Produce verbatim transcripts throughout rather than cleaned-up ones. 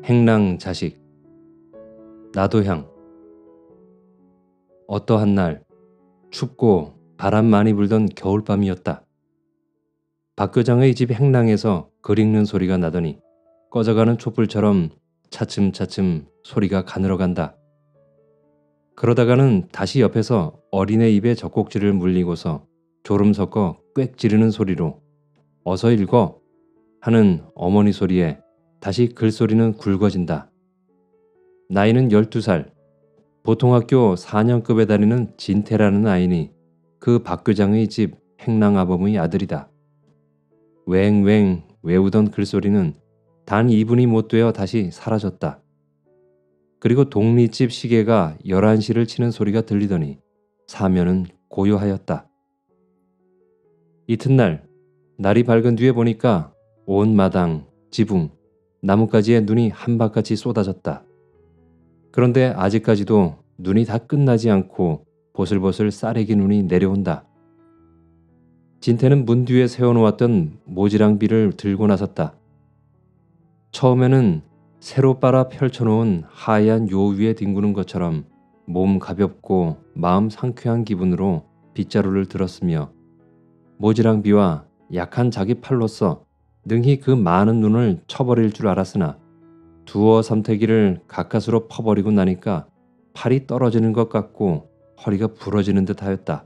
행랑 자식. 나도향. 어떠한 날 춥고 바람 많이 불던 겨울밤이었다. 박교장의 집 행랑에서 글 읽는 소리가 나더니 꺼져가는 촛불처럼 차츰차츰 소리가 가늘어간다. 그러다가는 다시 옆에서 어린애 입에 젖꼭지를 물리고서 졸음 섞어 꽥 지르는 소리로 어서 읽어 하는 어머니 소리에 다시 글소리는 굵어진다. 나이는 열두 살, 보통학교 사 년급에 다니는 진태라는 아이니 그 박교장의 집 행랑아범의 아들이다. 웽웽 외우던 글소리는 단 이 분이 못 되어 다시 사라졌다. 그리고 동리집 시계가 열한 시를 치는 소리가 들리더니 사면은 고요하였다. 이튿날 날이 밝은 뒤에 보니까 온 마당, 지붕, 나뭇가지에 눈이 한박같이 쏟아졌다. 그런데 아직까지도 눈이 다 끝나지 않고 보슬보슬 쌀애기 눈이 내려온다. 진태는 문 뒤에 세워놓았던 모지랑비를 들고 나섰다. 처음에는 새로 빨아 펼쳐놓은 하얀 요 위에 뒹구는 것처럼 몸 가볍고 마음 상쾌한 기분으로 빗자루를 들었으며 모지랑비와 약한 자기 팔로써 능히 그 많은 눈을 쳐버릴 줄 알았으나 두어 삼태기를 가까스로 퍼버리고 나니까 팔이 떨어지는 것 같고 허리가 부러지는 듯 하였다.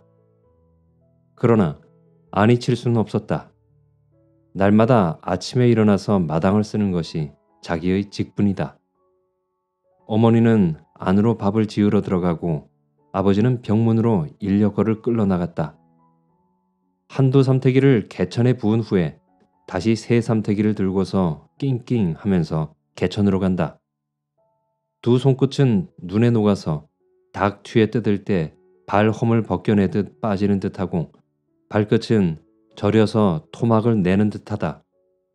그러나 안이 칠 수는 없었다. 날마다 아침에 일어나서 마당을 쓰는 것이 자기의 직분이다. 어머니는 안으로 밥을 지으러 들어가고 아버지는 병문으로 인력거를 끌러 나갔다. 한두 삼태기를 개천에 부은 후에 다시 세 삼태기를 들고서 낑낑 하면서 개천으로 간다. 두 손끝은 눈에 녹아서 닭 튀에 뜯을 때 발홈을 벗겨내듯 빠지는 듯하고 발끝은 저려서 토막을 내는 듯하다.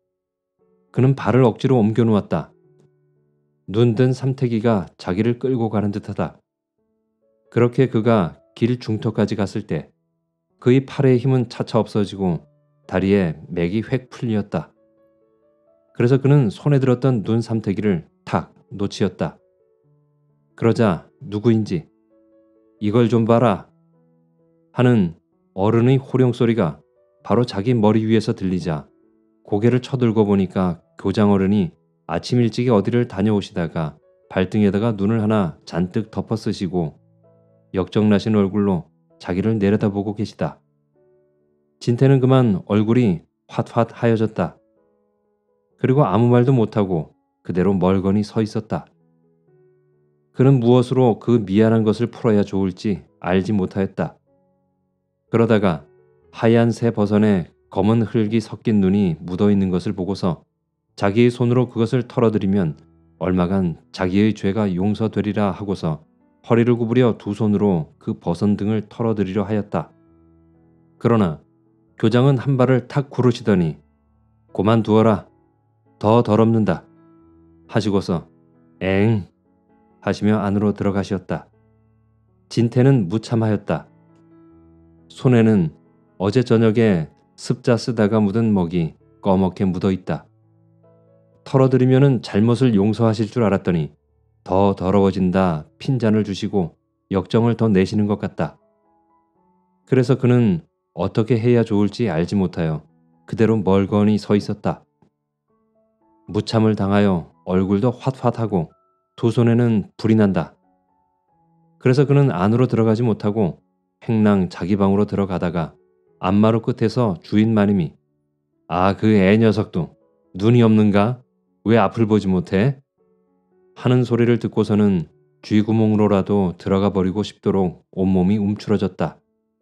그는 발을 억지로 옮겨 놓았다. 눈든 삼태기가 자기를 끌고 가는 듯하다. 그렇게 그가 길 중턱까지 갔을 때 그의 팔의 힘은 차차 없어지고 다리에 맥이 획 풀리었다. 그래서 그는 손에 들었던 눈 삼태기를 탁 놓치었다. 그러자 누구인지 이걸 좀 봐라 하는 어른의 호령소리가 바로 자기 머리 위에서 들리자 고개를 쳐들고 보니까 교장 어른이 아침 일찍이 어디를 다녀오시다가 발등에다가 눈을 하나 잔뜩 덮어 쓰시고 역정나신 얼굴로 자기를 내려다보고 계시다. 진태는 그만 얼굴이 화앗 하여졌다. 그리고 아무 말도 못하고 그대로 멀거니 서 있었다. 그는 무엇으로 그 미안한 것을 풀어야 좋을지 알지 못하였다. 그러다가 하얀 새 버선에 검은 흙이 섞인 눈이 묻어있는 것을 보고서 자기의 손으로 그것을 털어들이면 얼마간 자기의 죄가 용서되리라 하고서 허리를 구부려 두 손으로 그 버선 등을 털어들이려 하였다. 그러나 교장은 한 발을 탁 구르시더니 고만두어라. 더 더럽는다. 하시고서 엥 하시며 안으로 들어가시었다. 진태는 무참하였다. 손에는 어제 저녁에 습자 쓰다가 묻은 먹이 꺼멓게 묻어있다. 털어드리면은 잘못을 용서하실 줄 알았더니 더 더러워진다 핀잔을 주시고 역정을 더 내시는 것 같다. 그래서 그는 어떻게 해야 좋을지 알지 못하여 그대로 멀거니 서 있었다. 무참을 당하여 얼굴도 홧홧하고 두 손에는 불이 난다. 그래서 그는 안으로 들어가지 못하고 행랑 자기 방으로 들어가다가 안마루 끝에서 주인 마님이 아, 그 애 녀석도 눈이 없는가? 왜 앞을 보지 못해? 하는 소리를 듣고서는 쥐구멍으로라도 들어가 버리고 싶도록 온몸이 움츠러졌다.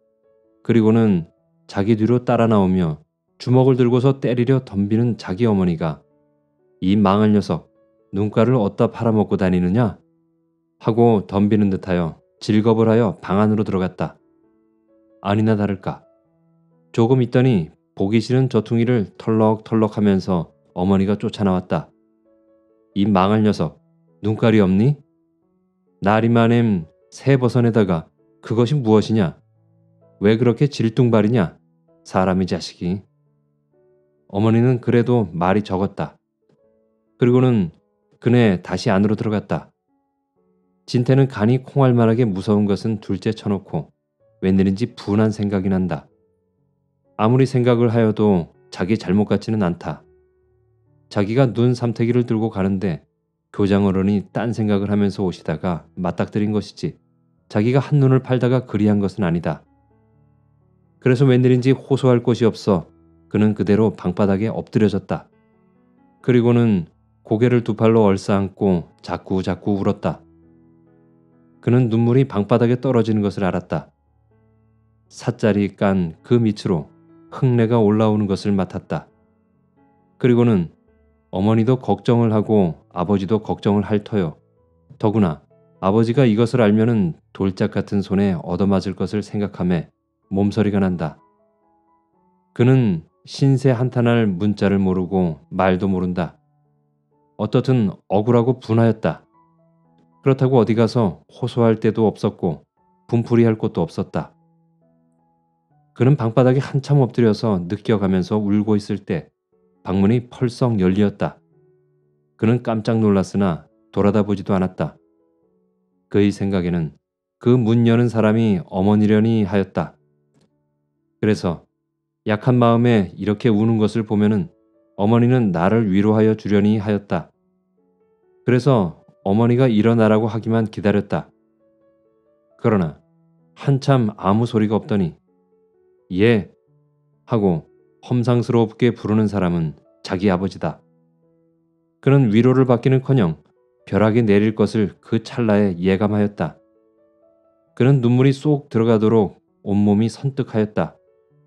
그리고는 자기 뒤로 따라 나오며 주먹을 들고서 때리려 덤비는 자기 어머니가 이 망할 녀석 눈가를 어디다 팔아먹고 다니느냐? 하고 덤비는 듯하여 질겁을 하여 방 안으로 들어갔다. 아니나 다를까 조금 있더니 보기 싫은 저퉁이를 털럭털럭 하면서 어머니가 쫓아나왔다. 이 망할 녀석 눈깔이 없니? 나리마냄 새 버선에다가 그것이 무엇이냐? 왜 그렇게 질뚱발이냐? 사람의 자식이. 어머니는 그래도 말이 적었다. 그리고는 그네 다시 안으로 들어갔다. 진태는 간이 콩알만하게 무서운 것은 둘째 쳐놓고 웬일인지 분한 생각이 난다. 아무리 생각을 하여도 자기 잘못 같지는 않다. 자기가 눈 삼태기를 들고 가는데 교장 어른이 딴 생각을 하면서 오시다가 맞닥뜨린 것이지 자기가 한눈을 팔다가 그리한 것은 아니다. 그래서 웬일인지 호소할 곳이 없어 그는 그대로 방바닥에 엎드려졌다. 그리고는 고개를 두 팔로 얼싸안고 자꾸 자꾸 울었다. 그는 눈물이 방바닥에 떨어지는 것을 알았다. 삿자리 깐 그 밑으로 흙내가 올라오는 것을 맡았다. 그리고는 어머니도 걱정을 하고 아버지도 걱정을 할 터요. 더구나 아버지가 이것을 알면은 돌짝 같은 손에 얻어맞을 것을 생각하며 몸서리가 난다. 그는 신세 한탄할 문자를 모르고 말도 모른다. 어떻든 억울하고 분하였다. 그렇다고 어디 가서 호소할 데도 없었고 분풀이할 곳도 없었다. 그는 방바닥에 한참 엎드려서 느껴가면서 울고 있을 때 방문이 펄썩 열리었다. 그는 깜짝 놀랐으나 돌아다보지도 않았다. 그의 생각에는 그 문 여는 사람이 어머니려니 하였다. 그래서 약한 마음에 이렇게 우는 것을 보면은 어머니는 나를 위로하여 주려니 하였다. 그래서 어머니가 일어나라고 하기만 기다렸다. 그러나 한참 아무 소리가 없더니 예 하고 험상스럽게 부르는 사람은 자기 아버지다. 그는 위로를 받기는커녕 벼락이 내릴 것을 그 찰나에 예감하였다. 그는 눈물이 쏙 들어가도록 온몸이 선뜩하였다.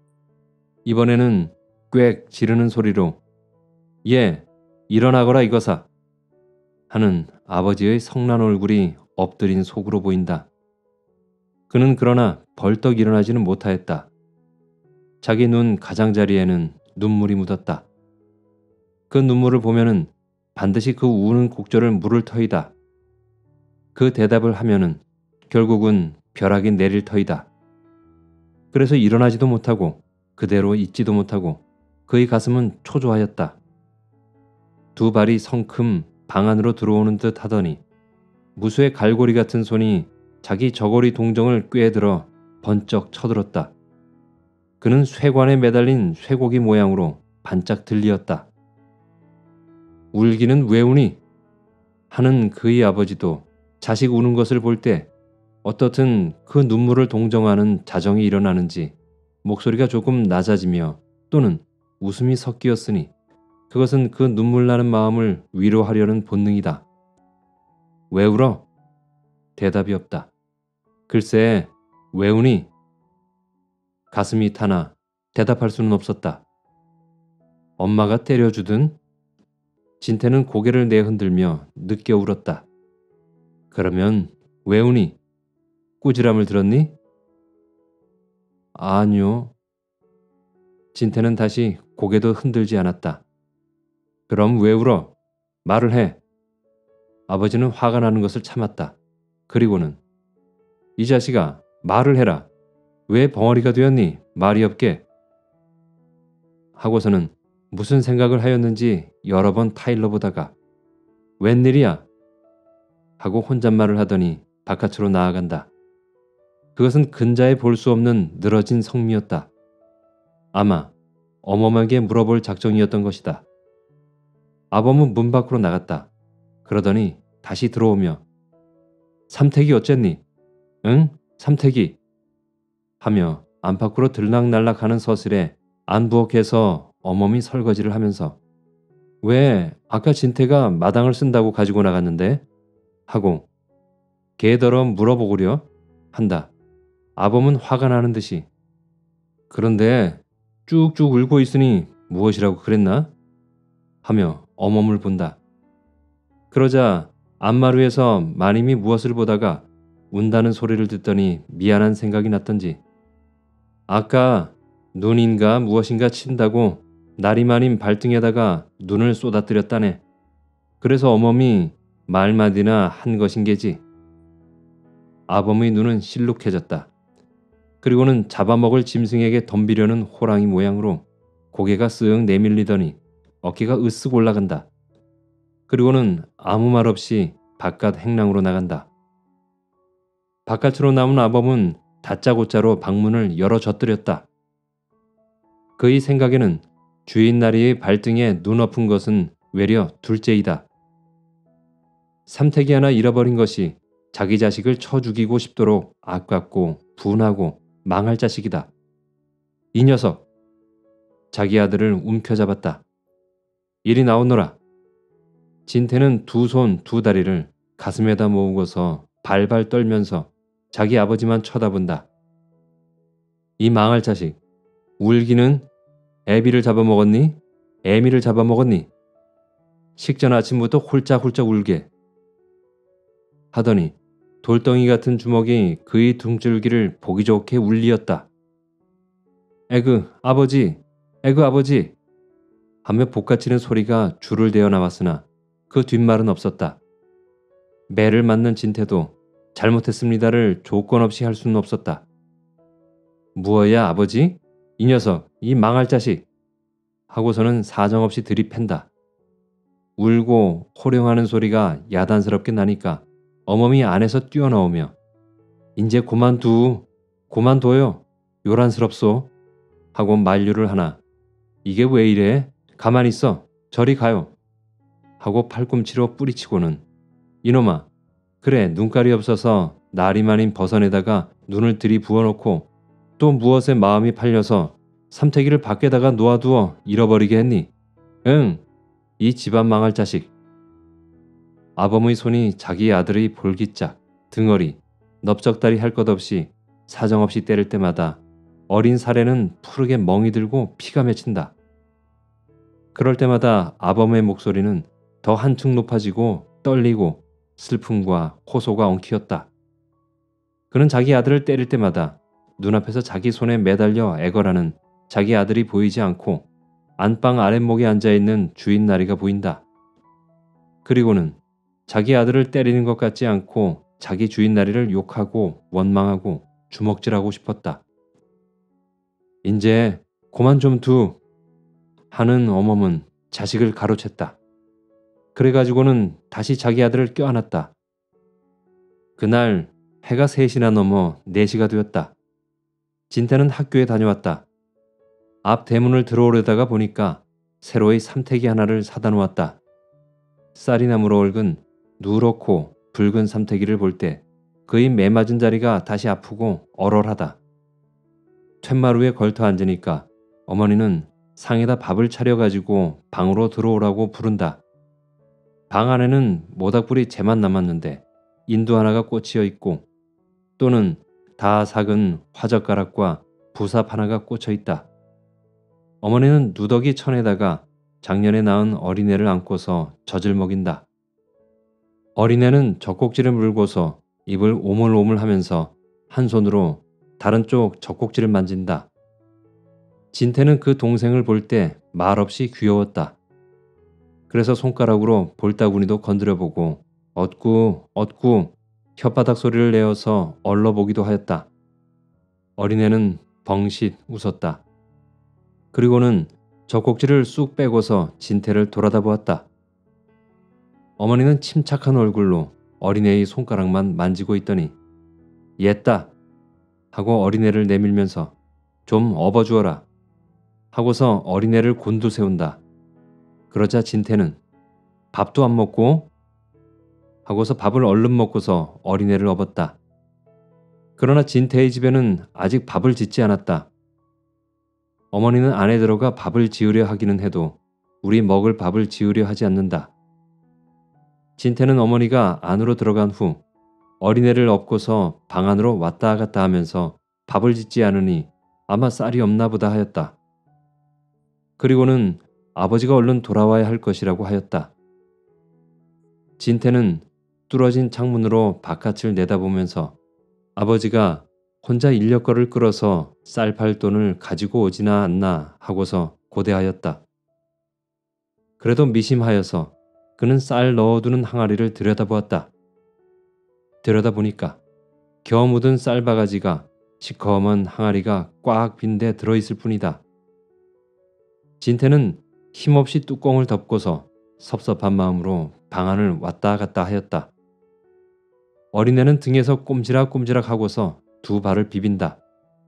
이번에는 꽥 지르는 소리로 예 일어나거라 이거사 하는 아버지의 성난 얼굴이 엎드린 속으로 보인다. 그는 그러나 벌떡 일어나지는 못하였다. 자기 눈 가장자리에는 눈물이 묻었다. 그 눈물을 보면은 반드시 그 우는 곡절을 물을 터이다. 그 대답을 하면은 결국은 벼락이 내릴 터이다. 그래서 일어나지도 못하고 그대로 있지도 못하고 그의 가슴은 초조하였다. 두 발이 성큼 방 안으로 들어오는 듯 하더니 무수의 갈고리 같은 손이 자기 저고리 동정을 꿰들어 번쩍 쳐들었다. 그는 쇠관에 매달린 쇠고기 모양으로 반짝 들리었다. 울기는 왜 우니? 하는 그의 아버지도 자식 우는 것을 볼 때 어떻든 그 눈물을 동정하는 자정이 일어나는지 목소리가 조금 낮아지며 또는 웃음이 섞이었으니 그것은 그 눈물 나는 마음을 위로하려는 본능이다. 왜 울어? 대답이 없다. 글쎄, 왜 우니? 가슴이 타나 대답할 수는 없었다. 엄마가 때려주든? 진태는 고개를 내흔들며 늦게 울었다. 그러면 왜 우니? 꾸지람을 들었니? 아니요. 진태는 다시 고개도 흔들지 않았다. 그럼 왜 울어? 말을 해. 아버지는 화가 나는 것을 참았다. 그리고는 이 자식아 말을 해라. 왜 벙어리가 되었니? 말이 없게. 하고서는 무슨 생각을 하였는지 여러 번 타일러 보다가 웬일이야? 하고 혼잣말을 하더니 바깥으로 나아간다. 그것은 근자에 볼 수 없는 늘어진 성미였다. 아마 어머니에게 물어볼 작정이었던 것이다. 아범은 문 밖으로 나갔다. 그러더니 다시 들어오며 삼택이 어쨌니? 응? 삼택이. 하며 안팎으로 들락날락하는 서슬에 안부엌에서 어멈이 설거지를 하면서 왜 아까 진태가 마당을 쓴다고 가지고 나갔는데? 하고 개더러 물어보구려 한다. 아범은 화가 나는 듯이 그런데 쭉쭉 울고 있으니 무엇이라고 그랬나? 하며 어멈을 본다. 그러자 안마루에서 마님이 무엇을 보다가 운다는 소리를 듣더니 미안한 생각이 났던지 아까 눈인가 무엇인가 친다고 나리마님 발등에다가 눈을 쏟아뜨렸다네. 그래서 어멈이 말마디나 한 것인 게지. 아범의 눈은 실룩해졌다. 그리고는 잡아먹을 짐승에게 덤비려는 호랑이 모양으로 고개가 쓱 내밀리더니 어깨가 으쓱 올라간다. 그리고는 아무 말 없이 바깥 행랑으로 나간다. 바깥으로 나온 아범은 다짜고짜로 방문을 열어 젖들였다. 그의 생각에는 주인 나리의 발등에 눈 엎은 것은 외려 둘째이다. 삼택이 하나 잃어버린 것이 자기 자식을 쳐 죽이고 싶도록 아깝고 분하고 망할 자식이다. 이 녀석! 자기 아들을 움켜잡았다. 이리 나오너라. 진태는 두 손 두 다리를 가슴에다 모으고서 발발 떨면서 자기 아버지만 쳐다본다. 이 망할 자식, 울기는 애비를 잡아먹었니? 애미를 잡아먹었니? 식전 아침부터 홀짝홀짝 울게. 하더니 돌덩이 같은 주먹이 그의 등줄기를 보기 좋게 울리었다. 에그 아버지, 에그 아버지 하며 복받치는 소리가 줄을 대어 나왔으나 그 뒷말은 없었다. 매를 맞는 진태도 잘못했습니다를 조건 없이 할 수는 없었다. 무엇야 아버지? 이 녀석, 이 망할 자식! 하고서는 사정없이 들이팬다. 울고 호령하는 소리가 야단스럽게 나니까 어멈이 안에서 뛰어나오며 인제 고만두, 고만둬요. 요란스럽소. 하고 만류를 하나. 이게 왜 이래? 가만히 있어. 저리 가요. 하고 팔꿈치로 뿌리치고는 이놈아, 그래 눈깔이 없어서 나리만인 버선에다가 눈을 들이부어놓고 또 무엇에 마음이 팔려서 삼태기를 밖에다가 놓아두어 잃어버리게 했니? 응, 이 집안 망할 자식. 아범의 손이 자기 아들의 볼기짝, 등허리, 넓적다리 할 것 없이 사정없이 때릴 때마다 어린 살에는 푸르게 멍이 들고 피가 맺힌다. 그럴 때마다 아범의 목소리는 더 한층 높아지고 떨리고 슬픔과 호소가 엉키었다. 그는 자기 아들을 때릴 때마다 눈앞에서 자기 손에 매달려 애걸하는 자기 아들이 보이지 않고 안방 아랫목에 앉아있는 주인 나리가 보인다. 그리고는 자기 아들을 때리는 것 같지 않고 자기 주인 나리를 욕하고 원망하고 주먹질하고 싶었다. 인제 고만 좀 두 하는 어멈은 자식을 가로챘다. 그래가지고는 다시 자기 아들을 껴안았다. 그날 해가 셋이나 넘어 네시가 되었다. 진태는 학교에 다녀왔다. 앞 대문을 들어오려다가 보니까 새로이 삼태기 하나를 사다 놓았다. 쌀이나무로 얽은 누렇고 붉은 삼태기를 볼 때 그의 매맞은 자리가 다시 아프고 얼얼하다. 툇마루에 걸터 앉으니까 어머니는 상에다 밥을 차려가지고 방으로 들어오라고 부른다. 방 안에는 모닥불이 제만 남았는데 인두 하나가 꽂혀 있고 또는 다 삭은 화젓가락과 부삽 하나가 꽂혀 있다. 어머니는 누더기 천에다가 작년에 낳은 어린애를 안고서 젖을 먹인다. 어린애는 젖꼭지를 물고서 입을 오물오물하면서 한 손으로 다른 쪽 젖꼭지를 만진다. 진태는 그 동생을 볼 때 말없이 귀여웠다. 그래서 손가락으로 볼따구니도 건드려보고 얻구 얻구 혓바닥 소리를 내어서 얼러보기도 하였다. 어린애는 벙싯 웃었다. 그리고는 젖꼭지를 쑥 빼고서 진태를 돌아다 보았다. 어머니는 침착한 얼굴로 어린애의 손가락만 만지고 있더니 옛다 하고 어린애를 내밀면서 좀 업어주어라 하고서 어린애를 곤두세운다. 그러자 진태는 밥도 안 먹고 하고서 밥을 얼른 먹고서 어린애를 업었다. 그러나 진태의 집에는 아직 밥을 짓지 않았다. 어머니는 안에 들어가 밥을 지으려 하기는 해도 우리 먹을 밥을 지으려 하지 않는다. 진태는 어머니가 안으로 들어간 후 어린애를 업고서 방 안으로 왔다 갔다 하면서 밥을 짓지 않으니 아마 쌀이 없나 보다 하였다. 그리고는 아버지가 얼른 돌아와야 할 것이라고 하였다. 진태는 뚫어진 창문으로 바깥을 내다보면서 아버지가 혼자 인력거를 끌어서 쌀 팔 돈을 가지고 오지나 않나 하고서 고대하였다. 그래도 미심하여서 그는 쌀 넣어두는 항아리를 들여다보았다. 들여다보니까 겨우 묻은 쌀바가지가 시커먼 항아리가 꽉 빈 데 들어있을 뿐이다. 진태는 힘없이 뚜껑을 덮고서 섭섭한 마음으로 방안을 왔다 갔다 하였다. 어린애는 등에서 꼼지락꼼지락 하고서 두 발을 비빈다.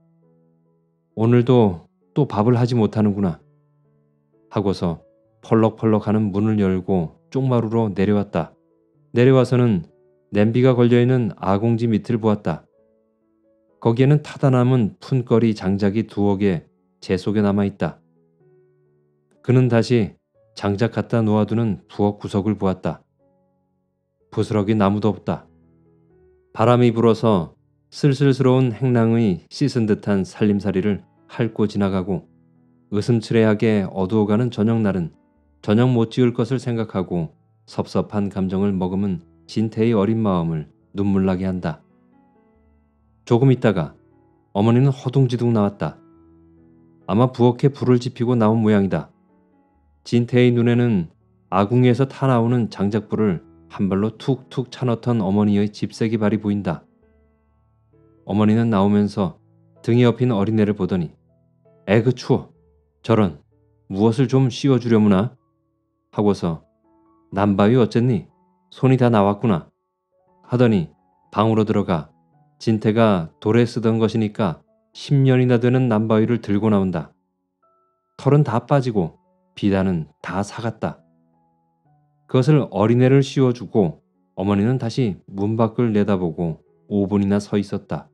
오늘도 또 밥을 하지 못하는구나 하고서 펄럭펄럭하는 문을 열고 쪽마루로 내려왔다. 내려와서는 냄비가 걸려있는 아공지 밑을 보았다. 거기에는 타다 남은 푼거리 장작이 두어 개 재 속에 남아있다. 그는 다시 장작 갖다 놓아두는 부엌 구석을 보았다. 부스러기 나무도 없다. 바람이 불어서 쓸쓸스러운 행랑의 씻은 듯한 살림살이를 핥고 지나가고 으슴츠레하게 어두워가는 저녁날은 저녁 못 지을 것을 생각하고 섭섭한 감정을 머금은 진태의 어린 마음을 눈물나게 한다. 조금 있다가 어머니는 허둥지둥 나왔다. 아마 부엌에 불을 지피고 나온 모양이다. 진태의 눈에는 아궁이에서 타나오는 장작불을 한 발로 툭툭 차넣던 어머니의 집세기 발이 보인다. 어머니는 나오면서 등에 업힌 어린애를 보더니 에그 추워. 저런 무엇을 좀 씌워주려무나 하고서 남바위 어쨌니? 손이 다 나왔구나 하더니 방으로 들어가 진태가 돌에 쓰던 것이니까 십 년이나 되는 남바위를 들고 나온다. 털은 다 빠지고 비단은 다 사갔다. 그것을 어린애를 씌워주고 어머니는 다시 문 밖을 내다보고 오 분이나 서 있었다.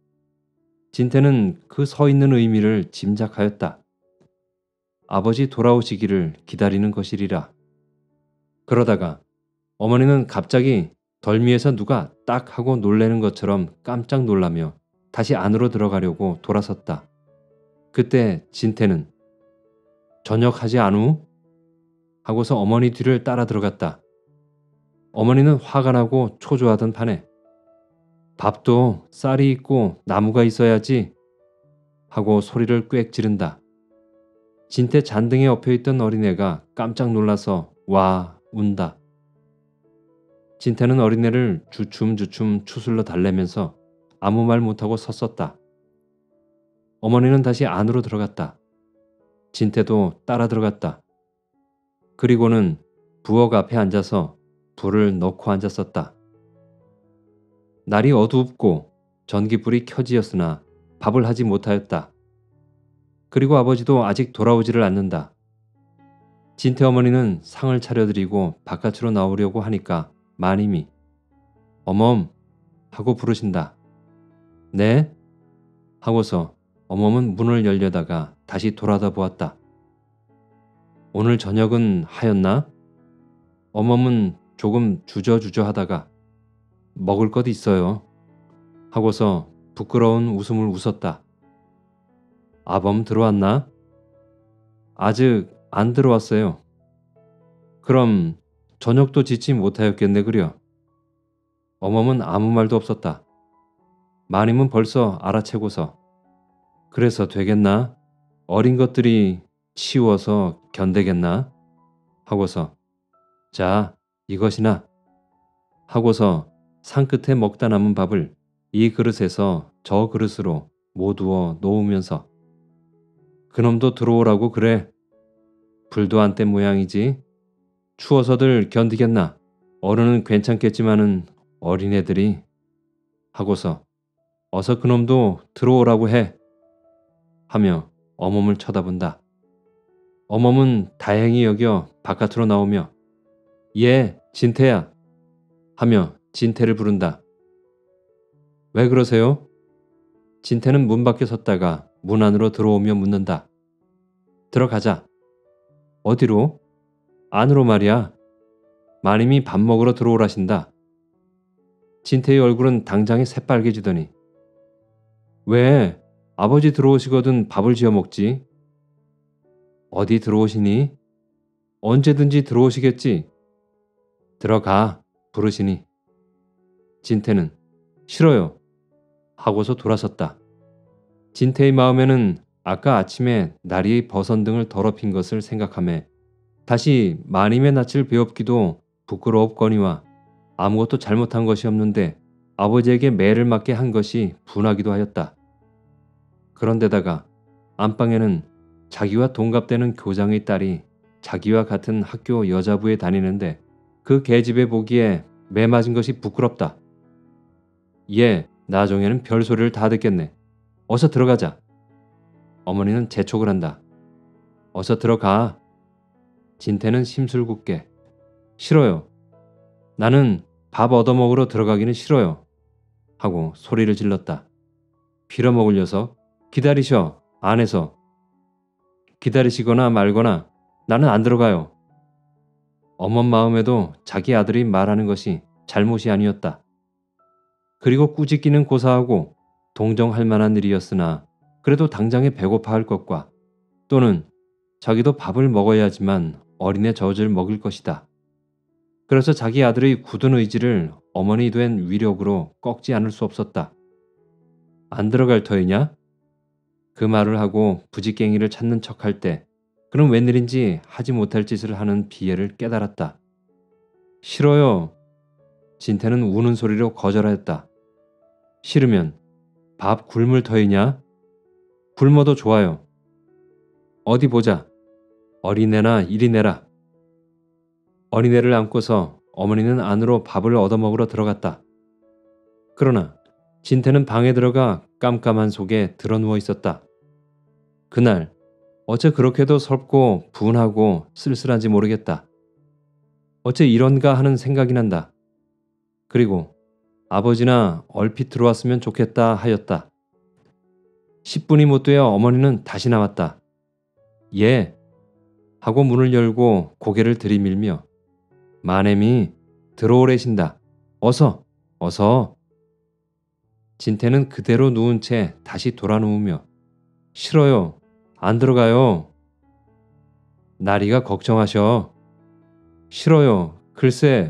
진태는 그 서 있는 의미를 짐작하였다. 아버지 돌아오시기를 기다리는 것이리라. 그러다가 어머니는 갑자기 덜미에서 누가 딱 하고 놀래는 것처럼 깜짝 놀라며 다시 안으로 들어가려고 돌아섰다. 그때 진태는 저녁하지 않우? 하고서 어머니 뒤를 따라 들어갔다. 어머니는 화가 나고 초조하던 판에 밥도 쌀이 있고 나무가 있어야지 하고 소리를 꽥 지른다. 진태 잔등에 엎여있던 어린애가 깜짝 놀라서 와 운다. 진태는 어린애를 주춤주춤 추슬러 달래면서 아무 말 못하고 섰었다. 어머니는 다시 안으로 들어갔다. 진태도 따라 들어갔다. 그리고는 부엌 앞에 앉아서 불을 넣고 앉았었다. 날이 어둡고 전기불이 켜지었으나 밥을 하지 못하였다. 그리고 아버지도 아직 돌아오지를 않는다. 진태 어머니는 상을 차려드리고 바깥으로 나오려고 하니까 마님이 어멈 하고 부르신다. 네? 하고서 어멈은 문을 열려다가 다시 돌아다 보았다. 오늘 저녁은 하였나? 어멈은 조금 주저주저 하다가 먹을 것 있어요 하고서 부끄러운 웃음을 웃었다. 아범 들어왔나? 아직 안 들어왔어요. 그럼 저녁도 짓지 못하였겠네 그려. 어멈은 아무 말도 없었다. 마님은 벌써 알아채고서 그래서 되겠나? 어린 것들이 치워서 견대겠나? 하고서 자 이것이나 하고서 산끝에 먹다 남은 밥을 이 그릇에서 저 그릇으로 모두어 놓으면서 그놈도 들어오라고 그래. 불도 안 뗀 모양이지. 추워서들 견디겠나. 어른은 괜찮겠지만은 어린애들이 하고서 어서 그놈도 들어오라고 해 하며 어멈을 쳐다본다. 어멈은 다행히 여겨 바깥으로 나오며 예 진태야 하며 진태를 부른다. 왜 그러세요? 진태는 문 밖에 섰다가 문 안으로 들어오며 묻는다. 들어가자. 어디로? 안으로 말이야. 마님이 밥 먹으러 들어오라신다. 진태의 얼굴은 당장에 새빨개지더니 왜? 아버지 들어오시거든 밥을 지어 먹지. 어디 들어오시니? 언제든지 들어오시겠지. 들어가 부르시니. 진태는 싫어요 하고서 돌아섰다. 진태의 마음에는 아까 아침에 나리의 버선등을 더럽힌 것을 생각하며 다시 마님의 낯을 베옵기도 부끄러웠거니와 아무것도 잘못한 것이 없는데 아버지에게 매를 맞게 한 것이 분하기도 하였다. 그런데다가 안방에는 자기와 동갑되는 교장의 딸이 자기와 같은 학교 여자부에 다니는데 그 계집애 보기에 매 맞은 것이 부끄럽다. 얘 나중에는 별소리를 다 듣겠네. 어서 들어가자. 어머니는 재촉을 한다. 어서 들어가. 진태는 심술궂게 싫어요. 나는 밥 얻어먹으러 들어가기는 싫어요. 하고 소리를 질렀다. 빌어먹을 녀석. 기다리셔. 안에서. 기다리시거나 말거나 나는 안 들어가요. 어멈 마음에도 자기 아들이 말하는 것이 잘못이 아니었다. 그리고 꾸짖기는 고사하고 동정할 만한 일이었으나 그래도 당장에 배고파할 것과 또는 자기도 밥을 먹어야지만 어린애 젖을 먹일 것이다. 그래서 자기 아들의 굳은 의지를 어머니 된 위력으로 꺾지 않을 수 없었다. 안 들어갈 터이냐? 그 말을 하고 부지깽이를 찾는 척할 때 그는 웬일인지 하지 못할 짓을 하는 비애를 깨달았다. 싫어요. 진태는 우는 소리로 거절하였다. 싫으면 밥 굶을 터이냐? 굶어도 좋아요. 어디 보자. 어린애나 이리 내라. 어린애를 안고서 어머니는 안으로 밥을 얻어먹으러 들어갔다. 그러나 진태는 방에 들어가 깜깜한 속에 드러누워 있었다. 그날 어째 그렇게도 설고 분하고 쓸쓸한지 모르겠다. 어째 이런가 하는 생각이 난다. 그리고 아버지나 얼핏 들어왔으면 좋겠다 하였다. 십 분이 못 되어 어머니는 다시 나왔다. 예. 하고 문을 열고 고개를 들이밀며 마냄이 들어오래신다. 어서 어서. 진태는 그대로 누운 채 다시 돌아 누우며 싫어요. 안 들어가요. 나리가 걱정하셔. 싫어요. 글쎄.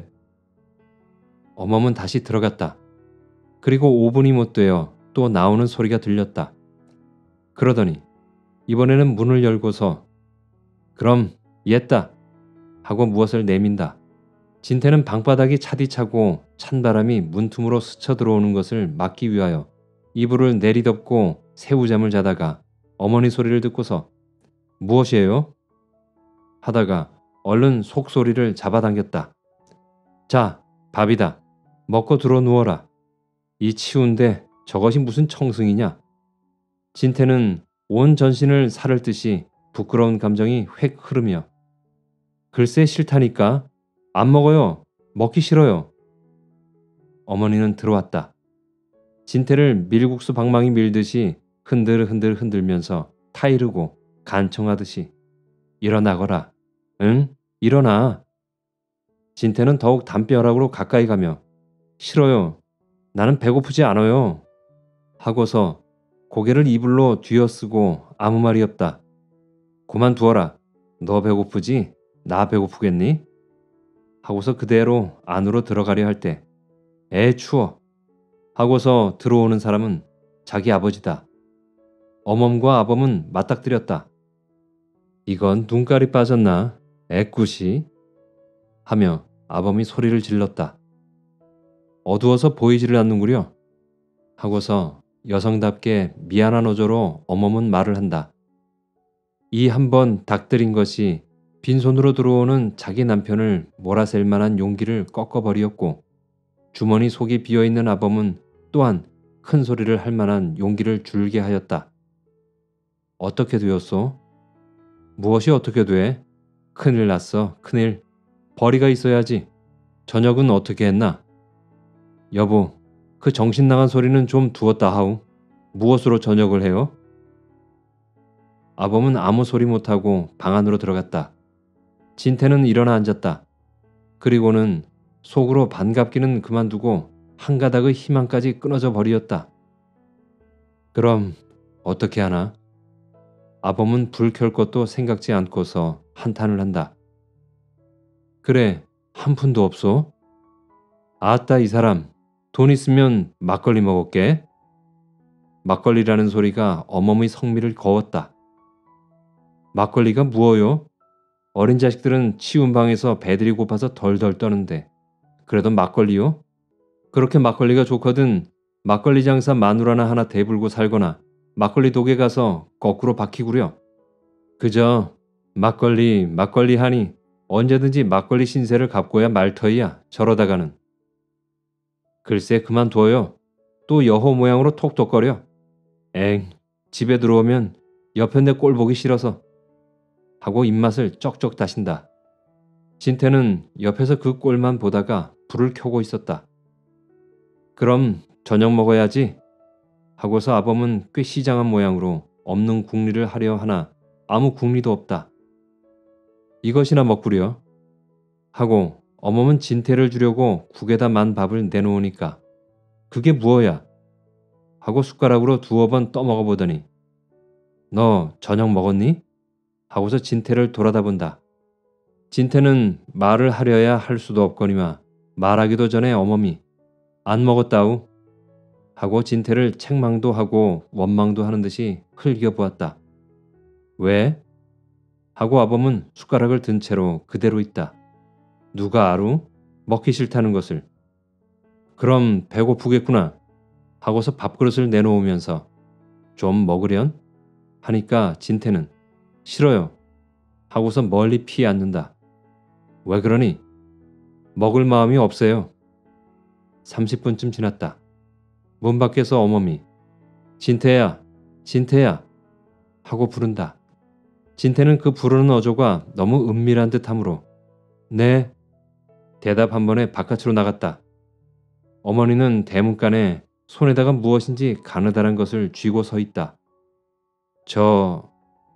어멈은 다시 들어갔다. 그리고 오 분이 못 되어 또 나오는 소리가 들렸다. 그러더니 이번에는 문을 열고서 그럼 옛다 하고 무엇을 내민다. 진태는 방바닥이 차디차고 찬바람이 문틈으로 스쳐 들어오는 것을 막기 위하여 이불을 내리덮고 새우잠을 자다가 어머니 소리를 듣고서 무엇이에요? 하다가 얼른 속소리를 잡아당겼다. 자, 밥이다. 먹고 들어 누워라. 이 치운데 저것이 무슨 청승이냐? 진태는 온 전신을 사를 듯이 부끄러운 감정이 획 흐르며 글쎄 싫다니까. 안 먹어요. 먹기 싫어요. 어머니는 들어왔다. 진태를 밀국수 방망이 밀듯이 흔들흔들 흔들면서 타이르고 간청하듯이 일어나거라. 응? 일어나. 진태는 더욱 담벼락으로 가까이 가며 싫어요. 나는 배고프지 않아요. 하고서 고개를 이불로 뒤어쓰고 아무 말이 없다. 그만두어라. 너 배고프지? 나 배고프겠니? 하고서 그대로 안으로 들어가려 할 때 애 추워. 하고서 들어오는 사람은 자기 아버지다. 어멈과 아범은 맞닥뜨렸다. 이건 눈깔이 빠졌나? 애꾸시? 하며 아범이 소리를 질렀다. 어두워서 보이지를 않는구려. 하고서 여성답게 미안한 어조로 어멈은 말을 한다. 이 한 번 닥뜨린 것이 빈손으로 들어오는 자기 남편을 몰아셀 만한 용기를 꺾어버리었고 주머니 속이 비어있는 아범은 또한 큰 소리를 할 만한 용기를 줄게 하였다. 어떻게 되었소? 무엇이 어떻게 돼? 큰일 났어. 큰일. 벌이가 있어야지. 저녁은 어떻게 했나? 여보, 그 정신 나간 소리는 좀 두었다 하우. 무엇으로 저녁을 해요? 아범은 아무 소리 못하고 방 안으로 들어갔다. 진태는 일어나 앉았다. 그리고는 속으로 반갑기는 그만두고 한 가닥의 희망까지 끊어져 버리었다. 그럼 어떻게 하나? 아범은 불 켤 것도 생각지 않고서 한탄을 한다. 그래, 한 푼도 없소? 아따 이 사람, 돈 있으면 막걸리 먹을게. 막걸리라는 소리가 어멈의 성미를 거웠다. 막걸리가 무어요? 어린 자식들은 치운 방에서 배들이 고파서 덜덜 떠는데 그래도 막걸리요? 그렇게 막걸리가 좋거든 막걸리 장사 마누라나 하나 대불고 살거나 막걸리 독에 가서 거꾸로 박히구려. 그저 막걸리 막걸리 하니 언제든지 막걸리 신세를 갚고야 말터이야. 저러다가는. 글쎄 그만둬요. 또 여호 모양으로 톡톡거려. 엥, 집에 들어오면 옆에 내 꼴 보기 싫어서. 하고 입맛을 쩍쩍 다신다. 진태는 옆에서 그 꼴만 보다가 불을 켜고 있었다. 그럼 저녁 먹어야지. 하고서 아범은 꽤 시장한 모양으로 없는 국리를 하려 하나 아무 국리도 없다. 이것이나 먹구려. 하고 어멈은 진태를 주려고 국에다 만 밥을 내놓으니까 그게 무엇야? 하고 숟가락으로 두어 번 떠먹어 보더니 너 저녁 먹었니? 하고서 진태를 돌아다 본다. 진태는 말을 하려야 할 수도 없거니와 말하기도 전에 어멈이 안 먹었다우 하고 진태를 책망도 하고 원망도 하는 듯이 흘겨보았다. 왜? 하고 아범은 숟가락을 든 채로 그대로 있다. 누가 아루? 먹기 싫다는 것을. 그럼 배고프겠구나. 하고서 밥그릇을 내놓으면서 좀 먹으련? 하니까 진태는 싫어요. 하고서 멀리 피해 앉는다. 왜 그러니? 먹을 마음이 없어요. 삼십 분쯤 지났다. 문 밖에서 어멈이 진태야, 진태야 하고 부른다. 진태는 그 부르는 어조가 너무 은밀한 듯하므로 네 대답 한 번에 바깥으로 나갔다. 어머니는 대문간에 손에다가 무엇인지 가느다란 것을 쥐고 서 있다. 저...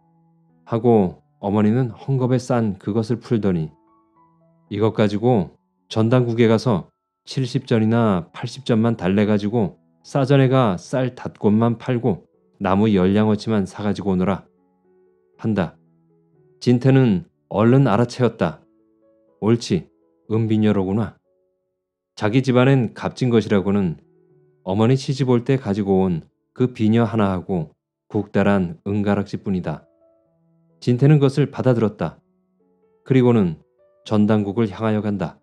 하고 어머니는 헝겊에 싼 그것을 풀더니 이것 가지고 전당국에 가서 칠십 전이나 팔십 전만 달래가지고 싸전에가 쌀 닷꽃만 팔고 나무 열량어치만 사가지고 오너라 한다. 진태는 얼른 알아채었다. 옳지, 은비녀로구나. 자기 집안엔 값진 것이라고는 어머니 시집 올 때 가지고 온 그 비녀 하나하고 국달한 은가락지뿐이다. 진태는 그것을 받아들었다. 그리고는 전당국을 향하여 간다.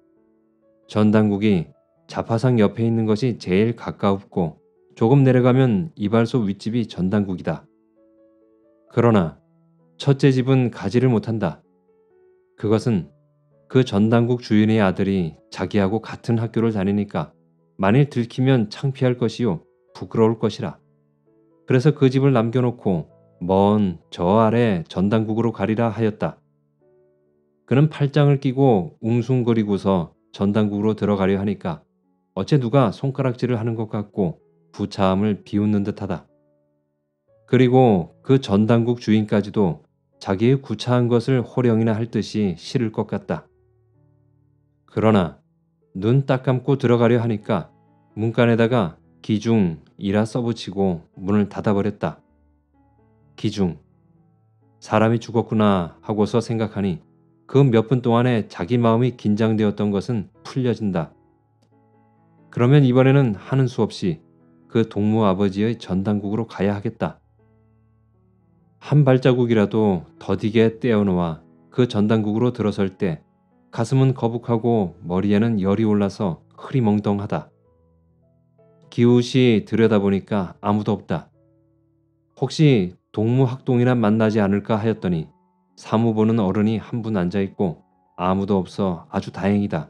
전당국이 자파상 옆에 있는 것이 제일 가까웠고 조금 내려가면 이발소 윗집이 전당국이다. 그러나 첫째 집은 가지를 못한다. 그것은 그 전당국 주인의 아들이 자기하고 같은 학교를 다니니까 만일 들키면 창피할 것이요 부끄러울 것이라. 그래서 그 집을 남겨놓고 먼 저 아래 전당국으로 가리라 하였다. 그는 팔짱을 끼고 웅숭거리고서 전당국으로 들어가려 하니까 어째 누가 손가락질을 하는 것 같고 부차함을 비웃는 듯하다. 그리고 그 전당국 주인까지도 자기의 구차한 것을 호령이나 할 듯이 싫을 것 같다. 그러나 눈 딱 감고 들어가려 하니까 문간에다가 기중이라 써붙이고 문을 닫아버렸다. 기중, 사람이 죽었구나 하고서 생각하니 그 몇 분 동안에 자기 마음이 긴장되었던 것은 풀려진다. 그러면 이번에는 하는 수 없이 그 동무 아버지의 전당국으로 가야 하겠다. 한 발자국이라도 더디게 떼어놓아 그 전당국으로 들어설 때 가슴은 거북하고 머리에는 열이 올라서 흐리멍덩하다. 기웃이 들여다보니까 아무도 없다. 혹시 동무학동이나 만나지 않을까 하였더니 사무 보는 어른이 한 분 앉아있고 아무도 없어 아주 다행이다.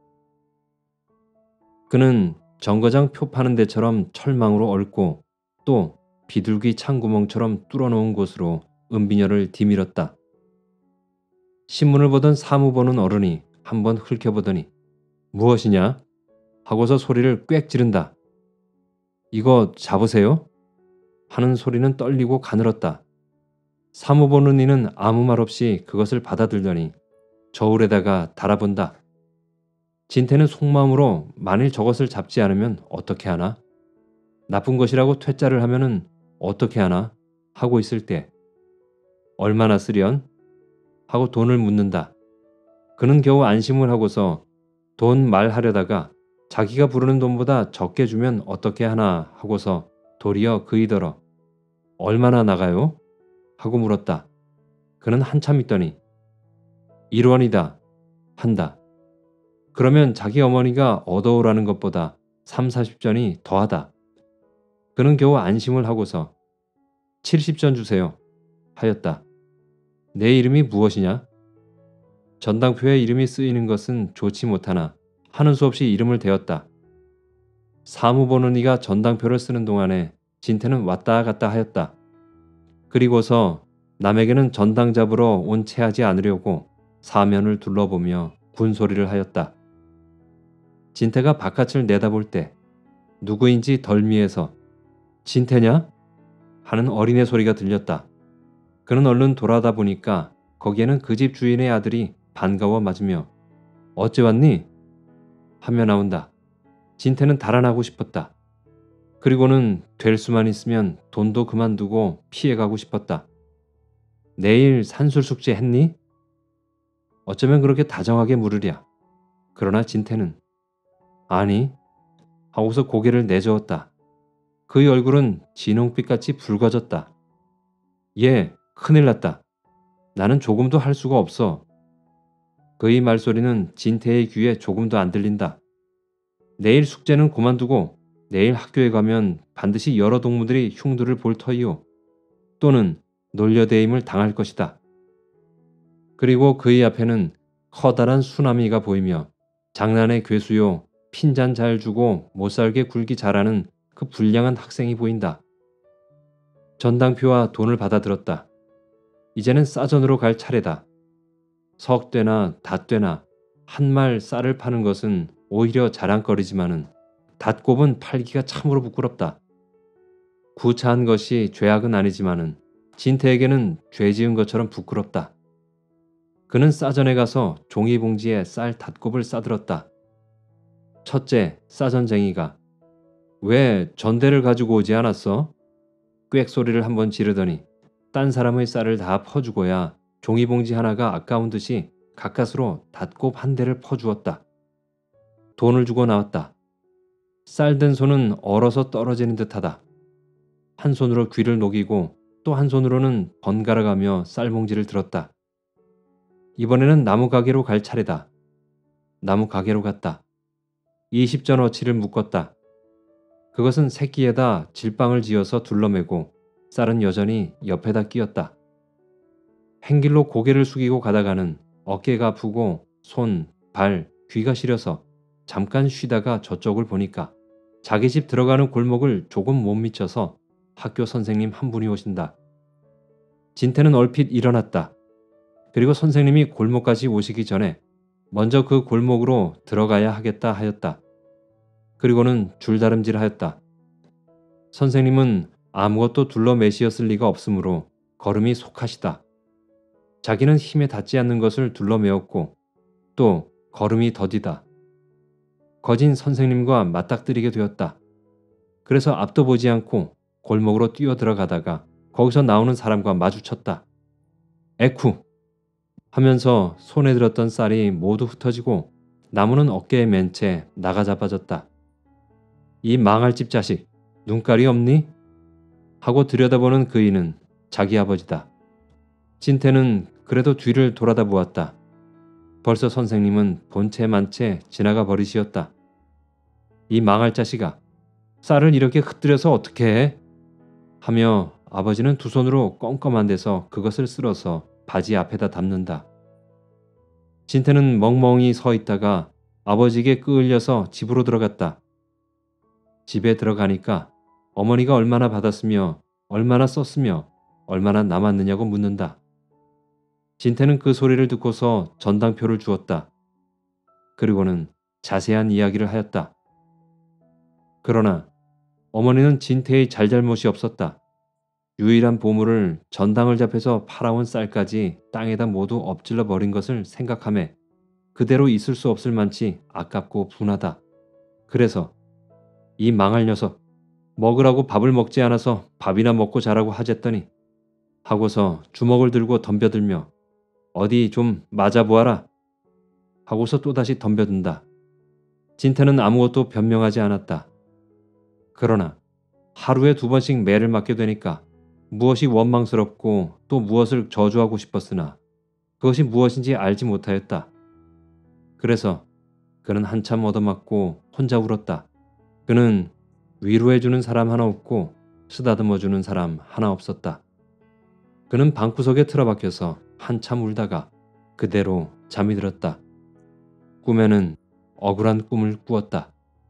그는 정거장 표 파는 데처럼 철망으로 얽고 또 비둘기 창구멍처럼 뚫어놓은 곳으로 은비녀를 디밀었다. 신문을 보던 사무 보는 어른이 한번 훑혀보더니 무엇이냐? 하고서 소리를 꽥 지른다. 이거 잡으세요? 하는 소리는 떨리고 가늘었다. 사무 보는 이는 아무 말 없이 그것을 받아들더니 저울에다가 달아본다. 진태는 속마음으로 만일 저것을 잡지 않으면 어떻게 하나? 나쁜 것이라고 퇴짜를 하면은 어떻게 하나? 하고 있을 때 얼마나 쓰련? 하고 돈을 묻는다. 그는 겨우 안심을 하고서 돈 말하려다가 자기가 부르는 돈보다 적게 주면 어떻게 하나 하고서 도리어 그이더러 얼마나 나가요? 하고 물었다. 그는 한참 있더니 일 원이다 한다. 그러면 자기 어머니가 얻어오라는 것보다 삼사십 전이 더하다. 그는 겨우 안심을 하고서 칠십 전 주세요 하였다. 내 이름이 무엇이냐? 전당표에 이름이 쓰이는 것은 좋지 못하나 하는 수 없이 이름을 대었다. 사무 보는 이가 전당표를 쓰는 동안에 진태는 왔다 갔다 하였다. 그리고서 남에게는 전당 잡으러 온 체하지 않으려고 사면을 둘러보며 군소리를 하였다. 진태가 바깥을 내다볼 때 누구인지 덜미에서 진태냐? 하는 어린애 소리가 들렸다. 그는 얼른 돌아다 보니까 거기에는 그 집 주인의 아들이 반가워 맞으며 어째 왔니? 하며 나온다. 진태는 달아나고 싶었다. 그리고는 될 수만 있으면 돈도 그만두고 피해가고 싶었다. 내일 산술숙제 했니? 어쩌면 그렇게 다정하게 물으랴. 그러나 진태는 아니 하고서 고개를 내저었다. 그의 얼굴은 진홍빛같이 붉어졌다. 예, 큰일 났다. 나는 조금도 할 수가 없어. 그의 말소리는 진태의 귀에 조금도 안 들린다. 내일 숙제는 그만두고 내일 학교에 가면 반드시 여러 동무들이 흉들을 볼 터이요. 또는 놀려대임을 당할 것이다. 그리고 그의 앞에는 커다란 수나미가 보이며 장난의 괴수요 핀잔 잘 주고 못살게 굴기 잘하는 그 불량한 학생이 보인다. 전당표와 돈을 받아들었다. 이제는 싸전으로 갈 차례다. 석되나 닷되나 한 말 쌀을 파는 것은 오히려 자랑거리지만은 닷곱은 팔기가 참으로 부끄럽다. 구차한 것이 죄악은 아니지만은 진태에게는 죄 지은 것처럼 부끄럽다. 그는 싸전에 가서 종이봉지에 쌀 닷곱을 싸들었다. 첫째 싸전쟁이가 왜 전대를 가지고 오지 않았어? 꽥 소리를 한번 지르더니 딴 사람의 쌀을 다 퍼주고야 종이봉지 하나가 아까운 듯이 가까스로 닷곱 한 대를 퍼주었다. 돈을 주고 나왔다. 쌀 든 손은 얼어서 떨어지는 듯하다. 한 손으로 귀를 녹이고 또 한 손으로는 번갈아가며 쌀봉지를 들었다. 이번에는 나무 가게로 갈 차례다. 나무 가게로 갔다. 이십 전 어치를 묶었다. 그것은 새끼에다 질방을 지어서 둘러매고 쌀은 여전히 옆에다 끼었다. 행길로 고개를 숙이고 가다가는 어깨가 아프고 손, 발, 귀가 시려서 잠깐 쉬다가 저쪽을 보니까 자기 집 들어가는 골목을 조금 못 미쳐서 학교 선생님 한 분이 오신다. 진태는 얼핏 일어났다. 그리고 선생님이 골목까지 오시기 전에 먼저 그 골목으로 들어가야 하겠다 하였다. 그리고는 줄다름질 하였다. 선생님은 아무것도 둘러매시었을 리가 없으므로 걸음이 속하시다. 자기는 힘에 닿지 않는 것을 둘러매었고 또 걸음이 더디다. 거진 선생님과 맞닥뜨리게 되었다. 그래서 앞도 보지 않고 골목으로 뛰어 들어가다가 거기서 나오는 사람과 마주쳤다. 에쿠! 하면서 손에 들었던 쌀이 모두 흩어지고 나무는 어깨에 맨 채 나가자빠졌다. 이 망할집 자식, 눈깔이 없니? 하고 들여다보는 그이는 자기 아버지다. 진태는 그래도 뒤를 돌아다 보았다. 벌써 선생님은 본체 만채 지나가 버리시었다. 이 망할 자식아, 쌀을 이렇게 흩뜨려서 어떻게 해? 하며 아버지는 두 손으로 껌껌한 데서 그것을 쓸어서 바지 앞에다 담는다. 진태는 멍멍이 서 있다가 아버지에게 끌려서 집으로 들어갔다. 집에 들어가니까 어머니가 얼마나 받았으며 얼마나 썼으며 얼마나 남았느냐고 묻는다. 진태는 그 소리를 듣고서 전당표를 주었다. 그리고는 자세한 이야기를 하였다. 그러나 어머니는 진태의 잘잘못이 없었다. 유일한 보물을 전당을 잡혀서 팔아온 쌀까지 땅에다 모두 엎질러 버린 것을 생각하매 그대로 있을 수 없을 만치 아깝고 분하다. 그래서 이 망할 녀석, 먹으라고 밥을 먹지 않아서 밥이나 먹고 자라고 하쨌더니 하고서 주먹을 들고 덤벼들며 어디 좀 맞아보아라 하고서 또다시 덤벼든다. 진태는 아무것도 변명하지 않았다. 그러나 하루에 두 번씩 매를 맞게 되니까 무엇이 원망스럽고 또 무엇을 저주하고 싶었으나 그것이 무엇인지 알지 못하였다. 그래서 그는 한참 얻어맞고 혼자 울었다. 그는 위로해주는 사람 하나 없고 쓰다듬어주는 사람 하나 없었다. 그는 방구석에 틀어박혀서 한참 울다가 그대로 잠이 들었다. 꿈에는 억울한 꿈을 꾸었다.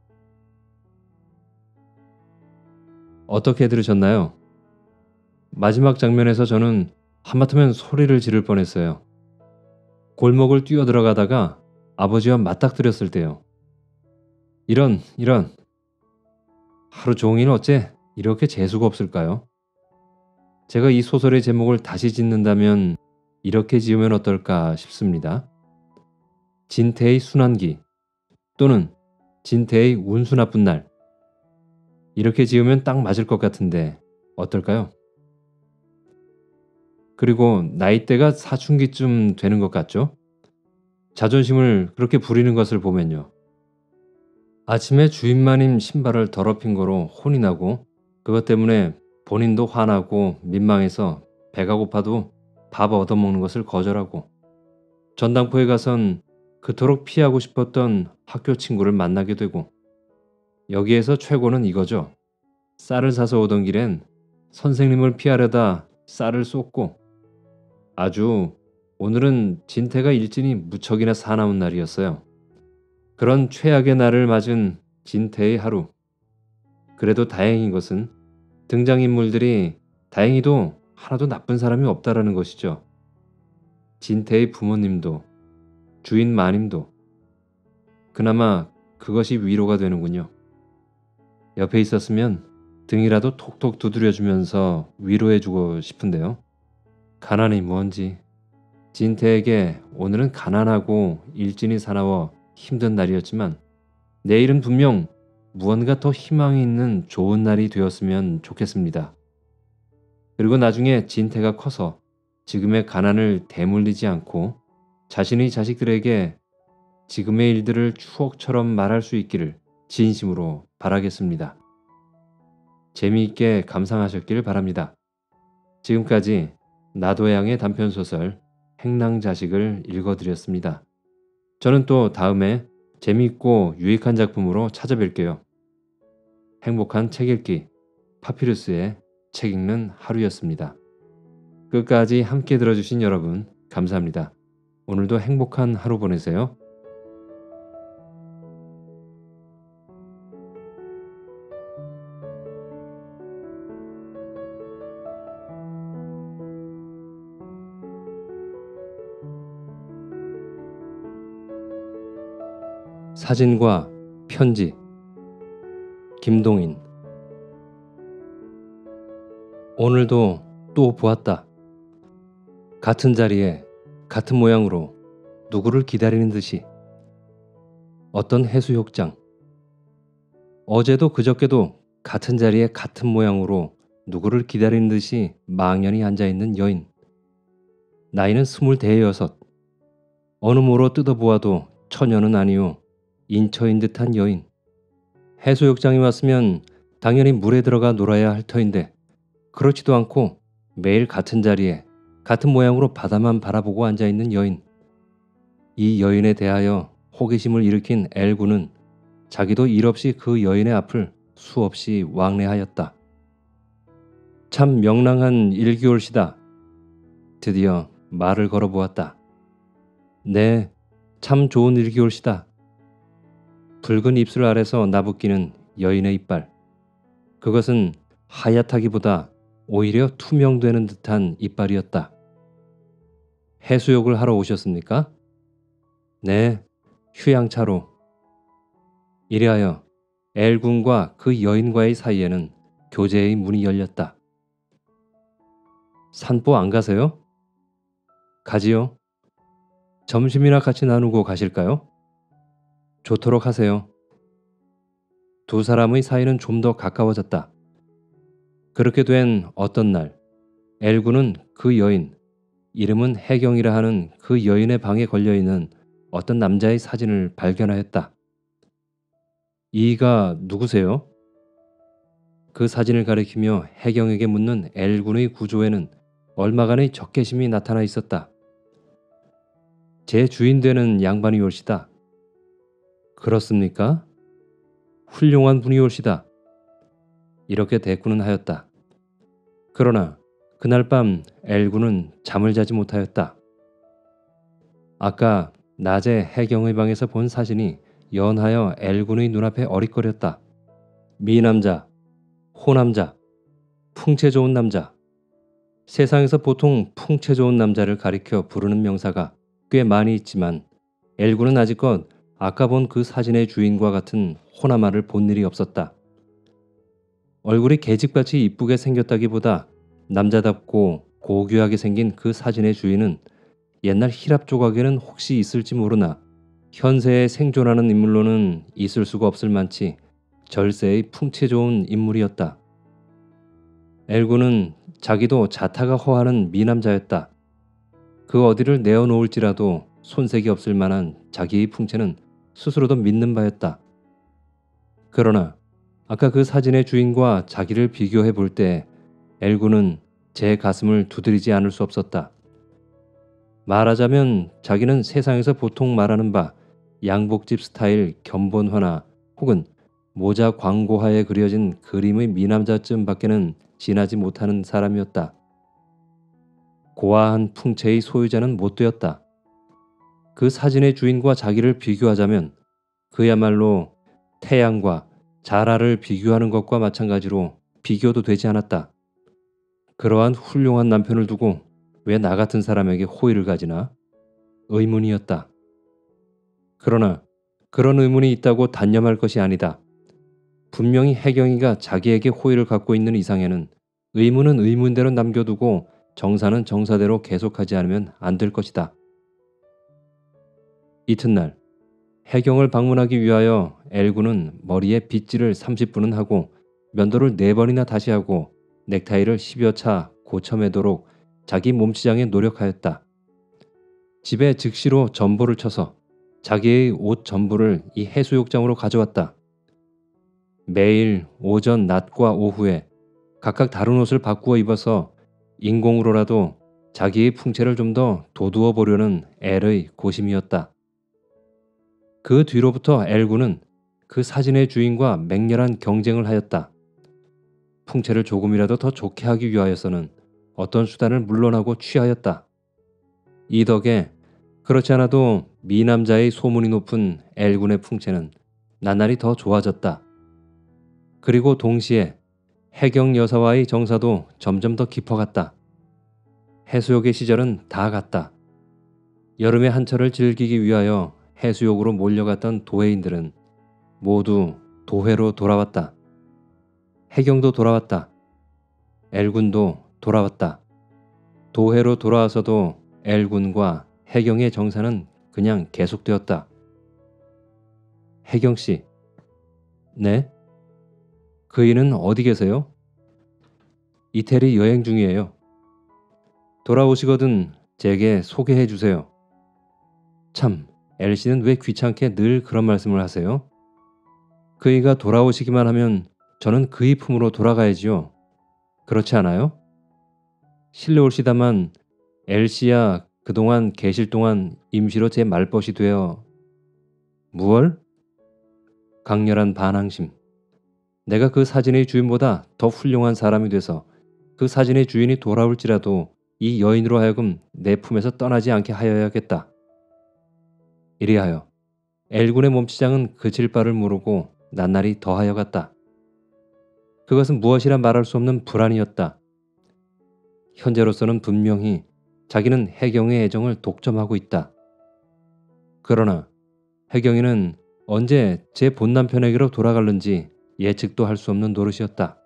어떻게 들으셨나요? 마지막 장면에서 저는 하마터면 소리를 지를 뻔했어요. 골목을 뛰어들어가다가 아버지와 맞닥뜨렸을 때요. 이런 이런 하루 종일 어째 이렇게 재수가 없을까요? 제가 이 소설의 제목을 다시 짓는다면 이렇게 지으면 어떨까 싶습니다. 진태의 순환기 또는 진태의 운수 나쁜 날. 이렇게 지으면 딱 맞을 것 같은데 어떨까요? 그리고 나이대가 사춘기쯤 되는 것 같죠? 자존심을 그렇게 부리는 것을 보면요. 아침에 주인마님 신발을 더럽힌 거로 혼이 나고 그것 때문에 본인도 화나고 민망해서 배가 고파도 밥 얻어먹는 것을 거절하고 전당포에 가선 그토록 피하고 싶었던 학교 친구를 만나게 되고 여기에서 최고는 이거죠. 쌀을 사서 오던 길엔 선생님을 피하려다 쌀을 쏟고 아주 오늘은 진태가 일진이 무척이나 사나운 날이었어요. 그런 최악의 날을 맞은 진태의 하루. 그래도 다행인 것은 등장인물들이 다행히도 하나도 나쁜 사람이 없다라는 것이죠. 진태의 부모님도 주인 마님도 그나마 그것이 위로가 되는군요. 옆에 있었으면 등이라도 톡톡 두드려주면서 위로해주고 싶은데요. 가난이 뭔지 진태에게 오늘은 가난하고 일진이 사나워 힘든 날이었지만 내일은 분명 무언가 더 희망이 있는 좋은 날이 되었으면 좋겠습니다. 그리고 나중에 진태가 커서 지금의 가난을 대물리지 않고 자신의 자식들에게 지금의 일들을 추억처럼 말할 수 있기를 진심으로 바라겠습니다. 재미있게 감상하셨길 바랍니다. 지금까지 나도양의 단편소설 행랑자식을 읽어드렸습니다. 저는 또 다음에 재미있고 유익한 작품으로 찾아뵐게요. 행복한 책 읽기 파피루스의 책 읽는 하루였습니다. 끝까지 함께 들어주신 여러분 감사합니다. 오늘도 행복한 하루 보내세요. 사진과 편지 김동인 오늘도 또 보았다. 같은 자리에 같은 모양으로 누구를 기다리는 듯이 어떤 해수욕장 어제도 그저께도 같은 자리에 같은 모양으로 누구를 기다리는 듯이 망연히 앉아있는 여인 나이는 스물대여섯 어느 모로 뜯어보아도 처녀는 아니오 인처인 듯한 여인 해수욕장에 왔으면 당연히 물에 들어가 놀아야 할 터인데 그렇지도 않고 매일 같은 자리에 같은 모양으로 바다만 바라보고 앉아있는 여인. 이 여인에 대하여 호기심을 일으킨 엘군은 자기도 일없이 그 여인의 앞을 수없이 왕래하였다. 참 명랑한 일기올시다. 드디어 말을 걸어보았다. 네, 참 좋은 일기올시다. 붉은 입술 아래서 나붓기는 여인의 이빨. 그것은 하얗다기보다 오히려 투명되는 듯한 이빨이었다. 해수욕을 하러 오셨습니까? 네, 휴양차로. 이리하여 엘군과 그 여인과의 사이에는 교제의 문이 열렸다. 산보 안 가세요? 가지요. 점심이나 같이 나누고 가실까요? 좋도록 하세요. 두 사람의 사이는 좀 더 가까워졌다. 그렇게 된 어떤 날, 엘군은 그 여인, 이름은 혜경이라 하는 그 여인의 방에 걸려있는 어떤 남자의 사진을 발견하였다. 이가 누구세요? 그 사진을 가리키며 혜경에게 묻는 엘군의 구조에는 얼마간의 적개심이 나타나 있었다. 제 주인 되는 양반이 올시다. 그렇습니까? 훌륭한 분이 올시다. 이렇게 대꾸는 하였다. 그러나 그날 밤 엘군은 잠을 자지 못하였다. 아까 낮에 해경의 방에서 본 사진이 연하여 L군의 눈앞에 어릿거렸다. 미남자, 호남자, 풍채 좋은 남자. 세상에서 보통 풍채 좋은 남자를 가리켜 부르는 명사가 꽤 많이 있지만 L군은 아직껏 아까 본 그 사진의 주인과 같은 호남아를 본 일이 없었다. 얼굴이 계집같이 이쁘게 생겼다기보다 남자답고 고귀하게 생긴 그 사진의 주인은 옛날 히랍 조각에는 혹시 있을지 모르나 현세에 생존하는 인물로는 있을 수가 없을 만치 절세의 풍채 좋은 인물이었다. L군은 자기도 자타가 허하는 미남자였다. 그 어디를 내어놓을지라도 손색이 없을 만한 자기의 풍채는 스스로도 믿는 바였다. 그러나 아까 그 사진의 주인과 자기를 비교해 볼 때 L군은 제 가슴을 두드리지 않을 수 없었다. 말하자면 자기는 세상에서 보통 말하는 바 양복집 스타일 견본화나 혹은 모자 광고하에 그려진 그림의 미남자쯤 밖에는 지나지 못하는 사람이었다. 고아한 풍채의 소유자는 못 되었다. 그 사진의 주인과 자기를 비교하자면 그야말로 태양과 자라를 비교하는 것과 마찬가지로 비교도 되지 않았다. 그러한 훌륭한 남편을 두고 왜 나 같은 사람에게 호의를 가지나? 의문이었다. 그러나 그런 의문이 있다고 단념할 것이 아니다. 분명히 혜경이가 자기에게 호의를 갖고 있는 이상에는 의문은 의문대로 남겨두고 정사는 정사대로 계속하지 않으면 안 될 것이다. 이튿날 혜경을 방문하기 위하여 L군은 머리에 빗질을 삼십 분은 하고 면도를 네 번이나 다시 하고 넥타이를 십여 차 고쳐매도록 자기 몸치장에 노력하였다. 집에 즉시로 전보를 쳐서 자기의 옷 전부를 이 해수욕장으로 가져왔다. 매일 오전, 낮과 오후에 각각 다른 옷을 바꾸어 입어서 인공으로라도 자기의 풍채를 좀 더 돋우어 보려는 L의 고심이었다. 그 뒤로부터 L군은 그 사진의 주인과 맹렬한 경쟁을 하였다. 풍채를 조금이라도 더 좋게 하기 위하여서는 어떤 수단을 물러나고 취하였다. 이 덕에 그렇지 않아도 미남자의 소문이 높은 L군의 풍채는 나날이 더 좋아졌다. 그리고 동시에 혜경 여사와의 정사도 점점 더 깊어갔다. 해수욕의 시절은 다 갔다. 여름의 한철을 즐기기 위하여 해수욕으로 몰려갔던 도회인들은 모두 도회로 돌아왔다. 혜경도 돌아왔다. L군도 돌아왔다. 도회로 돌아와서도 L군과 혜경의 정사는 그냥 계속되었다. 혜경씨. 네? 그이는 어디 계세요? 이태리 여행 중이에요. 돌아오시거든 제게 소개해 주세요. 참, L씨는 왜 귀찮게 늘 그런 말씀을 하세요? 그이가 돌아오시기만 하면 저는 그이 품으로 돌아가야지요. 그렇지 않아요? 실례 올시다만 L씨야 그동안 계실 동안 임시로 제 말벗이 되어 무얼? 강렬한 반항심. 내가 그 사진의 주인보다 더 훌륭한 사람이 돼서 그 사진의 주인이 돌아올지라도 이 여인으로 하여금 내 품에서 떠나지 않게 하여야겠다. 이리하여 L군의 몸치장은 그칠 바를 모르고 낱날이 더하여 갔다. 그것은 무엇이라 말할 수 없는 불안이었다. 현재로서는 분명히 자기는 혜경의 애정을 독점하고 있다. 그러나 혜경이는 언제 제 본남편에게로 돌아갈는지 예측도 할 수 없는 노릇이었다.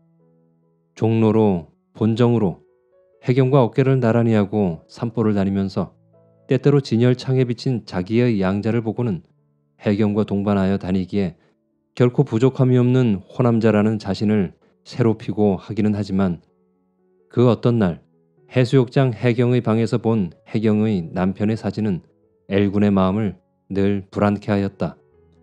종로로 본정으로 혜경과 어깨를 나란히 하고 산보를 다니면서 때때로 진열창에 비친 자기의 양자를 보고는 혜경과 동반하여 다니기에 결코 부족함이 없는 호남자라는 자신을 새롭히고 하기는 하지만 그 어떤 날 해수욕장 혜경의 방에서 본 혜경의 남편의 사진은 L군의 마음을 늘 불안케 하였다.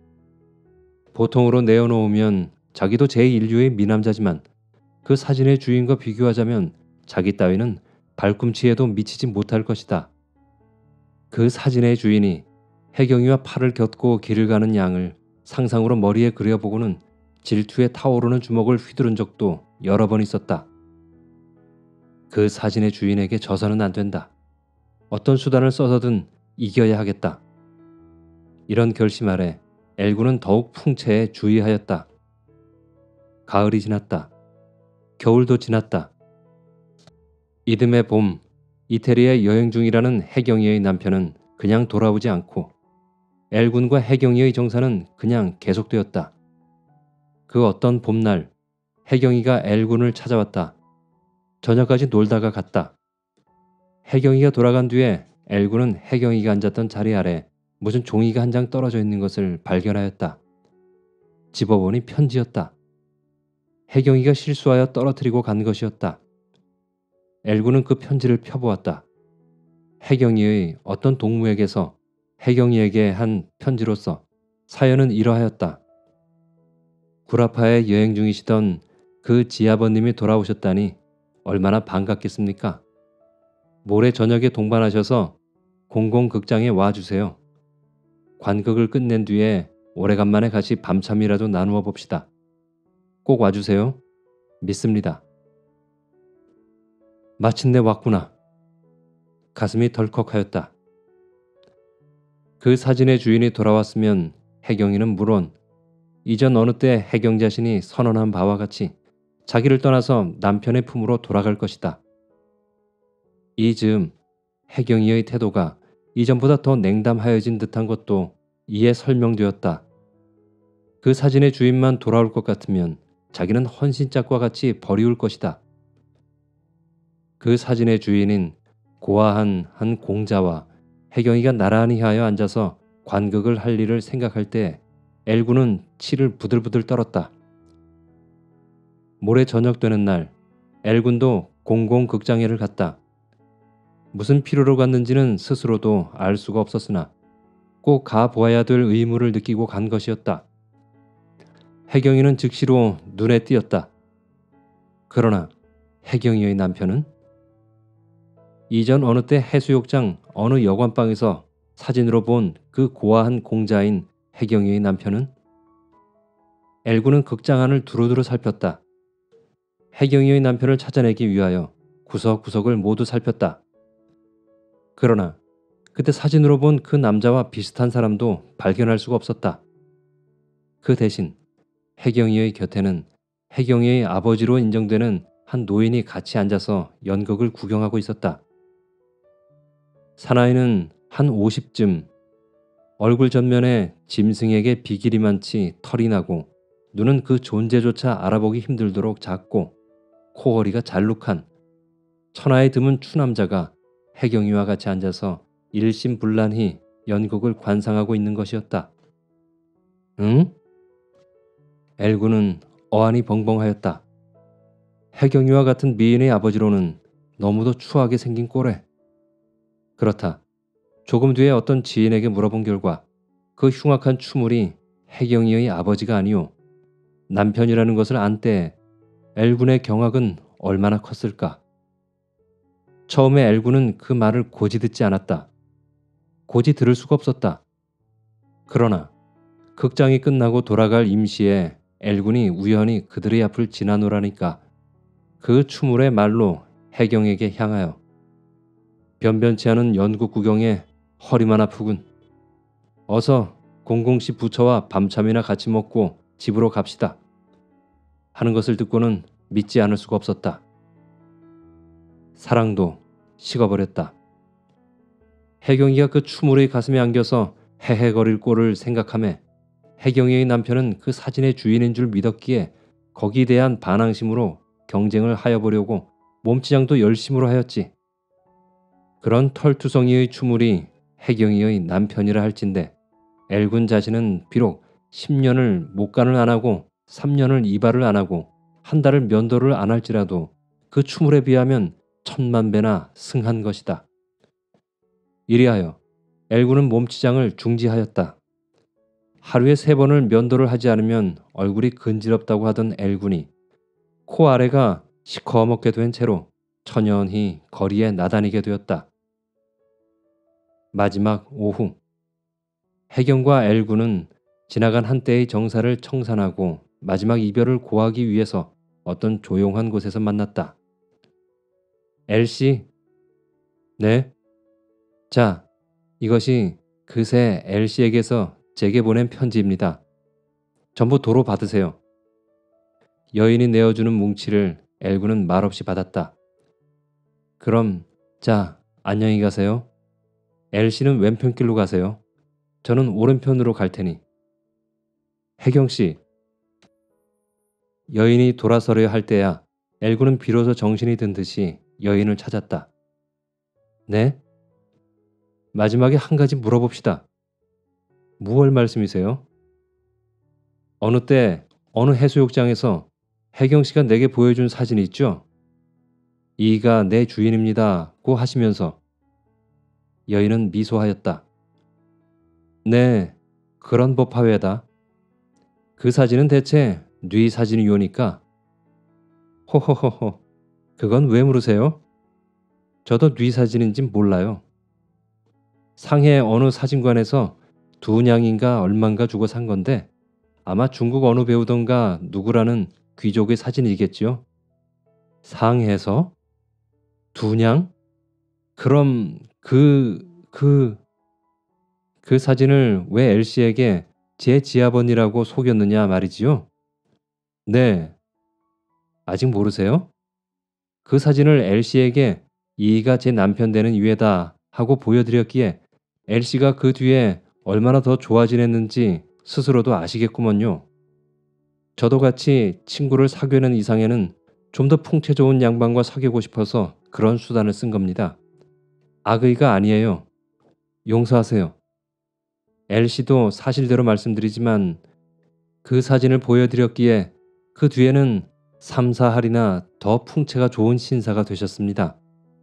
보통으로 내어놓으면 자기도 제인류의 미남자지만 그 사진의 주인과 비교하자면 자기 따위는 발꿈치에도 미치지 못할 것이다. 그 사진의 주인이 혜경이와 팔을 곁고 길을 가는 양을 상상으로 머리에 그려보고는 질투에 타오르는 주먹을 휘두른 적도 여러 번 있었다. 그 사진의 주인에게 져서는 안 된다. 어떤 수단을 써서든 이겨야 하겠다. 이런 결심 아래 엘군은 더욱 풍채에 주의하였다. 가을이 지났다. 겨울도 지났다. 이듬해 봄, 이태리에 여행 중이라는 해경이의 남편은 그냥 돌아오지 않고 엘군과 해경이의 정사는 그냥 계속되었다. 그 어떤 봄날, 해경이가 엘군을 찾아왔다. 저녁까지 놀다가 갔다. 해경이가 돌아간 뒤에 엘군은 해경이가 앉았던 자리 아래 무슨 종이가 한 장 떨어져 있는 것을 발견하였다. 집어보니 편지였다. 해경이가 실수하여 떨어뜨리고 간 것이었다. 엘군은 그 편지를 펴보았다. 해경이의 어떤 동무에게서 해경이에게 한 편지로서 사연은 이러하였다. 구라파에 여행 중이시던 그 지아버님이 돌아오셨다니 얼마나 반갑겠습니까? 모레 저녁에 동반하셔서 공공극장에 와주세요. 관극을 끝낸 뒤에 오래간만에 같이 밤참이라도 나누어 봅시다. 꼭 와주세요. 믿습니다. 마침내 왔구나. 가슴이 덜컥하였다. 그 사진의 주인이 돌아왔으면 해경이는 물론 이전 어느 때 해경 자신이 선언한 바와 같이 자기를 떠나서 남편의 품으로 돌아갈 것이다. 이 즈음 해경이의 태도가 이전보다 더 냉담하여진 듯한 것도 이에 설명되었다. 그 사진의 주인만 돌아올 것 같으면 자기는 헌신짝과 같이 버리울 것이다. 그 사진의 주인인 고아한 한 공자와 해경이가 나란히 하여 앉아서 관극을 할 일을 생각할 때 엘군은 치를 부들부들 떨었다. 모레 저녁 되는 날 엘군도 공공극장회를 갔다. 무슨 필요로 갔는지는 스스로도 알 수가 없었으나 꼭 가보아야 될 의무를 느끼고 간 것이었다. 해경이는 즉시로 눈에 띄었다. 그러나 해경이의 남편은 이전 어느 때 해수욕장 어느 여관방에서 사진으로 본 그 고아한 공자인 해경이의 남편은 엘군은 극장 안을 두루두루 살폈다. 해경이의 남편을 찾아내기 위하여 구석구석을 모두 살폈다. 그러나 그때 사진으로 본 그 남자와 비슷한 사람도 발견할 수가 없었다. 그 대신 해경이의 곁에는 해경이의 아버지로 인정되는 한 노인이 같이 앉아서 연극을 구경하고 있었다. 사나이는 한 오십쯤, 얼굴 전면에 짐승에게 비길이만치 털이 나고 눈은 그 존재조차 알아보기 힘들도록 작고 코어리가 잘룩한 천하에 드문 추남자가 해경이와 같이 앉아서 일심불란히 연극을 관상하고 있는 것이었다. 응? 엘군은 어안이 벙벙하였다. 해경이와 같은 미인의 아버지로는 너무도 추하게 생긴 꼴에. 그렇다. 조금 뒤에 어떤 지인에게 물어본 결과 그 흉악한 추물이 해경이의 아버지가 아니오 남편이라는 것을 안 때에 엘군의 경악은 얼마나 컸을까. 처음에 엘군은 그 말을 고지 듣지 않았다. 고지 들을 수가 없었다. 그러나 극장이 끝나고 돌아갈 임시에 엘군이 우연히 그들의 앞을 지나노라니까 그 추물의 말로 해경에게 향하여 변변치 않은 연극 구경에 허리만 아프군. 어서 공공씨 부처와 밤참이나 같이 먹고 집으로 갑시다. 하는 것을 듣고는 믿지 않을 수가 없었다. 사랑도 식어버렸다. 해경이가 그 추물의 가슴에 안겨서 헤헤거릴 꼴을 생각하며 해경이의 남편은 그 사진의 주인인 줄 믿었기에 거기에 대한 반항심으로 경쟁을 하여보려고 몸치장도 열심으로 하였지. 그런 털투성이의 추물이 해경이의 남편이라 할진대 엘군 자신은 비록 십 년을 목간을 안 하고 삼 년을 이발을 안 하고 한 달을 면도를 안 할지라도 그 추물에 비하면 천만 배나 승한 것이다. 이리하여 엘군은 몸치장을 중지하였다. 하루에 세 번을 면도를 하지 않으면 얼굴이 근지럽다고 하던 엘군이 코 아래가 시커멓게 된 채로 천연히 거리에 나다니게 되었다. 마지막 오후 해경과 엘군은 지나간 한때의 정사를 청산하고 마지막 이별을 고하기 위해서 어떤 조용한 곳에서 만났다. 엘씨. 네. 자, 이것이 그새 엘씨에게서 제게 보낸 편지입니다. 전부 도로 받으세요. 여인이 내어주는 뭉치를 엘군은 말없이 받았다. 그럼 자, 안녕히 가세요. 엘씨는 왼편길로 가세요. 저는 오른편으로 갈 테니. 혜경씨. 여인이 돌아서려 할 때야 엘군은 비로소 정신이 든 듯이 여인을 찾았다. 네? 마지막에 한 가지 물어봅시다. 무얼 말씀이세요? 어느 때 어느 해수욕장에서 혜경씨가 내게 보여준 사진이 있죠? 이가 내 주인입니다고 하시면서. 여인은 미소하였다. 네, 그런 법화외다. 그 사진은 대체 네 사진이오니까. 호호호호, 그건 왜 물으세요? 저도 네 사진인진 몰라요. 상해 어느 사진관에서 두 냥인가 얼만가 주고 산 건데 아마 중국 어느 배우던가 누구라는 귀족의 사진이겠지요. 상해에서? 두 냥? 그럼 그... 그... 그 사진을 왜 엘씨에게 제 지아버니라고 속였느냐 말이지요? 네. 아직 모르세요? 그 사진을 엘씨에게 이가 제 남편 되는 유해다 하고 보여드렸기에 엘씨가 그 뒤에 얼마나 더 좋아지냈는지 스스로도 아시겠구먼요. 저도 같이 친구를 사귀는 이상에는 좀 더 풍채 좋은 양반과 사귀고 싶어서 그런 수단을 쓴 겁니다. 악의가 아니에요. 용서하세요. 엘씨도 사실대로 말씀드리지만 그 사진을 보여드렸기에 그 뒤에는 삼사할이나 더 풍채가 좋은 신사가 되셨습니다.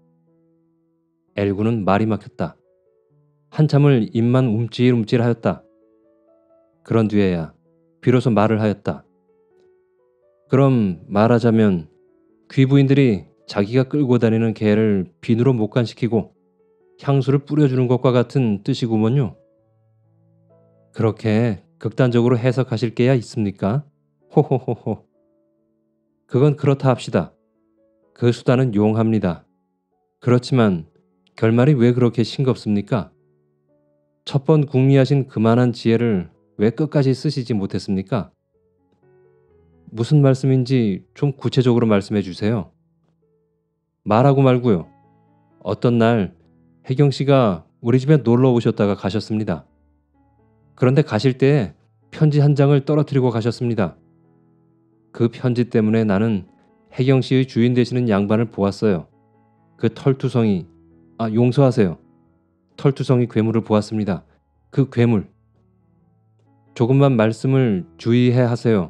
엘군은 말이 막혔다. 한참을 입만 움찔움찔하였다. 그런 뒤에야 비로소 말을 하였다. 그럼 말하자면 귀부인들이 자기가 끌고 다니는 개를 비누로 목간시키고 향수를 뿌려주는 것과 같은 뜻이구먼요. 그렇게 극단적으로 해석하실 게야 있습니까? 호호호호. 그건 그렇다 합시다. 그 수단은 용합니다. 그렇지만 결말이 왜 그렇게 싱겁습니까? 첫 번 궁리하신 그만한 지혜를 왜 끝까지 쓰시지 못했습니까? 무슨 말씀인지 좀 구체적으로 말씀해 주세요. 말하고 말고요. 어떤 날 혜경 씨가 우리 집에 놀러 오셨다가 가셨습니다. 그런데 가실 때 편지 한 장을 떨어뜨리고 가셨습니다. 그 편지 때문에 나는 혜경 씨의 주인 되시는 양반을 보았어요. 그 털투성이, 아 용서하세요. 털투성이 괴물을 보았습니다. 그 괴물. 조금만 말씀을 주의해 하세요.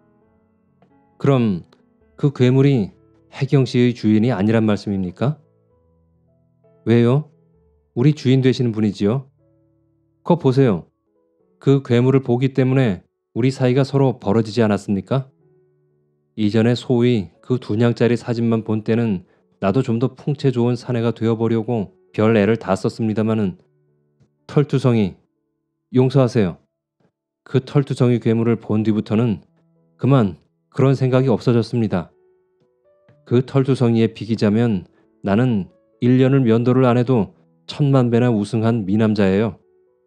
그럼 그 괴물이 혜경 씨의 주인이 아니란 말씀입니까? 왜요? 우리 주인 되시는 분이지요. 거 보세요. 그 괴물을 보기 때문에 우리 사이가 서로 벌어지지 않았습니까? 이전에 소위 그 두 냥짜리 사진만 본 때는 나도 좀 더 풍채 좋은 사내가 되어보려고 별 애를 다 썼습니다마는 털투성이, 용서하세요. 그 털투성이 괴물을 본 뒤부터는 그만 그런 생각이 없어졌습니다. 그 털투성이에 비기자면 나는 일 년을 면도를 안 해도 천만 배나 우승한 미남자예요.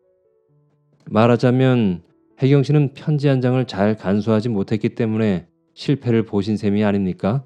말하자면 혜경 씨는 편지 한 장을 잘 간수하지 못했기 때문에 실패를 보신 셈이 아닙니까?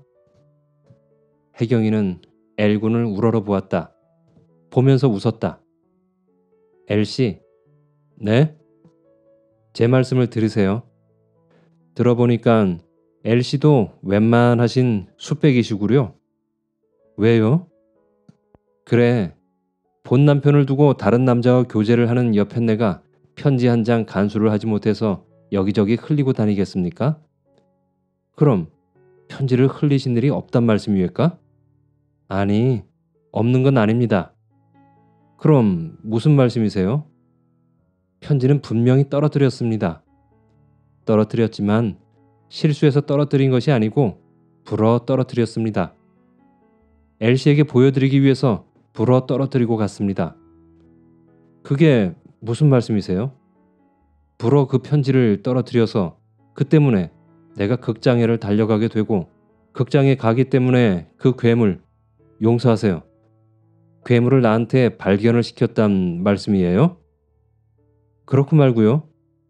혜경이는 엘군을 우러러 보았다. 보면서 웃었다. 엘씨, 네? 제 말씀을 들으세요. 들어보니까 엘씨도 웬만하신 수백이시구려. 왜요? 그래, 본 남편을 두고 다른 남자와 교제를 하는 여편네가 편지 한 장 간수를 하지 못해서 여기저기 흘리고 다니겠습니까? 그럼 편지를 흘리신 일이 없단 말씀이겠까? 아니, 없는 건 아닙니다. 그럼 무슨 말씀이세요? 편지는 분명히 떨어뜨렸습니다. 떨어뜨렸지만 실수해서 떨어뜨린 것이 아니고 불어 떨어뜨렸습니다. 엘씨에게 보여드리기 위해서 불어 떨어뜨리고 갔습니다. 그게 무슨 말씀이세요? 불어 그 편지를 떨어뜨려서 그 때문에 내가 극장에를 달려가게 되고 극장에 가기 때문에 그 괴물, 용서하세요. 괴물을 나한테 발견을 시켰단 말씀이에요? 그렇고 말고요.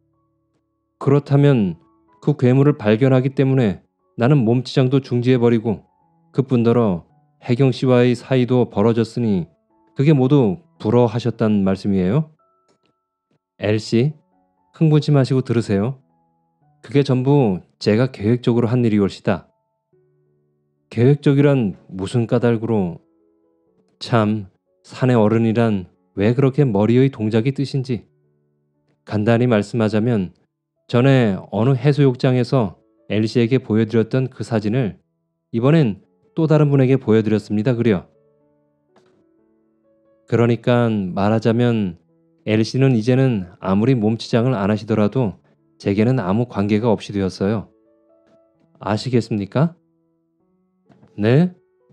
그렇다면 그 괴물을 발견하기 때문에 나는 몸치장도 중지해버리고 그뿐더러 혜경 씨와의 사이도 벌어졌으니 그게 모두 불허하셨단 말씀이에요? 엘씨, 흥분치 마시고 들으세요. 그게 전부 제가 계획적으로 한 일이 올시다. 계획적이란 무슨 까닭으로? 참, 사내 어른이란 왜 그렇게 머리의 동작이 뜨신지. 간단히 말씀하자면 전에 어느 해수욕장에서 엘씨에게 보여드렸던 그 사진을 이번엔 또 다른 분에게 보여드렸습니다. 그려. 그러니까 말하자면 엘씨는 이제는 아무리 몸치장을 안 하시더라도 제게는 아무 관계가 없이 되었어요. 아시겠습니까? 네?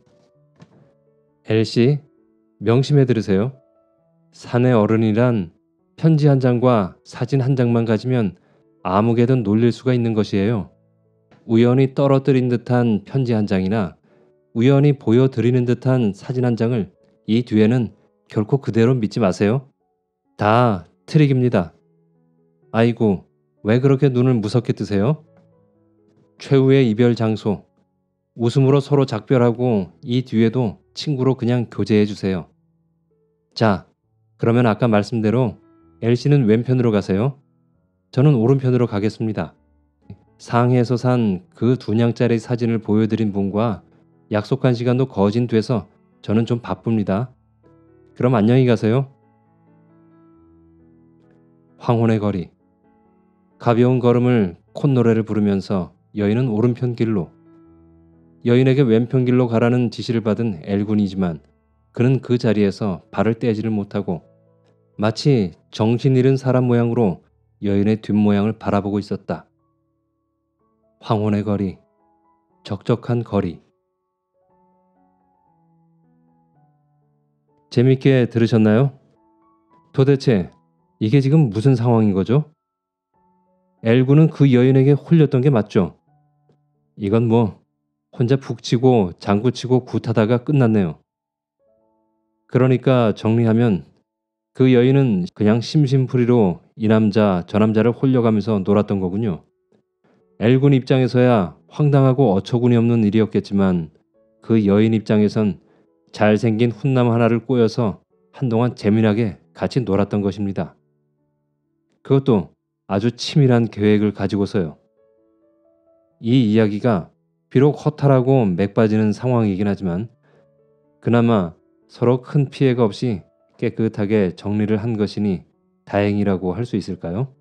엘씨, 명심해 들으세요. 사내 어른이란 편지 한 장과 사진 한 장만 가지면 아무개든 놀릴 수가 있는 것이에요. 우연히 떨어뜨린 듯한 편지 한 장이나 우연히 보여드리는 듯한 사진 한 장을 이 뒤에는 결코 그대로 믿지 마세요. 다 트릭입니다. 아이고, 왜 그렇게 눈을 무섭게 뜨세요? 최후의 이별 장소. 웃음으로 서로 작별하고 이 뒤에도 친구로 그냥 교제해 주세요. 자, 그러면 아까 말씀대로 엘씨는 왼편으로 가세요. 저는 오른편으로 가겠습니다. 상해에서 산 그 두 냥짜리 사진을 보여드린 분과 약속한 시간도 거진돼서 저는 좀 바쁩니다. 그럼 안녕히 가세요. 황혼의 거리. 가벼운 걸음을 콧노래를 부르면서 여인은 오른편 길로, 여인에게 왼편 길로 가라는 지시를 받은 엘군이지만 그는 그 자리에서 발을 떼지를 못하고 마치 정신 잃은 사람 모양으로 여인의 뒷모양을 바라보고 있었다. 황혼의 거리, 적적한 거리. 재밌게 들으셨나요? 도대체 이게 지금 무슨 상황인 거죠? 엘군은 그 여인에게 홀렸던 게 맞죠? 이건 뭐 혼자 푹 치고 장구치고 굿하다가 끝났네요. 그러니까 정리하면 그 여인은 그냥 심심풀이로 이 남자 저 남자를 홀려가면서 놀았던 거군요. 엘군 입장에서야 황당하고 어처구니 없는 일이었겠지만 그 여인 입장에선 잘생긴 훈남 하나를 꼬여서 한동안 재미나게 같이 놀았던 것입니다. 그것도 아주 치밀한 계획을 가지고서요. 이 이야기가 비록 허탈하고 맥빠지는 상황이긴 하지만 그나마 서로 큰 피해가 없이 깨끗하게 정리를 한 것이니 다행이라고 할 수 있을까요?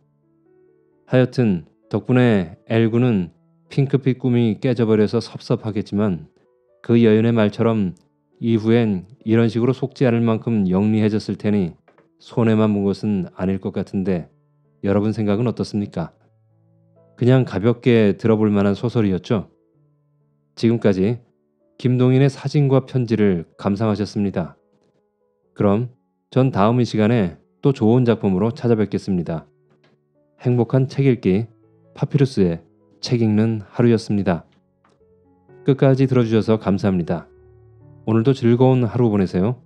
하여튼 덕분에 엘군은 핑크빛 꿈이 깨져버려서 섭섭하겠지만 그 여인의 말처럼 이후엔 이런 식으로 속지 않을 만큼 영리해졌을 테니 손해만 본 것은 아닐 것 같은데 여러분 생각은 어떻습니까? 그냥 가볍게 들어볼 만한 소설이었죠? 지금까지 김동인의 사진과 편지를 감상하셨습니다. 그럼 전 다음 이 시간에 또 좋은 작품으로 찾아뵙겠습니다. 행복한 책 읽기 파피루스의 책 읽는 하루였습니다. 끝까지 들어주셔서 감사합니다. 오늘도 즐거운 하루 보내세요.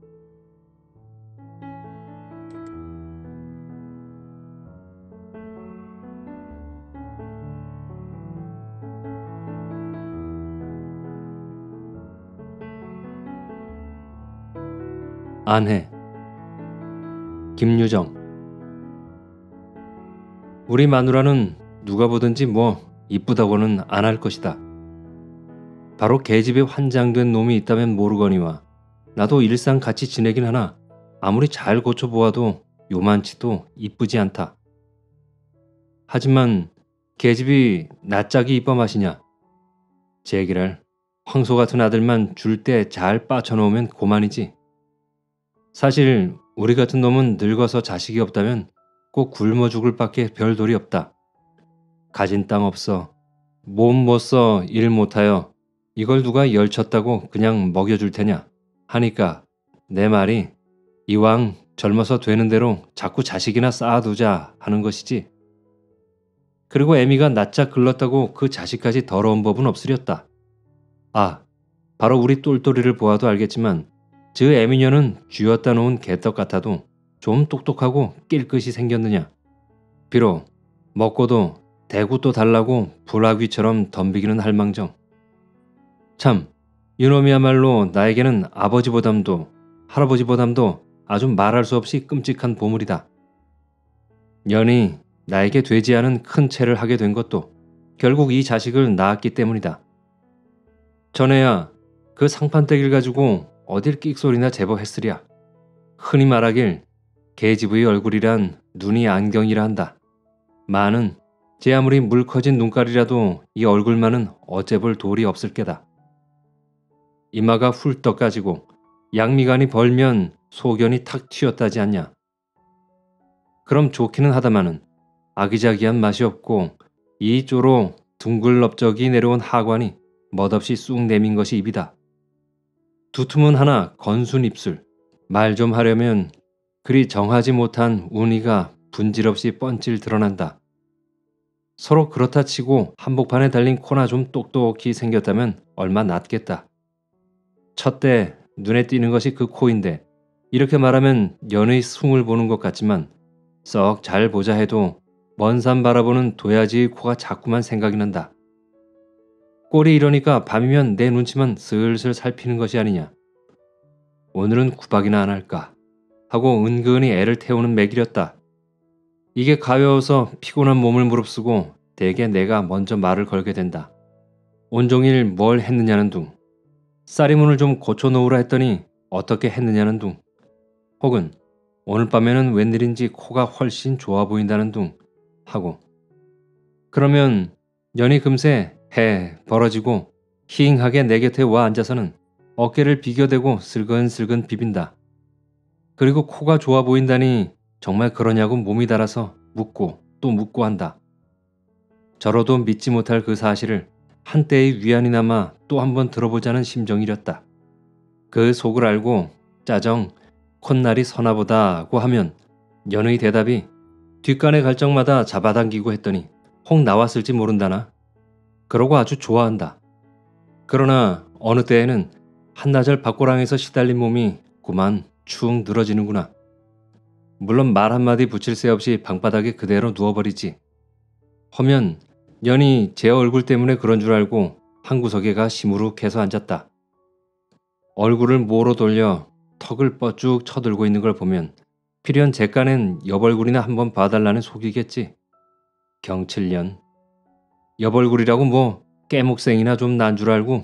아내 김유정. 우리 마누라는 누가 보든지 뭐 이쁘다고는 안 할 것이다. 바로 계집에 환장된 놈이 있다면 모르거니와 나도 일상 같이 지내긴 하나 아무리 잘 고쳐보아도 요만치도 이쁘지 않다. 하지만 계집이 낯짝이 이뻐 마시냐. 제기랄 황소 같은 아들만 줄 때 잘 빠쳐놓으면 고만이지. 사실 우리 같은 놈은 늙어서 자식이 없다면 꼭 굶어 죽을 밖에 별 도리 없다. 가진 땅 없어. 몸 못 써 일 못하여 이걸 누가 열쳤다고 그냥 먹여줄 테냐 하니까 내 말이 이왕 젊어서 되는 대로 자꾸 자식이나 쌓아두자 하는 것이지. 그리고 애미가 낯짝 글렀다고 그 자식까지 더러운 법은 없으렸다. 아, 바로 우리 똘똘이를 보아도 알겠지만 저 애미녀는 쥐었다 놓은 개떡 같아도 좀 똑똑하고 낄끗이 생겼느냐. 비록 먹고도 대구 또 달라고 불화귀처럼 덤비기는 할망정. 참, 이놈이야말로 나에게는 아버지보담도 할아버지보담도 아주 말할 수 없이 끔찍한 보물이다. 년이 나에게 되지 않은 큰 채를 하게 된 것도 결국 이 자식을 낳았기 때문이다. 전에야 그 상판떼기를 가지고 어딜 끽소리나 제법 했으랴. 흔히 말하길 계집의 얼굴이란 눈이 안경이라 한다. 마는 제 아무리 물 커진 눈깔이라도 이 얼굴만은 어째 볼 돌이 없을 게다. 이마가 훌떡 까지고 양미간이 벌면 소견이 탁 튀었다지 않냐. 그럼 좋기는 하다마는 아기자기한 맛이 없고 이 쪼로 둥글럽적이 내려온 하관이 멋없이 쑥 내민 것이 입이다. 두툼은 하나 건순 입술, 말 좀 하려면 그리 정하지 못한 운이가 분질없이 뻔질 드러난다. 서로 그렇다 치고 한복판에 달린 코나 좀 똑똑히 생겼다면 얼마 낫겠다. 첫때 눈에 띄는 것이 그 코인데 이렇게 말하면 연의 숭을 보는 것 같지만 썩 잘 보자 해도 먼 산 바라보는 도야지의 코가 자꾸만 생각이 난다. 꼴이 이러니까 밤이면 내 눈치만 슬슬 살피는 것이 아니냐. 오늘은 구박이나 안 할까 하고 은근히 애를 태우는 맥이렸다. 이게 가벼워서 피곤한 몸을 무릅쓰고 대개 내가 먼저 말을 걸게 된다. 온종일 뭘 했느냐는 둥, 쌀이문을 좀 고쳐놓으라 했더니 어떻게 했느냐는 둥, 혹은 오늘 밤에는 웬일인지 코가 훨씬 좋아 보인다는 둥 하고, 그러면 년이 금세 해 벌어지고 희잉하게 내 곁에 와 앉아서는 어깨를 비교대고 슬근슬근 비빈다. 그리고 코가 좋아 보인다니 정말 그러냐고 몸이 달아서 묻고 또 묻고 한다. 저로도 믿지 못할 그 사실을 한때의 위안이 남아 또 한번 들어보자는 심정이렸다. 그 속을 알고 짜정 콧날이 서나보다고 하면 연의 대답이 뒷간에 갈 적마다 잡아당기고 했더니 혹 나왔을지 모른다나. 그러고 아주 좋아한다. 그러나 어느 때에는 한나절 밖고랑에서 시달린 몸이 그만 축 늘어지는구나. 물론 말 한마디 붙일 새 없이 방바닥에 그대로 누워버리지. 허면 년이 제 얼굴 때문에 그런 줄 알고 한 구석에 가 시무룩해서 앉았다. 얼굴을 모로 돌려 턱을 뻗쭉 쳐들고 있는 걸 보면 필연 제 깐엔 옆얼굴이나 한번 봐달라는 속이겠지. 경칠년. 옆얼굴이라고 뭐 깨목생이나 좀 난 줄 알고.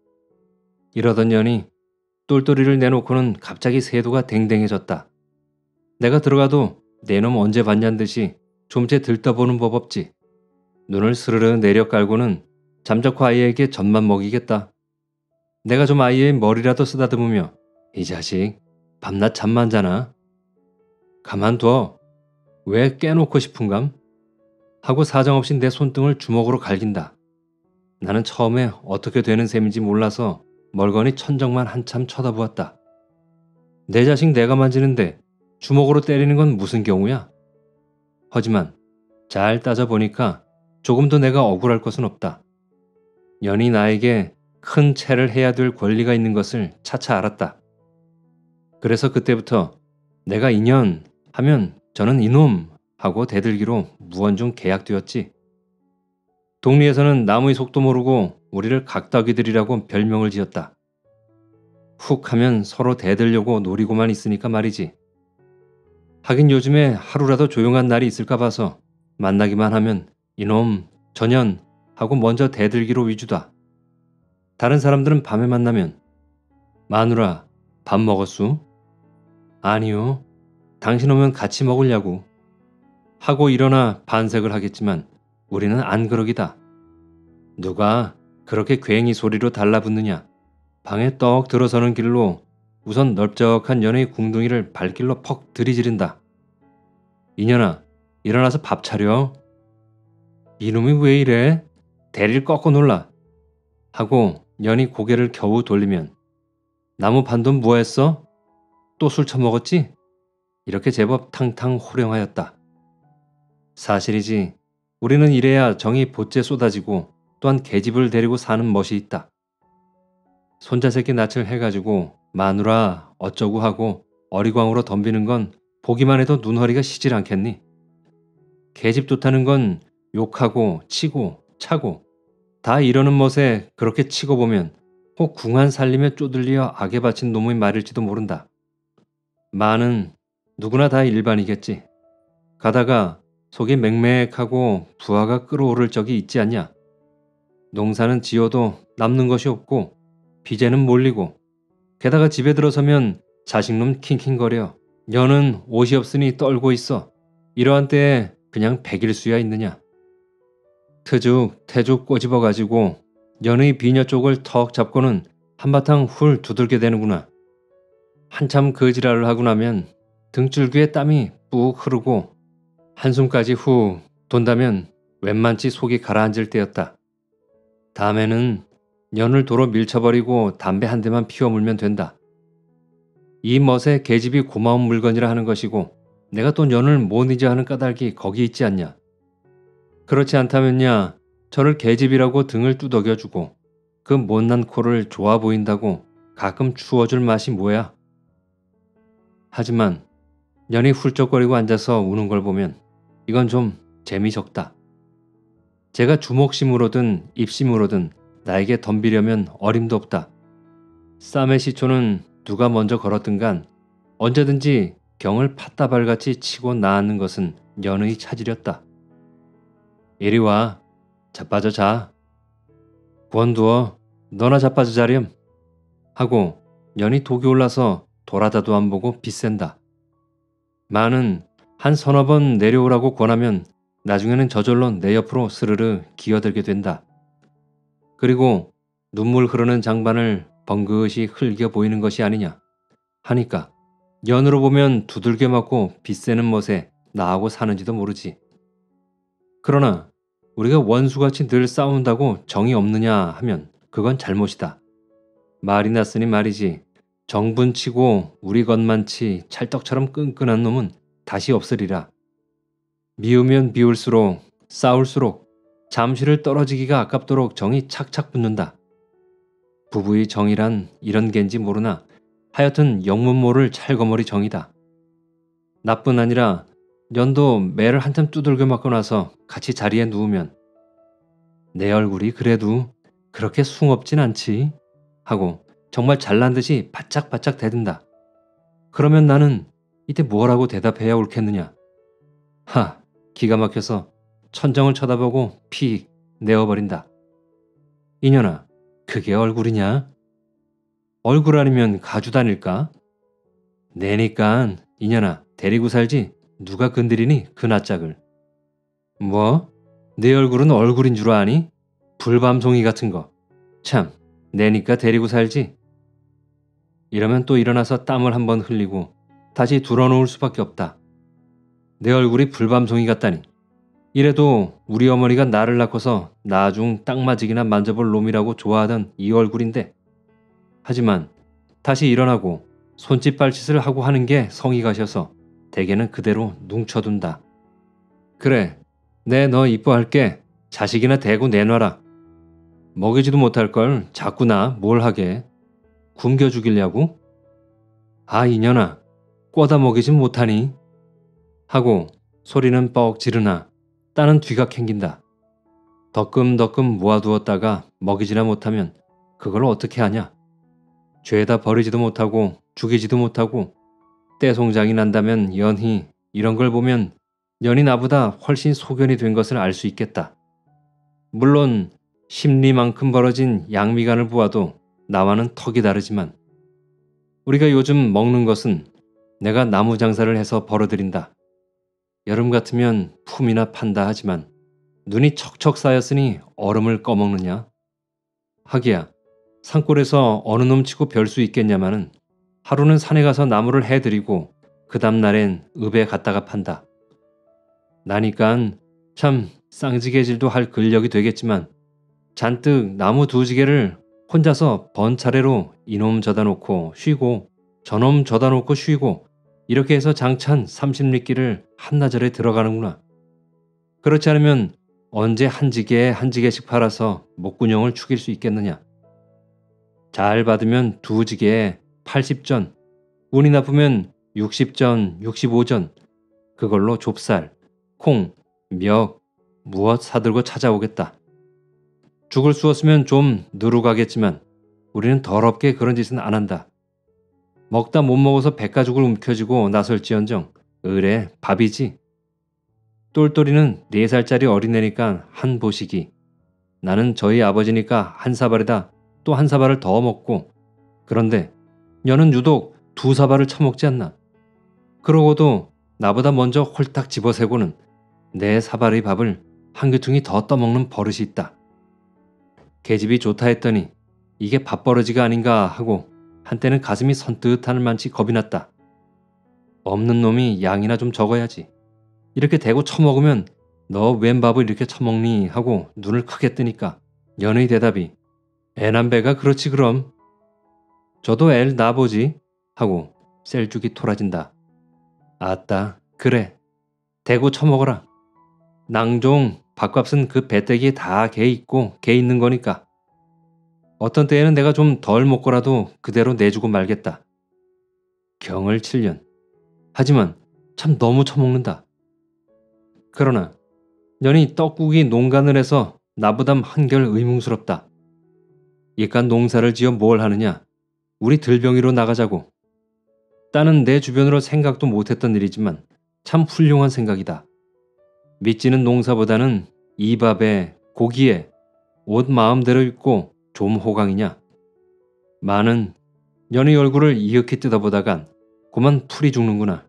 이러던 년이 똘똘이를 내놓고는 갑자기 세도가 댕댕해졌다. 내가 들어가도 내 놈 언제 봤냔 듯이 좀째 들떠보는 법 없지. 눈을 스르르 내려 깔고는 잠자코 아이에게 젖만 먹이겠다. 내가 좀 아이의 머리라도 쓰다듬으며 이 자식 밤낮 잠만 자나? 가만둬. 왜 깨놓고 싶은감? 하고 사정없이 내 손등을 주먹으로 갈긴다. 나는 처음에 어떻게 되는 셈인지 몰라서 멀거니 천정만 한참 쳐다보았다. 내 자식 내가 만지는데 주먹으로 때리는 건 무슨 경우야? 하지만 잘 따져보니까 조금도 내가 억울할 것은 없다. 연이 나에게 큰 채를 해야 될 권리가 있는 것을 차차 알았다. 그래서 그때부터 내가 인연 하면 저는 이놈 하고 대들기로 무언중 계약되었지. 동리에서는 나무의 속도 모르고 우리를 각다귀들이라고 별명을 지었다. 훅 하면 서로 대들려고 노리고만 있으니까 말이지. 하긴 요즘에 하루라도 조용한 날이 있을까 봐서 만나기만 하면 이놈, 전연 하고 먼저 대들기로 위주다. 다른 사람들은 밤에 만나면 마누라, 밥 먹었수? 아니요. 당신 오면 같이 먹으려고. 하고 일어나 반색을 하겠지만 우리는 안 그러기다. 누가 그렇게 괜히 소리로 달라붙느냐. 방에 떡 들어서는 길로 우선 넓적한 연의 궁둥이를 발길로 퍽 들이지른다. 이년아, 일어나서 밥 차려. 이놈이 왜 이래? 대리를 꺾어 놀라. 하고 연이 고개를 겨우 돌리면 나무 반돈 뭐했어? 또 술 처먹었지? 이렇게 제법 탕탕 호령하였다. 사실이지. 우리는 이래야 정이 보째 쏟아지고 또한 계집을 데리고 사는 멋이 있다. 손자 새끼 낯을 해가지고 마누라 어쩌고 하고 어리광으로 덤비는 건 보기만 해도 눈허리가 시질 않겠니? 계집 좋다는 건 욕하고 치고 차고 다 이러는 멋에 그렇게 치고 보면 혹 궁한 살림에 쪼들려 악에 바친 놈의 말일지도 모른다. 마는 누구나 다 일반이겠지. 가다가 속이 맹맹하고 부하가 끓어오를 적이 있지 않냐. 농사는 지어도 남는 것이 없고 빚에는 몰리고 게다가 집에 들어서면 자식놈 킹킹거려. 여는 옷이 없으니 떨고 있어. 이러한 때에 그냥 백일 수야 있느냐. 트죽 태죽 꼬집어가지고 연의 비녀 쪽을 턱 잡고는 한바탕 훌 두들게 되는구나. 한참 그 지랄을 하고 나면 등줄기에 땀이 뿍 흐르고 한숨까지 후 돈다면 웬만치 속이 가라앉을 때였다. 다음에는 연을 도로 밀쳐버리고 담배 한 대만 피워 물면 된다. 이 멋에 계집이 고마운 물건이라 하는 것이고 내가 또 연을 못 잊어 하는 까닭이 거기 있지 않냐. 그렇지 않다면야 저를 계집이라고 등을 두덕여주고 그 못난 코를 좋아 보인다고 가끔 추워줄 맛이 뭐야. 하지만 연이 훌쩍거리고 앉아서 우는 걸 보면 이건 좀 재미적다. 제가 주먹심으로든 입심으로든 나에게 덤비려면 어림도 없다. 쌈의 시초는 누가 먼저 걸었든 간 언제든지 경을 팥다발같이 치고 나앉는 것은 연의 차지렸다. 이리 와. 자빠져 자. 권두어. 너나 자빠져 자렴. 하고 연이 독이 올라서 돌아다도 안 보고 빗센다. 마는 한 서너 번 내려오라고 권하면 나중에는 저절로 내 옆으로 스르르 기어들게 된다. 그리고 눈물 흐르는 장반을 번긋이 흘겨 보이는 것이 아니냐 하니까 연으로 보면 두들겨 맞고 빗세는 멋에 나하고 사는지도 모르지. 그러나 우리가 원수같이 늘 싸운다고 정이 없느냐 하면 그건 잘못이다. 말이 났으니 말이지 정분치고 우리 것만치 찰떡처럼 끈끈한 놈은 다시 없으리라. 미우면 미울수록 싸울수록 잠시를 떨어지기가 아깝도록 정이 착착 붙는다. 부부의 정이란 이런 겐지 모르나 하여튼 영문 모를 찰거머리 정이다. 나뿐 아니라 연도 매를 한참 두들겨 맞고 나서 같이 자리에 누우면 내 얼굴이 그래도 그렇게 숭업진 않지 하고 정말 잘난 듯이 바짝바짝 대든다. 그러면 나는 이때 뭐라고 대답해야 옳겠느냐. 하, 기가 막혀서 천정을 쳐다보고 픽 내어버린다. 이년아, 그게 얼굴이냐? 얼굴 아니면 가주 다닐까? 내니깐 이년아 데리고 살지 누가 건드리니 그 낯짝을. 뭐? 내 얼굴은 얼굴인 줄 아니? 불밤송이 같은 거. 참, 내니까 데리고 살지. 이러면 또 일어나서 땀을 한번 흘리고 다시 둘어놓을 수밖에 없다. 내 얼굴이 불밤송이 같다니. 이래도 우리 어머니가 나를 낳고서 나중 딱 맞으기나 만져볼 놈이라고 좋아하던 이 얼굴인데. 하지만 다시 일어나고 손짓 발짓을 하고 하는 게 성이 가셔서 대개는 그대로 뭉쳐둔다. 그래, 내 너 이뻐할게. 자식이나 대고 내놔라. 먹이지도 못할 걸 자꾸 나 뭘 하게. 굶겨 죽이려고? 아 이년아, 꿔다 먹이진 못하니? 하고 소리는 뻑 지르나 딴은 뒤가 캥긴다. 덕금덕금 모아두었다가 먹이지나 못하면 그걸 어떻게 하냐? 죄다 버리지도 못하고 죽이지도 못하고 떼송장이 난다면 연희 이런 걸 보면 연이 나보다 훨씬 소견이 된 것을 알 수 있겠다. 물론 심리만큼 벌어진 양미간을 보아도 나와는 턱이 다르지만 우리가 요즘 먹는 것은 내가 나무 장사를 해서 벌어들인다. 여름 같으면 품이나 판다 하지만 눈이 척척 쌓였으니 얼음을 꺼먹느냐? 하기야 산골에서 어느 놈치고 별 수 있겠냐마는 하루는 산에 가서 나무를 해드리고 그 다음날엔 읍에 갔다가 판다. 나니깐 참 쌍지개질도 할 근력이 되겠지만 잔뜩 나무 두 지개를 혼자서 번차례로 이놈 져다 놓고 쉬고 저놈 져다 놓고 쉬고 이렇게 해서 장찬 삼십 리끼를 한나절에 들어가는구나. 그렇지 않으면 언제 한 지개에 한 지개씩 팔아서 목구녕을 축일 수 있겠느냐. 잘 받으면 두 지게에 팔십 전, 운이 나쁘면 육십 전, 육십오 전, 그걸로 좁쌀, 콩, 멱, 무엇 사들고 찾아오겠다. 죽을 쑤었으면 좀 누르가겠지만 우리는 더럽게 그런 짓은 안 한다. 먹다 못 먹어서 백가죽을 움켜쥐고 나설지언정 으레 밥이지. 똘똘이는 네 살짜리 어린애니까 한 보시기. 나는 저희 아버지니까 한 사발에다 또 한 사발을 더 먹고, 그런데 여는 유독 두 사발을 처먹지 않나. 그러고도 나보다 먼저 홀딱 집어세고는 내 사발의 밥을 한 귀퉁이 더 떠먹는 버릇이 있다. 계집이 좋다 했더니 이게 밥버러지가 아닌가 하고 한때는 가슴이 선뜻하는 만치 겁이 났다. 없는 놈이 양이나 좀 적어야지. 이렇게 대고 처먹으면 너 웬 밥을 이렇게 처먹니 하고 눈을 크게 뜨니까 연의 대답이 애남배가 그렇지 그럼. 저도 엘 나보지 하고 셀쭉이 토라진다. 아따 그래 대고 처먹어라. 낭종 밥값은 그 배때기에 다 개 있고 개 있는 거니까. 어떤 때에는 내가 좀 덜 먹고라도 그대로 내주고 말겠다. 경을 칠 년. 하지만 참 너무 처먹는다. 그러나 년이 떡국이 농간을 해서 나보담 한결 의문스럽다. 이깟 농사를 지어 뭘 하느냐. 우리 들병이로 나가자고. 따는 내 주변으로 생각도 못했던 일이지만 참 훌륭한 생각이다. 믿지는 농사보다는 이 밥에 고기에 옷 마음대로 입고 좀 호강이냐. 많은 년의 얼굴을 이윽히 뜯어보다간 그만 풀이 죽는구나.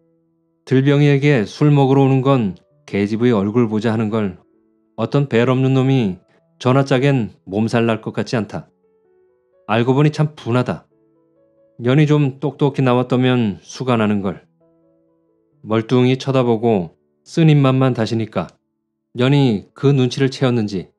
들병이에게 술 먹으러 오는 건 계집의 얼굴 보자 하는 걸 어떤 벨 없는 놈이 전화 짝엔 몸살 날 것 같지 않다. 알고 보니 참 분하다. 년이 좀 똑똑히 나왔다면 수가 나는 걸. 멀뚱히 쳐다보고 쓴 입맛만 다시니까 년이 그 눈치를 채웠는지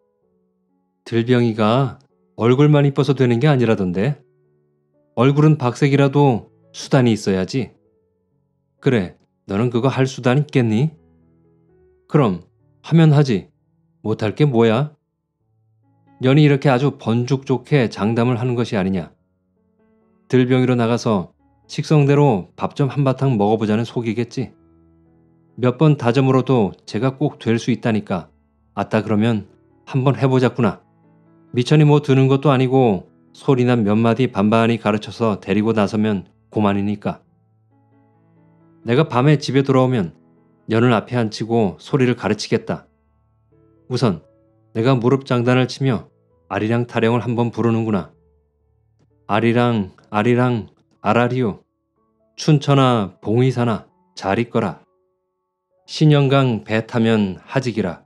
들병이가 얼굴만 이뻐서 되는 게 아니라던데. 얼굴은 박색이라도 수단이 있어야지. 그래, 너는 그거 할 수단 있겠니? 그럼 하면 하지. 못할 게 뭐야? 년이 이렇게 아주 번죽 좋게 장담을 하는 것이 아니냐. 들병이로 나가서 식성대로 밥 좀 한바탕 먹어보자는 속이겠지. 몇 번 다짐으로도 제가 꼭 될 수 있다니까. 아따 그러면 한번 해보자꾸나. 미천이 뭐 드는 것도 아니고 소리나 몇 마디 반반히 가르쳐서 데리고 나서면 고만이니까. 내가 밤에 집에 돌아오면 년을 앞에 앉히고 소리를 가르치겠다. 우선 내가 무릎 장단을 치며 아리랑 타령을 한번 부르는구나. 아리랑 아리랑 아라리요. 춘천아 봉의사나 잘 있거라. 신영강 배 타면 하직이라.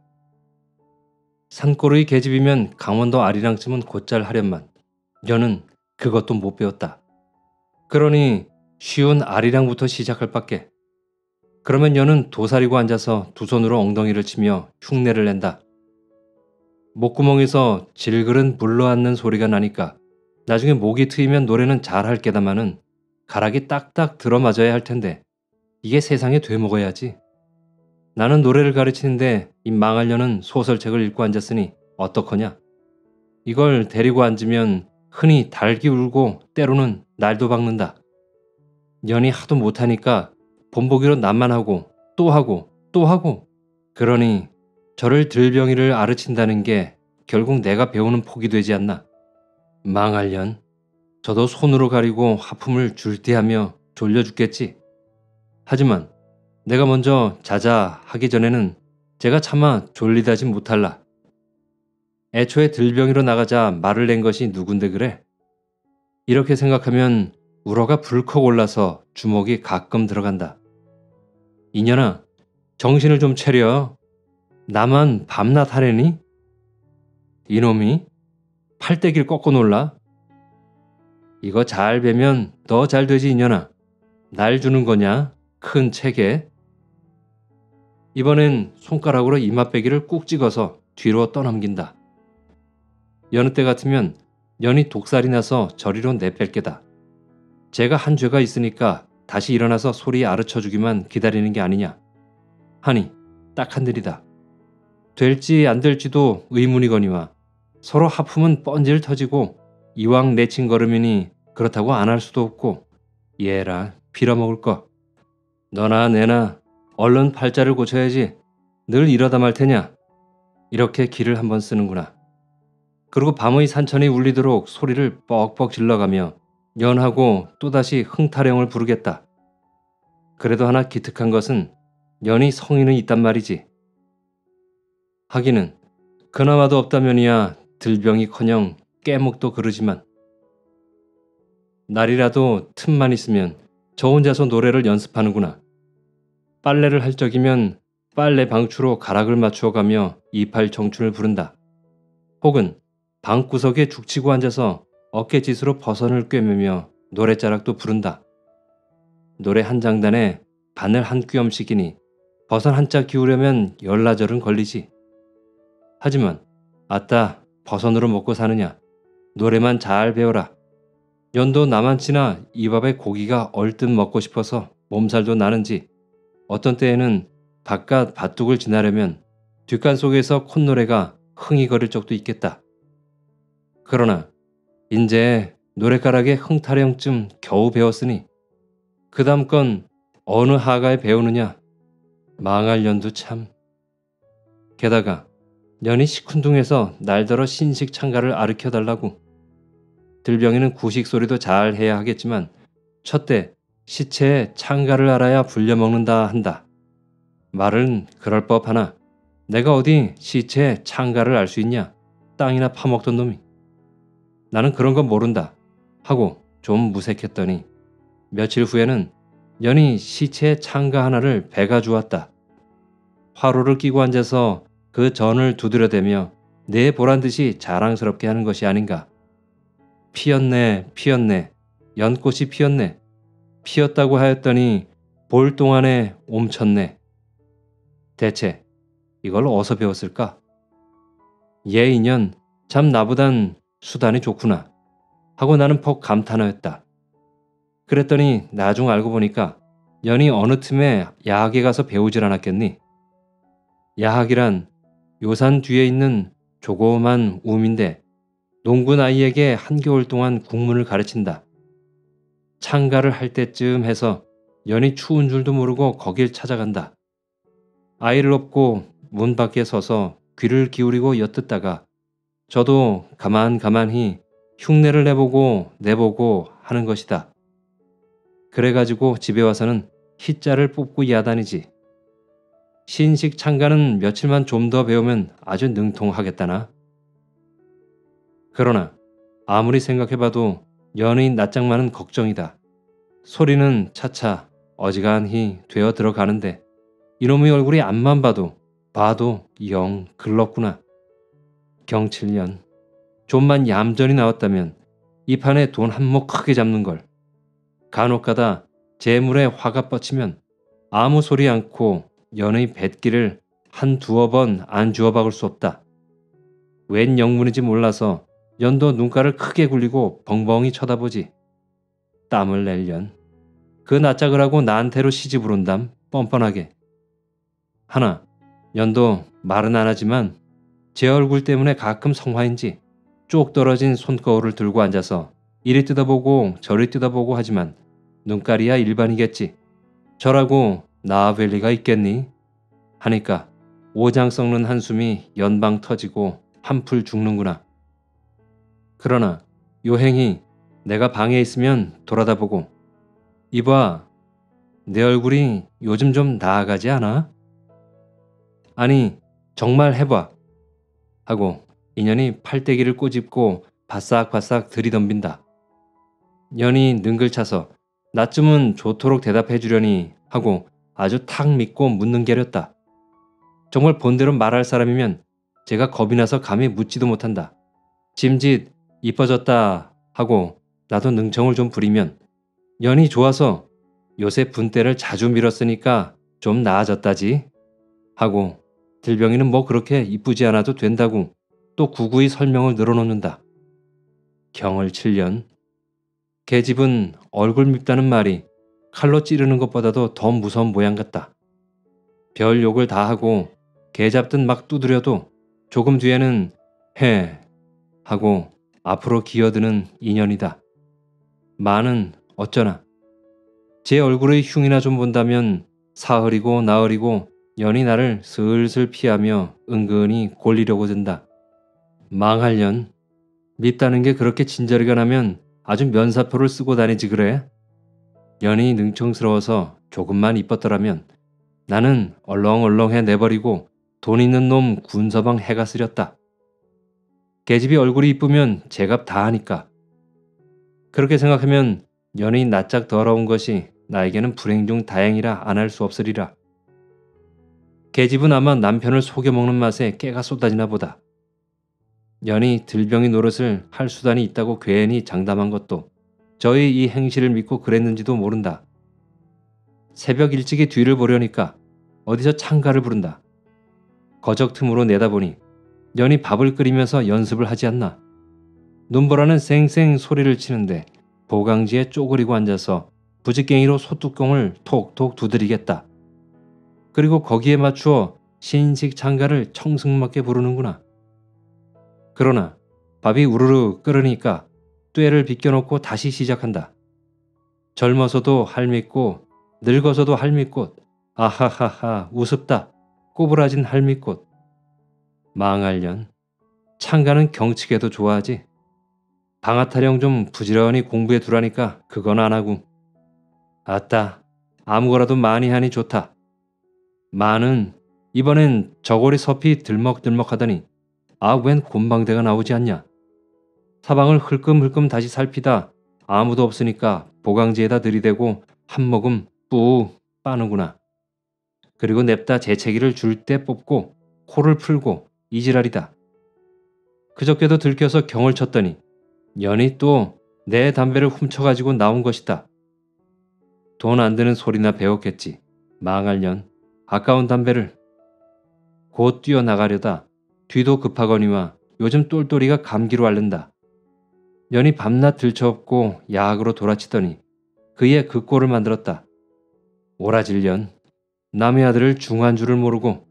산골의 계집이면 강원도 아리랑쯤은 곧잘 하련만 여는 그것도 못 배웠다. 그러니 쉬운 아리랑부터 시작할 밖에. 그러면 여는 도사리고 앉아서 두 손으로 엉덩이를 치며 흉내를 낸다. 목구멍에서 질그른 물러앉는 소리가 나니까 나중에 목이 트이면 노래는 잘할 게다마는 가락이 딱딱 들어맞아야 할 텐데 이게 세상에 되먹어야지. 나는 노래를 가르치는데 이 망할 년은 소설책을 읽고 앉았으니 어떡하냐. 이걸 데리고 앉으면 흔히 달기 울고 때로는 날도 박는다. 년이 하도 못하니까 본보기로 남만 하고 또 하고 또 하고. 그러니 저를 들병이를 아르친다는 게 결국 내가 배우는 폭이 되지 않나. 망할 년. 저도 손으로 가리고 하품을 줄티하며 졸려 죽겠지. 하지만 내가 먼저 자자 하기 전에는 제가 차마 졸리다지 못할라. 애초에 들병이로 나가자 말을 낸 것이 누군데 그래? 이렇게 생각하면 우러가 불컥 올라서 주먹이 가끔 들어간다. 이년아, 정신을 좀 차려. 나만 밤낮 하래니? 이놈이 팔대기를 꺾어 놀라. 이거 잘 베면 더 잘 되지 이년아. 날 주는 거냐? 큰 책에. 이번엔 손가락으로 이맛배기를 꾹 찍어서 뒤로 떠넘긴다. 여느 때 같으면 년이 독살이 나서 저리로 내뺄 게다. 제가 한 죄가 있으니까 다시 일어나서 소리 아르쳐주기만 기다리는 게 아니냐 하니 딱 한 들이다. 될지 안 될지도 의문이거니와 서로 하품은 뻔질 터지고 이왕 내친 걸음이니 그렇다고 안 할 수도 없고 얘라 빌어먹을 거. 너나 내나 얼른 팔자를 고쳐야지. 늘 이러다 말 테냐. 이렇게 기를 한번 쓰는구나. 그리고 밤의 산천이 울리도록 소리를 뻑뻑 질러가며 연하고 또다시 흥타령을 부르겠다. 그래도 하나 기특한 것은 연이 성의는 있단 말이지. 하기는 그나마도 없다면이야 들병이커녕 깨묵도 그러지만 날이라도 틈만 있으면 저 혼자서 노래를 연습하는구나. 빨래를 할 적이면 빨래 방추로 가락을 맞추어가며 이팔 청춘을 부른다. 혹은 방구석에 죽치고 앉아서 어깨짓으로 버선을 꿰매며 노래자락도 부른다. 노래 한 장단에 바늘 한 뼘씩이니 버선 한 짝 기우려면 열나절은 걸리지. 하지만 아따 버선으로 먹고 사느냐. 노래만 잘 배워라. 연도 나만치나 이 밥에 고기가 얼뜻 먹고 싶어서 몸살도 나는지 어떤 때에는 바깥 밭둑을 지나려면 뒷간 속에서 콧노래가 흥이 거릴 적도 있겠다. 그러나 인제 노래가락의 흥타령쯤 겨우 배웠으니 그 다음 건 어느 하가에 배우느냐. 망할 년도 참. 게다가 년이 시큰둥해서 날더러 신식 창가를 아르켜달라고. 들병이는 구식 소리도 잘 해야 하겠지만 첫때 시체에 창가를 알아야 불려먹는다 한다. 말은 그럴 법하나 내가 어디 시체에 창가를 알 수 있냐. 땅이나 파먹던 놈이. 나는 그런 건 모른다 하고 좀 무색했더니 며칠 후에는 연이 시체에 창가 하나를 배가 주었다. 화로를 끼고 앉아서 그 전을 두드려대며 내 보란 듯이 자랑스럽게 하는 것이 아닌가. 피었네 피었네 연꽃이 피었네. 피었다고 하였더니 볼 동안에 옴쳤네. 대체 이걸 어디서 배웠을까? 얘 인연 참 나보단 수단이 좋구나 하고 나는 퍽 감탄하였다. 그랬더니 나중 알고 보니까 연이 어느 틈에 야학에 가서 배우질 않았겠니? 야학이란 요산 뒤에 있는 조그만 우민데 농군 아이에게 한겨울 동안 국문을 가르친다. 창가를 할 때쯤 해서 연이 추운 줄도 모르고 거길 찾아간다. 아이를 업고 문 밖에 서서 귀를 기울이고 엿듣다가 저도 가만가만히 흉내를 내보고 내보고 하는 것이다. 그래가지고 집에 와서는 희자를 뽑고 야단이지. 신식 창가는 며칠만 좀 더 배우면 아주 능통하겠다나. 그러나 아무리 생각해봐도 연의 낯장만은 걱정이다. 소리는 차차 어지간히 되어 들어가는데 이놈의 얼굴이 앞만 봐도 봐도 영 글렀구나. 경칠년 좀만 얌전히 나왔다면 이 판에 돈 한 몫 크게 잡는걸. 간혹가다 재물에 화가 뻗치면 아무 소리 않고 연의 뱃길을 한 두어 번 안 주워 박을 수 없다. 웬 영문인지 몰라서 연도 눈가를 크게 굴리고 벙벙이 쳐다보지. 땀을 낼련. 그 낯짝을 하고 나한테로 시집을 온담 뻔뻔하게. 하나 연도 말은 안 하지만 제 얼굴 때문에 가끔 성화인지 쭉 떨어진 손거울을 들고 앉아서 이리 뜯어보고 저리 뜯어보고 하지만 눈깔이야 일반이겠지. 저라고 나아뵐 리가 있겠니? 하니까 오장 썩는 한숨이 연방 터지고 한풀 죽는구나. 그러나 요행이 내가 방에 있으면 돌아다 보고 이봐 내 얼굴이 요즘 좀 나아가지 않아? 아니 정말 해봐 하고 인연이 팔대기를 꼬집고 바싹바싹 들이덤빈다. 연이 능글차서 나쯤은 좋도록 대답해 주려니 하고 아주 탁 믿고 묻는 게렸다. 정말 본대로 말할 사람이면 제가 겁이 나서 감히 묻지도 못한다. 짐짓 이뻐졌다 하고 나도 능청을 좀 부리면 연이 좋아서 요새 분때를 자주 밀었으니까 좀 나아졌다지 하고 들병이는 뭐 그렇게 이쁘지 않아도 된다고 또 구구이 설명을 늘어놓는다. 경을 칠년 계집은 얼굴 밉다는 말이 칼로 찌르는 것보다도 더 무서운 모양 같다. 별 욕을 다 하고 개 잡듯 막 두드려도 조금 뒤에는 해 하고 앞으로 기어드는 인연이다. 마는 어쩌나. 제 얼굴의 흉이나 좀 본다면 사흘이고 나흘이고 연이 나를 슬슬 피하며 은근히 골리려고 든다. 망할 년. 밉다는 게 그렇게 진저리가 나면 아주 면사표를 쓰고 다니지 그래? 연이 능청스러워서 조금만 이뻤더라면 나는 얼렁얼렁해 내버리고 돈 있는 놈 군서방 해가 쓰렸다. 계집이 얼굴이 이쁘면 제값 다 하니까. 그렇게 생각하면 연이 낯짝 더러운 것이 나에게는 불행 중 다행이라 안 할 수 없으리라. 계집은 아마 남편을 속여먹는 맛에 깨가 쏟아지나 보다. 연이 들병이 노릇을 할 수단이 있다고 괜히 장담한 것도 저의 이 행실을 믿고 그랬는지도 모른다. 새벽 일찍이 뒤를 보려니까 어디서 창가를 부른다. 거적 틈으로 내다보니 연이 밥을 끓이면서 연습을 하지 않나. 눈보라는 쌩쌩 소리를 치는데 보강지에 쪼그리고 앉아서 부직갱이로 소뚜껑을 톡톡 두드리겠다. 그리고 거기에 맞추어 신식 창가를 청승맞게 부르는구나. 그러나 밥이 우르르 끓으니까 꾀를 비껴놓고 다시 시작한다. 젊어서도 할미꽃, 늙어서도 할미꽃, 아하하하 우습다, 꼬부라진 할미꽃. 망할년. 창가는 경치게도 좋아하지. 방아타령 좀 부지런히 공부해 두라니까 그건 안 하고. 아따, 아무거라도 많이 하니 좋다. 마는 이번엔 저고리 섭이 들먹들먹하더니 아 웬 곤방대가 나오지 않냐. 사방을 흘끔흘끔 다시 살피다 아무도 없으니까 보강지에다 들이대고 한 모금 뿌 빠는구나. 그리고 냅다 재채기를 줄 때 뽑고 코를 풀고 이지랄이다. 그저께도 들켜서 경을 쳤더니 연이 또 내 담배를 훔쳐가지고 나온 것이다. 돈 안 드는 소리나 배웠겠지. 망할 년. 아까운 담배를. 곧 뛰어나가려다 뒤도 급하거니와 요즘 똘똘이가 감기로 앓는다. 연이 밤낮 들쳐업고 야학으로 돌아치더니 그의 그 꼴을 만들었다. 오라질 년. 남의 아들을 중한 줄을 모르고.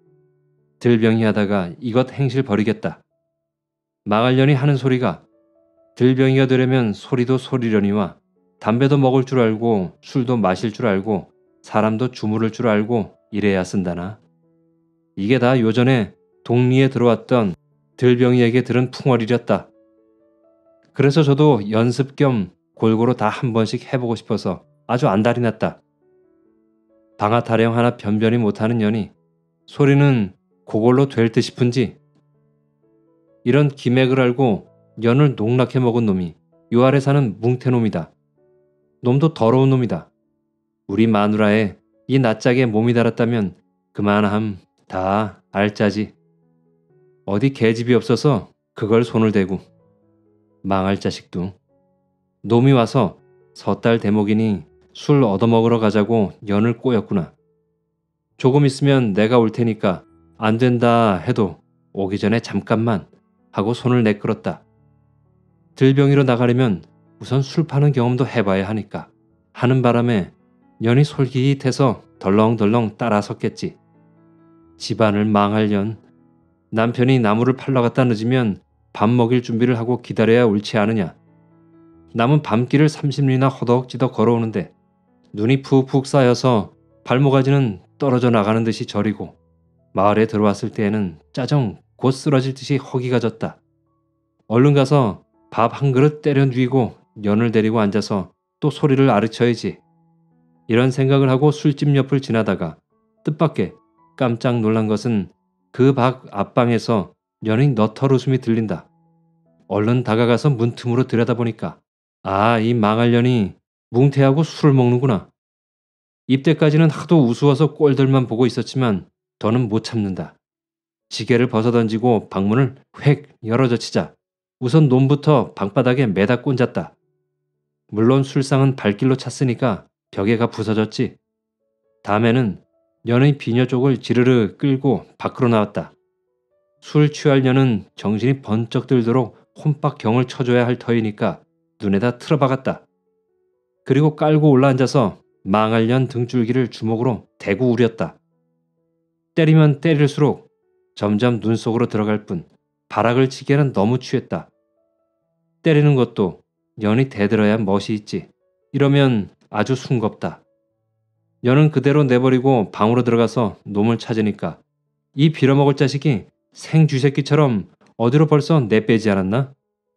들병이 하다가 이것 행실 버리겠다. 망할 년이 하는 소리가 들병이가 되려면 소리도 소리려니와 담배도 먹을 줄 알고 술도 마실 줄 알고 사람도 주무를 줄 알고 이래야 쓴다나. 이게 다 요전에 동리에 들어왔던 들병이에게 들은 풍월이렸다. 그래서 저도 연습 겸 골고루 다 한 번씩 해보고 싶어서 아주 안달이 났다. 방아 타령 하나 변변히 못하는 년이 소리는 그걸로 될 듯 싶은지. 이런 기맥을 알고 연을 농락해 먹은 놈이 요 아래 사는 뭉태놈이다. 놈도 더러운 놈이다. 우리 마누라에 이 낯짝에 몸이 달았다면 그만함 다 알짜지. 어디 계집이 없어서 그걸 손을 대고. 망할 자식도. 놈이 와서 섣달 대목이니 술 얻어먹으러 가자고 연을 꼬였구나. 조금 있으면 내가 올 테니까 안 된다 해도 오기 전에 잠깐만 하고 손을 내끌었다. 들병이로 나가려면 우선 술 파는 경험도 해봐야 하니까 하는 바람에 연이 솔깃해서 덜렁덜렁 따라섰겠지. 집안을 망할 년. 남편이 나무를 팔러 갔다 늦으면 밥 먹일 준비를 하고 기다려야 옳지 않으냐. 남은 밤길을 삼십 리나 허덕지덕 걸어오는데 눈이 푹푹 쌓여서 발모가지는 떨어져 나가는 듯이 저리고 마을에 들어왔을 때에는 짜정 곧 쓰러질 듯이 허기가 졌다. 얼른 가서 밥 한 그릇 때려 누이고 연을 데리고 앉아서 또 소리를 아르쳐야지. 이런 생각을 하고 술집 옆을 지나다가 뜻밖의 깜짝 놀란 것은 그 밖 앞방에서 연의 너털 웃음이 들린다. 얼른 다가가서 문틈으로 들여다보니까 아, 이 망할 년이 뭉태하고 술을 먹는구나. 입대까지는 하도 우스워서 꼴들만 보고 있었지만 더는 못 참는다. 지게를 벗어던지고 방문을 획 열어젖히자 우선 놈부터 방바닥에 매다 꼰졌다. 물론 술상은 발길로 찼으니까 벽에가 부서졌지. 다음에는 년의 비녀 쪽을 지르르 끌고 밖으로 나왔다. 술 취할 년은 정신이 번쩍 들도록 혼박 경을 쳐줘야 할 터이니까 눈에다 틀어박았다. 그리고 깔고 올라앉아서 망할 년 등줄기를 주먹으로 대고 우렸다. 때리면 때릴수록 점점 눈 속으로 들어갈 뿐 발악을 치기에는 너무 취했다. 때리는 것도 연이 대들어야 멋이 있지. 이러면 아주 숭겁다. 연은 그대로 내버리고 방으로 들어가서 놈을 찾으니까 이 빌어먹을 자식이 생쥐새끼처럼 어디로 벌써 내빼지 않았나?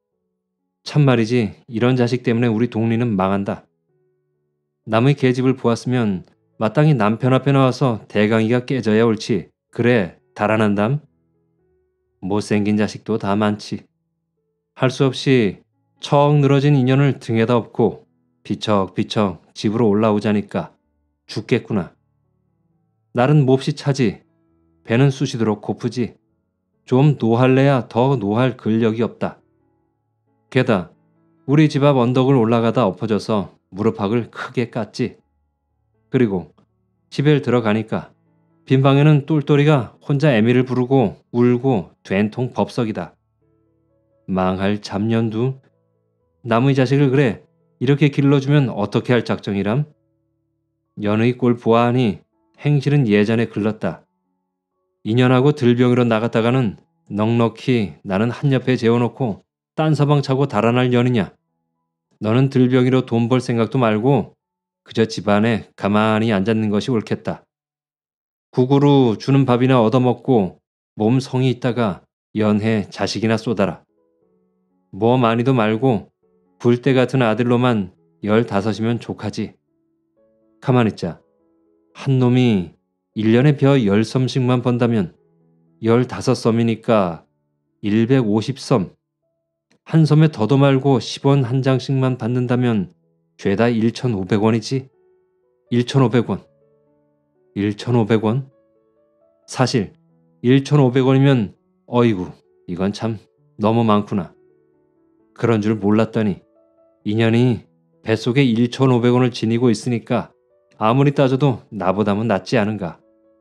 참말이지 이런 자식 때문에 우리 동리는 망한다. 남의 계집을 보았으면 마땅히 남편 앞에 나와서 대강이가 깨져야 옳지. 그래 달아난담? 못생긴 자식도 다 많지. 할 수 없이 척 늘어진 인연을 등에다 업고 비척비척 집으로 올라오자니까 죽겠구나. 날은 몹시 차지. 배는 쑤시도록 고프지. 좀 노할래야 더 노할 근력이 없다. 게다 우리 집 앞 언덕을 올라가다 엎어져서 무릎팍을 크게 깠지. 그리고 집에 들어가니까 빈방에는 똘똘이가 혼자 애미를 부르고 울고 된통 법석이다. 망할 잡년두. 남의 자식을 그래 이렇게 길러주면 어떻게 할 작정이람? 연의 꼴 보아하니 행실은 예전에 글렀다. 인연하고 들병으로 나갔다가는 넉넉히 나는 한 옆에 재워놓고 딴 서방 차고 달아날 년이냐. 너는 들병이로 돈 벌 생각도 말고 그저 집안에 가만히 앉았는 것이 옳겠다. 국으로 주는 밥이나 얻어먹고 몸 성이 있다가 연해 자식이나 쏟아라. 뭐 많이도 말고 불대 같은 아들로만 열다섯이면 족하지. 가만 있자. 한 놈이 일 년에 벼 열 섬씩만 번다면 열다섯 섬이니까 일백오십 섬. 한 섬에 더도 말고 십 원 한 장씩만 받는다면 죄다 일천오백 원이지. 일천오백 원. 일천오백 원? 사실 일천오백 원이면 어이구 이건 참 너무 많구나. 그런 줄 몰랐더니 인연이 뱃속에 일천오백 원을 지니고 있으니까 아무리 따져도 나보다는 낫지 않은가.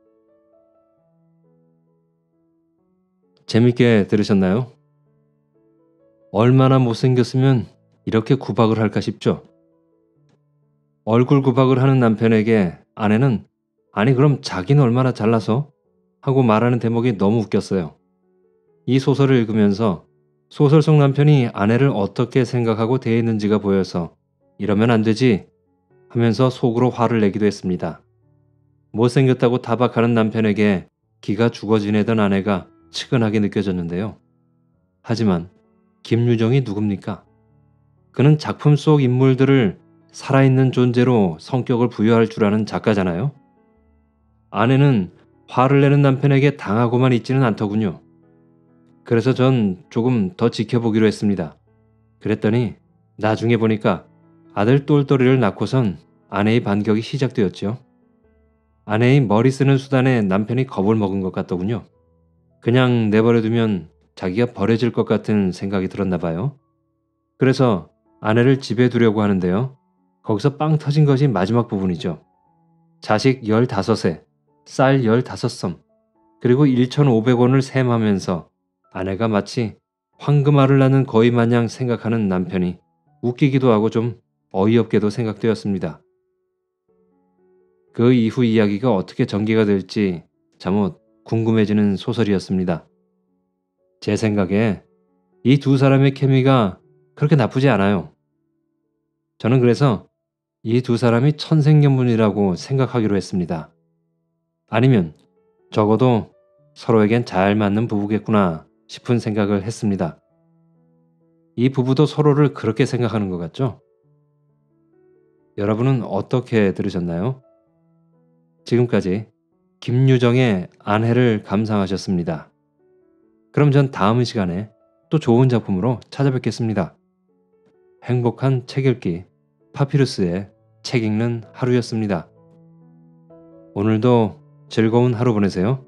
재밌게 들으셨나요? 얼마나 못생겼으면 이렇게 구박을 할까 싶죠. 얼굴 구박을 하는 남편에게 아내는 아니 그럼 자기는 얼마나 잘나서? 하고 말하는 대목이 너무 웃겼어요. 이 소설을 읽으면서 소설 속 남편이 아내를 어떻게 생각하고 대했는지가 보여서 이러면 안 되지 하면서 속으로 화를 내기도 했습니다. 못생겼다고 타박하는 남편에게 기가 죽어 지내던 아내가 측은하게 느껴졌는데요. 하지만 김유정이 누굽니까? 그는 작품 속 인물들을 살아있는 존재로 성격을 부여할 줄 아는 작가잖아요. 아내는 화를 내는 남편에게 당하고만 있지는 않더군요. 그래서 전 조금 더 지켜보기로 했습니다. 그랬더니 나중에 보니까 아들 똘똘이를 낳고선 아내의 반격이 시작되었죠. 아내의 머리 쓰는 수단에 남편이 겁을 먹은 것 같더군요. 그냥 내버려두면 자기가 버려질 것 같은 생각이 들었나 봐요. 그래서 아내를 집에 두려고 하는데요. 거기서 빵 터진 것이 마지막 부분이죠. 자식 열다섯에 쌀 열다섯 섬 그리고 일천오백 원을 셈하면서 아내가 마치 황금알을 낳는 거위 마냥 생각하는 남편이 웃기기도 하고 좀 어이없게도 생각되었습니다. 그 이후 이야기가 어떻게 전개가 될지 잠옷 궁금해지는 소설이었습니다. 제 생각에 이 두 사람의 케미가 그렇게 나쁘지 않아요. 저는 그래서 이 두 사람이 천생연분이라고 생각하기로 했습니다. 아니면 적어도 서로에겐 잘 맞는 부부겠구나 싶은 생각을 했습니다. 이 부부도 서로를 그렇게 생각하는 것 같죠? 여러분은 어떻게 들으셨나요? 지금까지 김유정의 아내를 감상하셨습니다. 그럼 전 다음 시간에 또 좋은 작품으로 찾아뵙겠습니다. 행복한 책 읽기 파피루스의 책 읽는 하루였습니다. 오늘도 즐거운 하루 보내세요.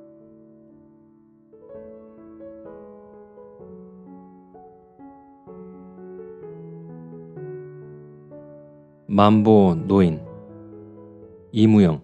만보 노인 이무영.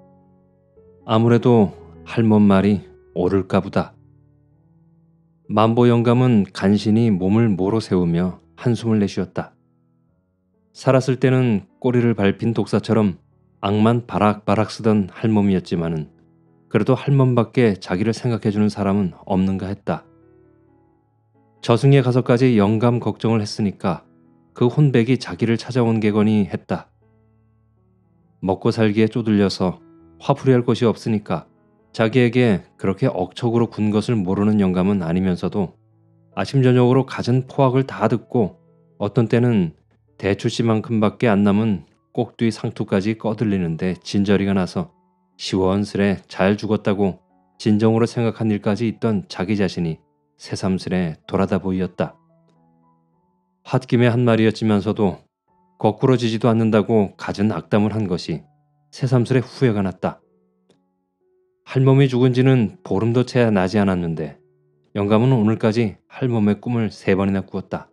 아무래도 할멈 말이 옳을까 보다. 만보 영감은 간신히 몸을 모로 세우며 한숨을 내쉬었다. 살았을 때는 꼬리를 밟힌 독사처럼 악만 바락바락 쓰던 할멈이었지만은 그래도 할멈밖에 자기를 생각해주는 사람은 없는가 했다. 저승에 가서까지 영감 걱정을 했으니까 그 혼백이 자기를 찾아온 게거니 했다. 먹고 살기에 쪼들려서 화풀이할 곳이 없으니까 자기에게 그렇게 억척으로 군 것을 모르는 영감은 아니면서도 아침 저녁으로 갖은 포악을 다 듣고 어떤 때는 대추씨만큼밖에 안 남은 꼭두이 상투까지 꺼들리는데 진저리가 나서 시원스레 잘 죽었다고 진정으로 생각한 일까지 있던 자기 자신이 새삼스레 돌아다 보이었다. 홧김에 한 말이었지만서도 거꾸러지지도 않는다고 갖은 악담을 한 것이 새삼스레 후회가 났다. 할멈이 죽은 지는 보름도 채 나지 않았는데 영감은 오늘까지 할멈의 꿈을 세 번이나 꾸었다.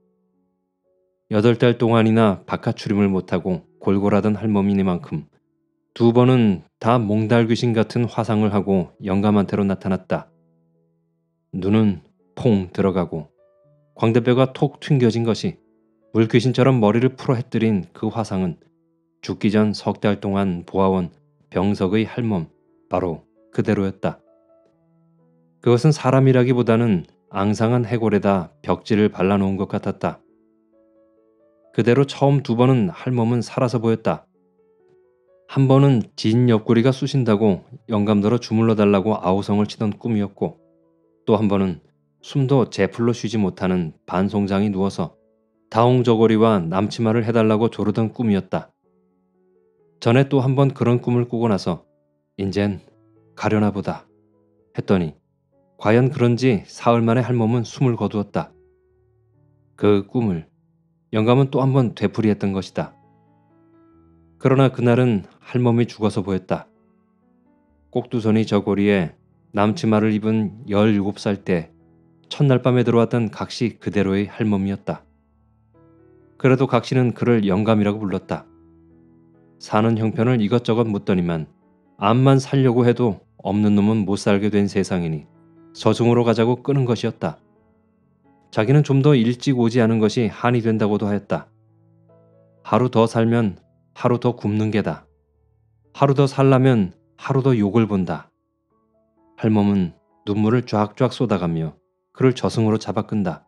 여덟 달 동안이나 바깥 출입을 못하고 골골하던 할멈이니만큼 두 번은 다 몽달 귀신 같은 화상을 하고 영감한테로 나타났다. 눈은 퐁 들어가고 광대뼈가 톡 튕겨진 것이 물귀신처럼 머리를 풀어 해뜨린 그 화상은 죽기 전 석 달 동안 보아온 병석의 할멈 바로 그대로였다. 그것은 사람이라기보다는 앙상한 해골에다 벽지를 발라놓은 것 같았다. 그대로 처음 두 번은 할멈은 살아서 보였다. 한 번은 진 옆구리가 쑤신다고 영감더러 주물러 달라고 아우성을 치던 꿈이었고 또 한 번은 숨도 제풀로 쉬지 못하는 반송장이 누워서 다홍저고리와 남치마를 해달라고 조르던 꿈이었다. 전에 또 한 번 그런 꿈을 꾸고 나서 인젠 가려나 보다 했더니 과연 그런지 사흘 만에 할멈은 숨을 거두었다. 그 꿈을 영감은 또 한 번 되풀이했던 것이다. 그러나 그날은 할멈이 죽어서 보였다. 꼭두선이 저고리에 남치마를 입은 열일곱 살 때 첫날 밤에 들어왔던 각시 그대로의 할멈이었다. 그래도 각시는 그를 영감이라고 불렀다. 사는 형편을 이것저것 묻더니만 암만 살려고 해도 없는 놈은 못 살게 된 세상이니 서중으로 가자고 끄는 것이었다. 자기는 좀 더 일찍 오지 않은 것이 한이 된다고도 하였다. 하루 더 살면 하루 더 굶는 게다. 하루 더 살라면 하루 더 욕을 본다. 할멈은 눈물을 쫙쫙 쏟아가며 그를 저승으로 잡아 끈다.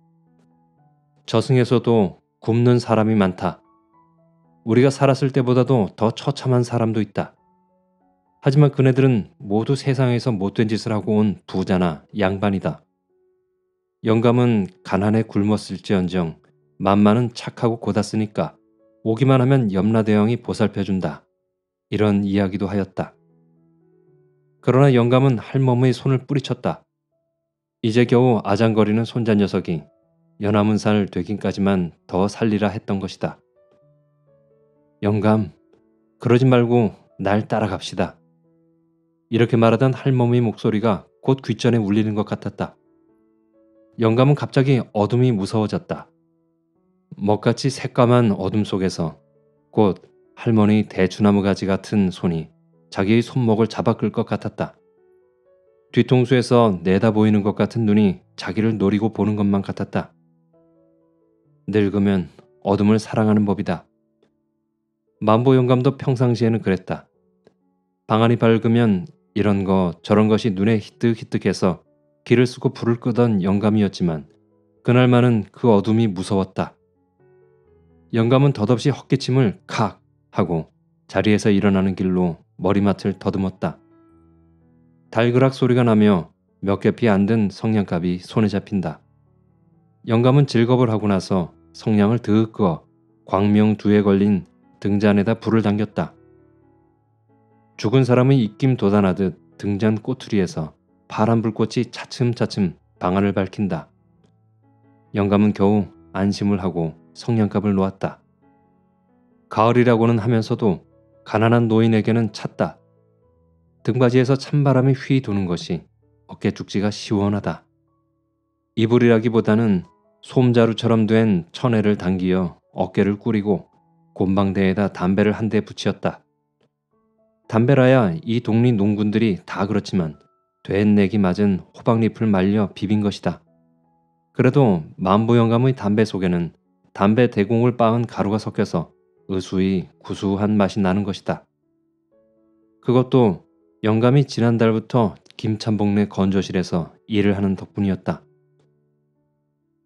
저승에서도 굶는 사람이 많다. 우리가 살았을 때보다도 더 처참한 사람도 있다. 하지만 그네들은 모두 세상에서 못된 짓을 하고 온 부자나 양반이다. 영감은 가난에 굶었을지언정 만만은 착하고 고닫으니까 오기만 하면 염라대왕이 보살펴준다. 이런 이야기도 하였다. 그러나 영감은 할멈의 손을 뿌리쳤다. 이제 겨우 아장거리는 손자 녀석이 연하문 살 되긴까지만 더 살리라 했던 것이다. 영감, 그러지 말고 날 따라갑시다. 이렇게 말하던 할멈의 목소리가 곧 귓전에 울리는 것 같았다. 영감은 갑자기 어둠이 무서워졌다. 먹같이 새까만 어둠 속에서 곧 할머니 대추나무 가지 같은 손이 자기의 손목을 잡아 끌 것 같았다. 뒤통수에서 내다 보이는 것 같은 눈이 자기를 노리고 보는 것만 같았다. 늙으면 어둠을 사랑하는 법이다. 만보 영감도 평상시에는 그랬다. 방안이 밝으면 이런 거 저런 것이 눈에 희뜩희뜩해서 길을 쓰고 불을 끄던 영감이었지만 그날만은 그 어둠이 무서웠다. 영감은 덧없이 헛기침을 칵 하고 자리에서 일어나는 길로 머리맡을 더듬었다. 달그락 소리가 나며 몇 겹이 안 든 성냥갑이 손에 잡힌다. 영감은 즐겁을 하고 나서 성냥을 드윽 그어 광명두에 걸린 등잔에다 불을 당겼다. 죽은 사람의 입김 돋아나듯 등잔 꼬투리에서 파란 불꽃이 차츰차츰 방안을 밝힌다. 영감은 겨우 안심을 하고 성냥갑을 놓았다. 가을이라고는 하면서도 가난한 노인에게는 찼다. 등받이에서 찬바람이 휘 도는 것이 어깨 죽지가 시원하다. 이불이라기보다는 솜자루처럼 된 천에를 당기어 어깨를 꾸리고 곰방대에다 담배를 한 대 붙였다. 담배라야 이 동리 농군들이 다 그렇지만 된내기 맞은 호박잎을 말려 비빈 것이다. 그래도 만보 영감의 담배 속에는 담배 대공을 빻은 가루가 섞여서 의수히 구수한 맛이 나는 것이다. 그것도 영감이 지난달부터 김참복네 건조실에서 일을 하는 덕분이었다.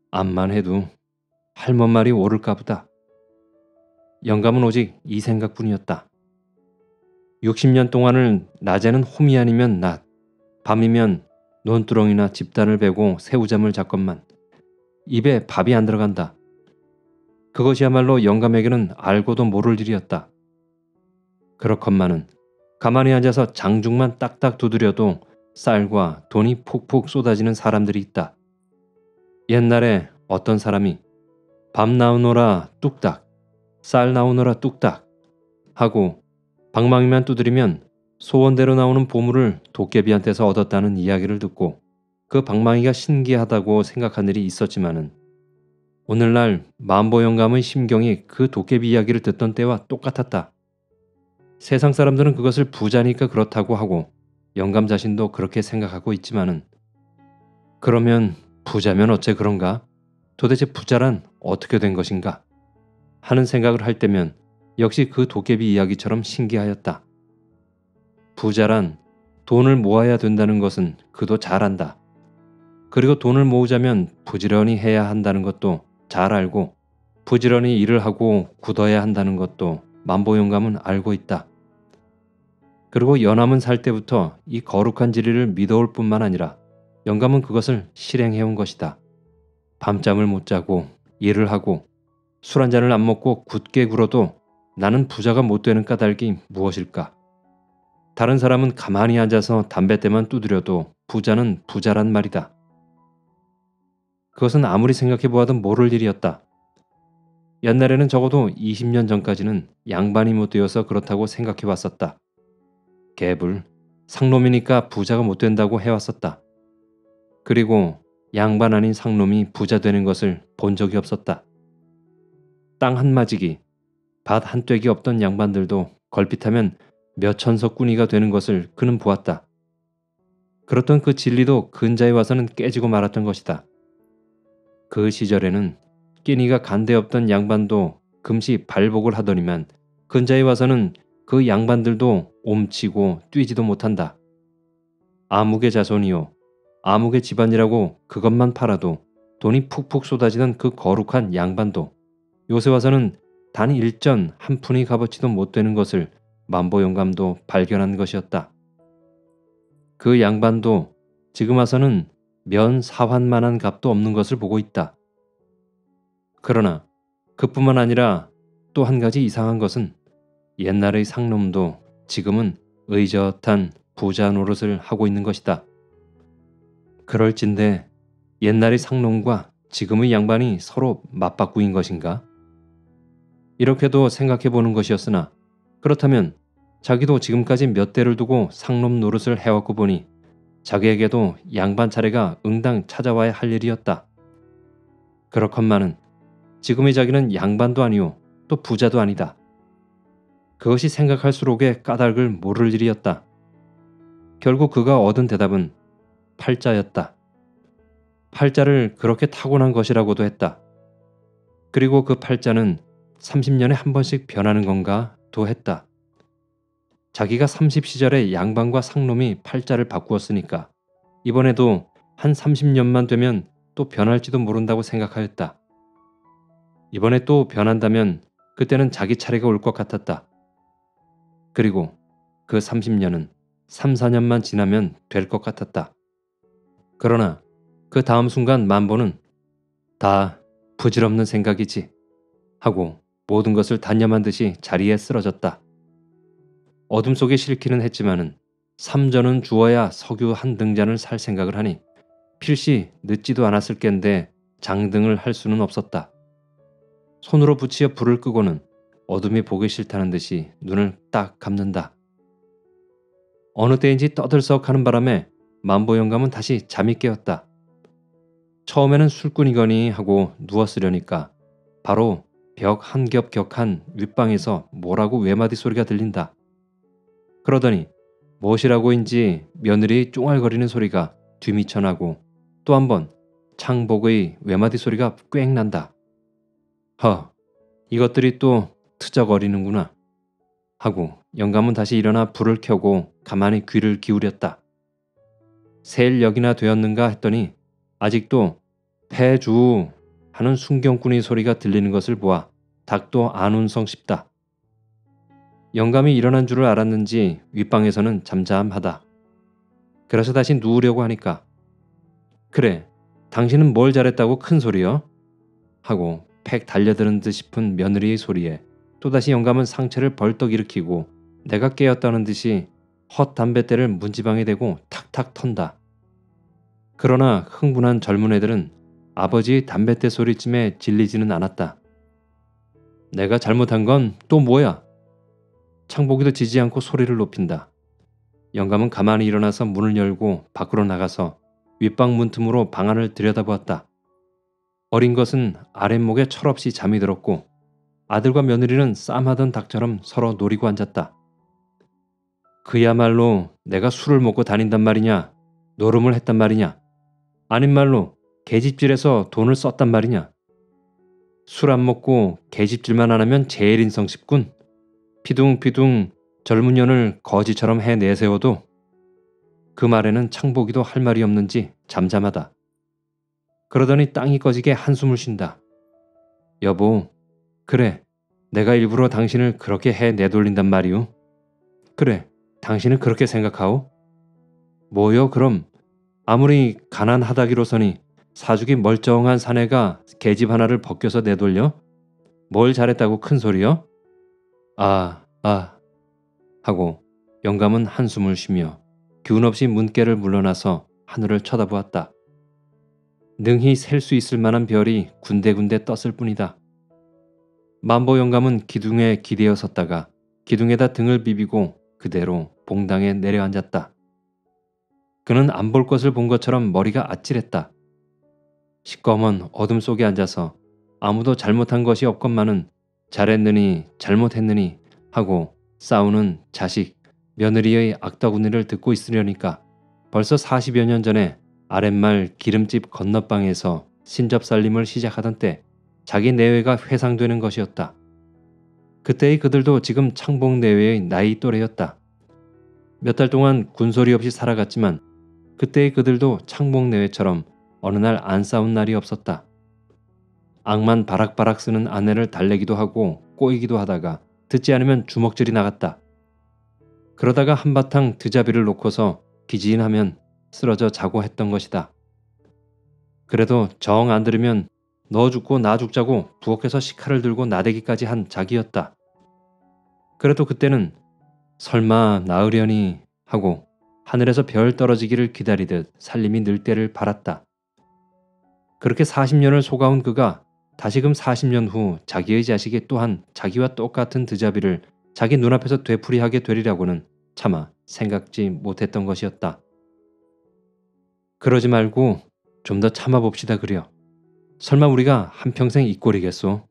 암만 해도 할멈 말이 옳을까 보다. 영감은 오직 이 생각뿐이었다. 육십 년 동안을 낮에는 홈이 아니면 낮, 밤이면 논두렁이나 집단을 베고 새우잠을 잤건만 입에 밥이 안 들어간다. 그것이야말로 영감에게는 알고도 모를 일이었다. 그렇건만은 가만히 앉아서 장죽만 딱딱 두드려도 쌀과 돈이 푹푹 쏟아지는 사람들이 있다. 옛날에 어떤 사람이 밥 나오너라 뚝딱, 쌀 나오너라 뚝딱 하고 방망이만 두드리면 소원대로 나오는 보물을 도깨비한테서 얻었다는 이야기를 듣고 그 방망이가 신기하다고 생각한 일이 있었지만은 오늘날 만보 영감의 심경이 그 도깨비 이야기를 듣던 때와 똑같았다. 세상 사람들은 그것을 부자니까 그렇다고 하고 영감 자신도 그렇게 생각하고 있지만은 그러면 부자면 어째 그런가? 도대체 부자란 어떻게 된 것인가? 하는 생각을 할 때면 역시 그 도깨비 이야기처럼 신기하였다. 부자란 돈을 모아야 된다는 것은 그도 잘 안다. 그리고 돈을 모으자면 부지런히 해야 한다는 것도 잘 알고 부지런히 일을 하고 굳어야 한다는 것도 만보 영감은 알고 있다. 그리고 연함은 살 때부터 이 거룩한 진리를 믿어올 뿐만 아니라 영감은 그것을 실행해온 것이다. 밤잠을 못 자고 일을 하고 술 한 잔을 안 먹고 굳게 굴어도 나는 부자가 못 되는 까닭이 무엇일까? 다른 사람은 가만히 앉아서 담뱃대만 두드려도 부자는 부자란 말이다. 그것은 아무리 생각해 보아도 모를 일이었다. 옛날에는 적어도 이십 년 전까지는 양반이 못 되어서 그렇다고 생각해 왔었다. 개불, 상놈이니까 부자가 못 된다고 해왔었다. 그리고 양반 아닌 상놈이 부자 되는 것을 본 적이 없었다. 땅 한마지기, 밭 한 떼기 없던 양반들도 걸핏하면 몇 천석 꾸니가 되는 것을 그는 보았다. 그렇던 그 진리도 근자에 와서는 깨지고 말았던 것이다. 그 시절에는 끼니가 간데 없던 양반도 금시 발복을 하더니만 근자에 와서는 그 양반들도 옴치고 뛰지도 못한다. 아무개 자손이요, 아무개 집안이라고 그것만 팔아도 돈이 푹푹 쏟아지던 그 거룩한 양반도 요새 와서는 단 일전 한 푼이 값어치도 못 되는 것을 만보 영감도 발견한 것이었다. 그 양반도 지금 와서는 면 사환만한 값도 없는 것을 보고 있다. 그러나 그뿐만 아니라 또 한 가지 이상한 것은 옛날의 상놈도 지금은 의젓한 부자 노릇을 하고 있는 것이다. 그럴진데 옛날의 상놈과 지금의 양반이 서로 맞바꾸인 것인가? 이렇게도 생각해 보는 것이었으나 그렇다면 자기도 지금까지 몇 대를 두고 상놈 노릇을 해왔고 보니 자기에게도 양반 차례가 응당 찾아와야 할 일이었다. 그렇건만은 지금의 자기는 양반도 아니오 또 부자도 아니다. 그것이 생각할수록에 까닭을 모를 일이었다. 결국 그가 얻은 대답은 팔자였다. 팔자를 그렇게 타고난 것이라고도 했다. 그리고 그 팔자는 삼십 년에 한 번씩 변하는 건가 도 했다. 자기가 삼십 시절에 양반과 상놈이 팔자를 바꾸었으니까 이번에도 한 삼십 년만 되면 또 변할지도 모른다고 생각하였다. 이번에 또 변한다면 그때는 자기 차례가 올 것 같았다. 그리고 그 삼십 년은 삼, 사 년만 지나면 될 것 같았다. 그러나 그 다음 순간 만보는 다 부질없는 생각이지 하고 모든 것을 단념한 듯이 자리에 쓰러졌다. 어둠 속에 싫기는 했지만은 삼전은 주어야 석유 한 등잔을 살 생각을 하니 필시 늦지도 않았을 겐데 장등을 할 수는 없었다. 손으로 붙이어 불을 끄고는 어둠이 보기 싫다는 듯이 눈을 딱 감는다. 어느 때인지 떠들썩하는 바람에 만보 영감은 다시 잠이 깨었다. 처음에는 술꾼이거니 하고 누웠으려니까 바로 벽 한 겹 격한 윗방에서 뭐라고 외마디 소리가 들린다. 그러더니 무엇이라고인지 며느리 쫑알거리는 소리가 뒤미쳐나고 또 한 번 창복의 외마디 소리가 꽥 난다. 허, 이것들이 또 트적거리는구나 하고 영감은 다시 일어나 불을 켜고 가만히 귀를 기울였다. 셀 역이나 되었는가 했더니 아직도 패주 하는 순경꾼의 소리가 들리는 것을 보아 닭도 안운성 싶다. 영감이 일어난 줄을 알았는지 윗방에서는 잠잠하다. 그래서 다시 누우려고 하니까 그래, 당신은 뭘 잘했다고 큰 소리여? 하고 팩 달려드는 듯 싶은 며느리의 소리에 또다시 영감은 상체를 벌떡 일으키고 내가 깨었다는 듯이 헛 담뱃대를 문지방에 대고 탁탁 턴다. 그러나 흥분한 젊은 애들은 아버지의 담뱃대 소리쯤에 질리지는 않았다. 내가 잘못한 건 또 뭐야? 창복이도 지지 않고 소리를 높인다. 영감은 가만히 일어나서 문을 열고 밖으로 나가서 윗방 문틈으로 방 안을 들여다보았다. 어린 것은 아랫목에 철없이 잠이 들었고 아들과 며느리는 쌈하던 닭처럼 서로 노리고 앉았다. 그야말로 내가 술을 먹고 다닌단 말이냐? 노름을 했단 말이냐? 아닌 말로 계집질에서 돈을 썼단 말이냐? 술 안 먹고 계집질만 안 하면 제일 인성쉽군. 피둥피둥 젊은 년을 거지처럼 해 내세워도 그 말에는 창복이도 할 말이 없는지 잠잠하다. 그러더니 땅이 꺼지게 한숨을 쉰다. 여보, 그래, 내가 일부러 당신을 그렇게 해 내돌린단 말이오. 그래, 당신은 그렇게 생각하오? 뭐요 그럼? 아무리 가난하다기로서니 사죽이 멀쩡한 사내가 계집 하나를 벗겨서 내돌려? 뭘 잘했다고 큰 소리여? 아, 아 하고 영감은 한숨을 쉬며 기운 없이 문께를 물러나서 하늘을 쳐다보았다. 능히 셀 수 있을 만한 별이 군데군데 떴을 뿐이다. 만보 영감은 기둥에 기대어 섰다가 기둥에다 등을 비비고 그대로 봉당에 내려앉았다. 그는 안 볼 것을 본 것처럼 머리가 아찔했다. 시꺼먼 어둠 속에 앉아서 아무도 잘못한 것이 없건만은 잘했느니 잘못했느니 하고 싸우는 자식, 며느리의 악다구니를 듣고 있으려니까 벌써 사십여 년 전에 아랫말 기름집 건너방에서 신접살림을 시작하던 때 자기 내외가 회상되는 것이었다. 그때의 그들도 지금 창복 내외의 나이 또래였다. 몇 달 동안 군소리 없이 살아갔지만 그때의 그들도 창복 내외처럼 어느 날 안 싸운 날이 없었다. 악만 바락바락 쓰는 아내를 달래기도 하고 꼬이기도 하다가 듣지 않으면 주먹질이 나갔다. 그러다가 한바탕 드자비를 놓고서 기지인하면 쓰러져 자고 했던 것이다. 그래도 정 안 들으면 너 죽고 나 죽자고 부엌에서 식칼을 들고 나대기까지 한 자기였다. 그래도 그때는 설마 나으려니 하고 하늘에서 별 떨어지기를 기다리듯 살림이 늘 때를 바랐다. 그렇게 사십 년을 속아온 그가 다시금 사십 년 후 자기의 자식이 또한 자기와 똑같은 드자비를 자기 눈앞에서 되풀이하게 되리라고는 차마 생각지 못했던 것이었다. 그러지 말고 좀 더 참아봅시다 그려. 설마 우리가 한평생 이 꼴이겠소?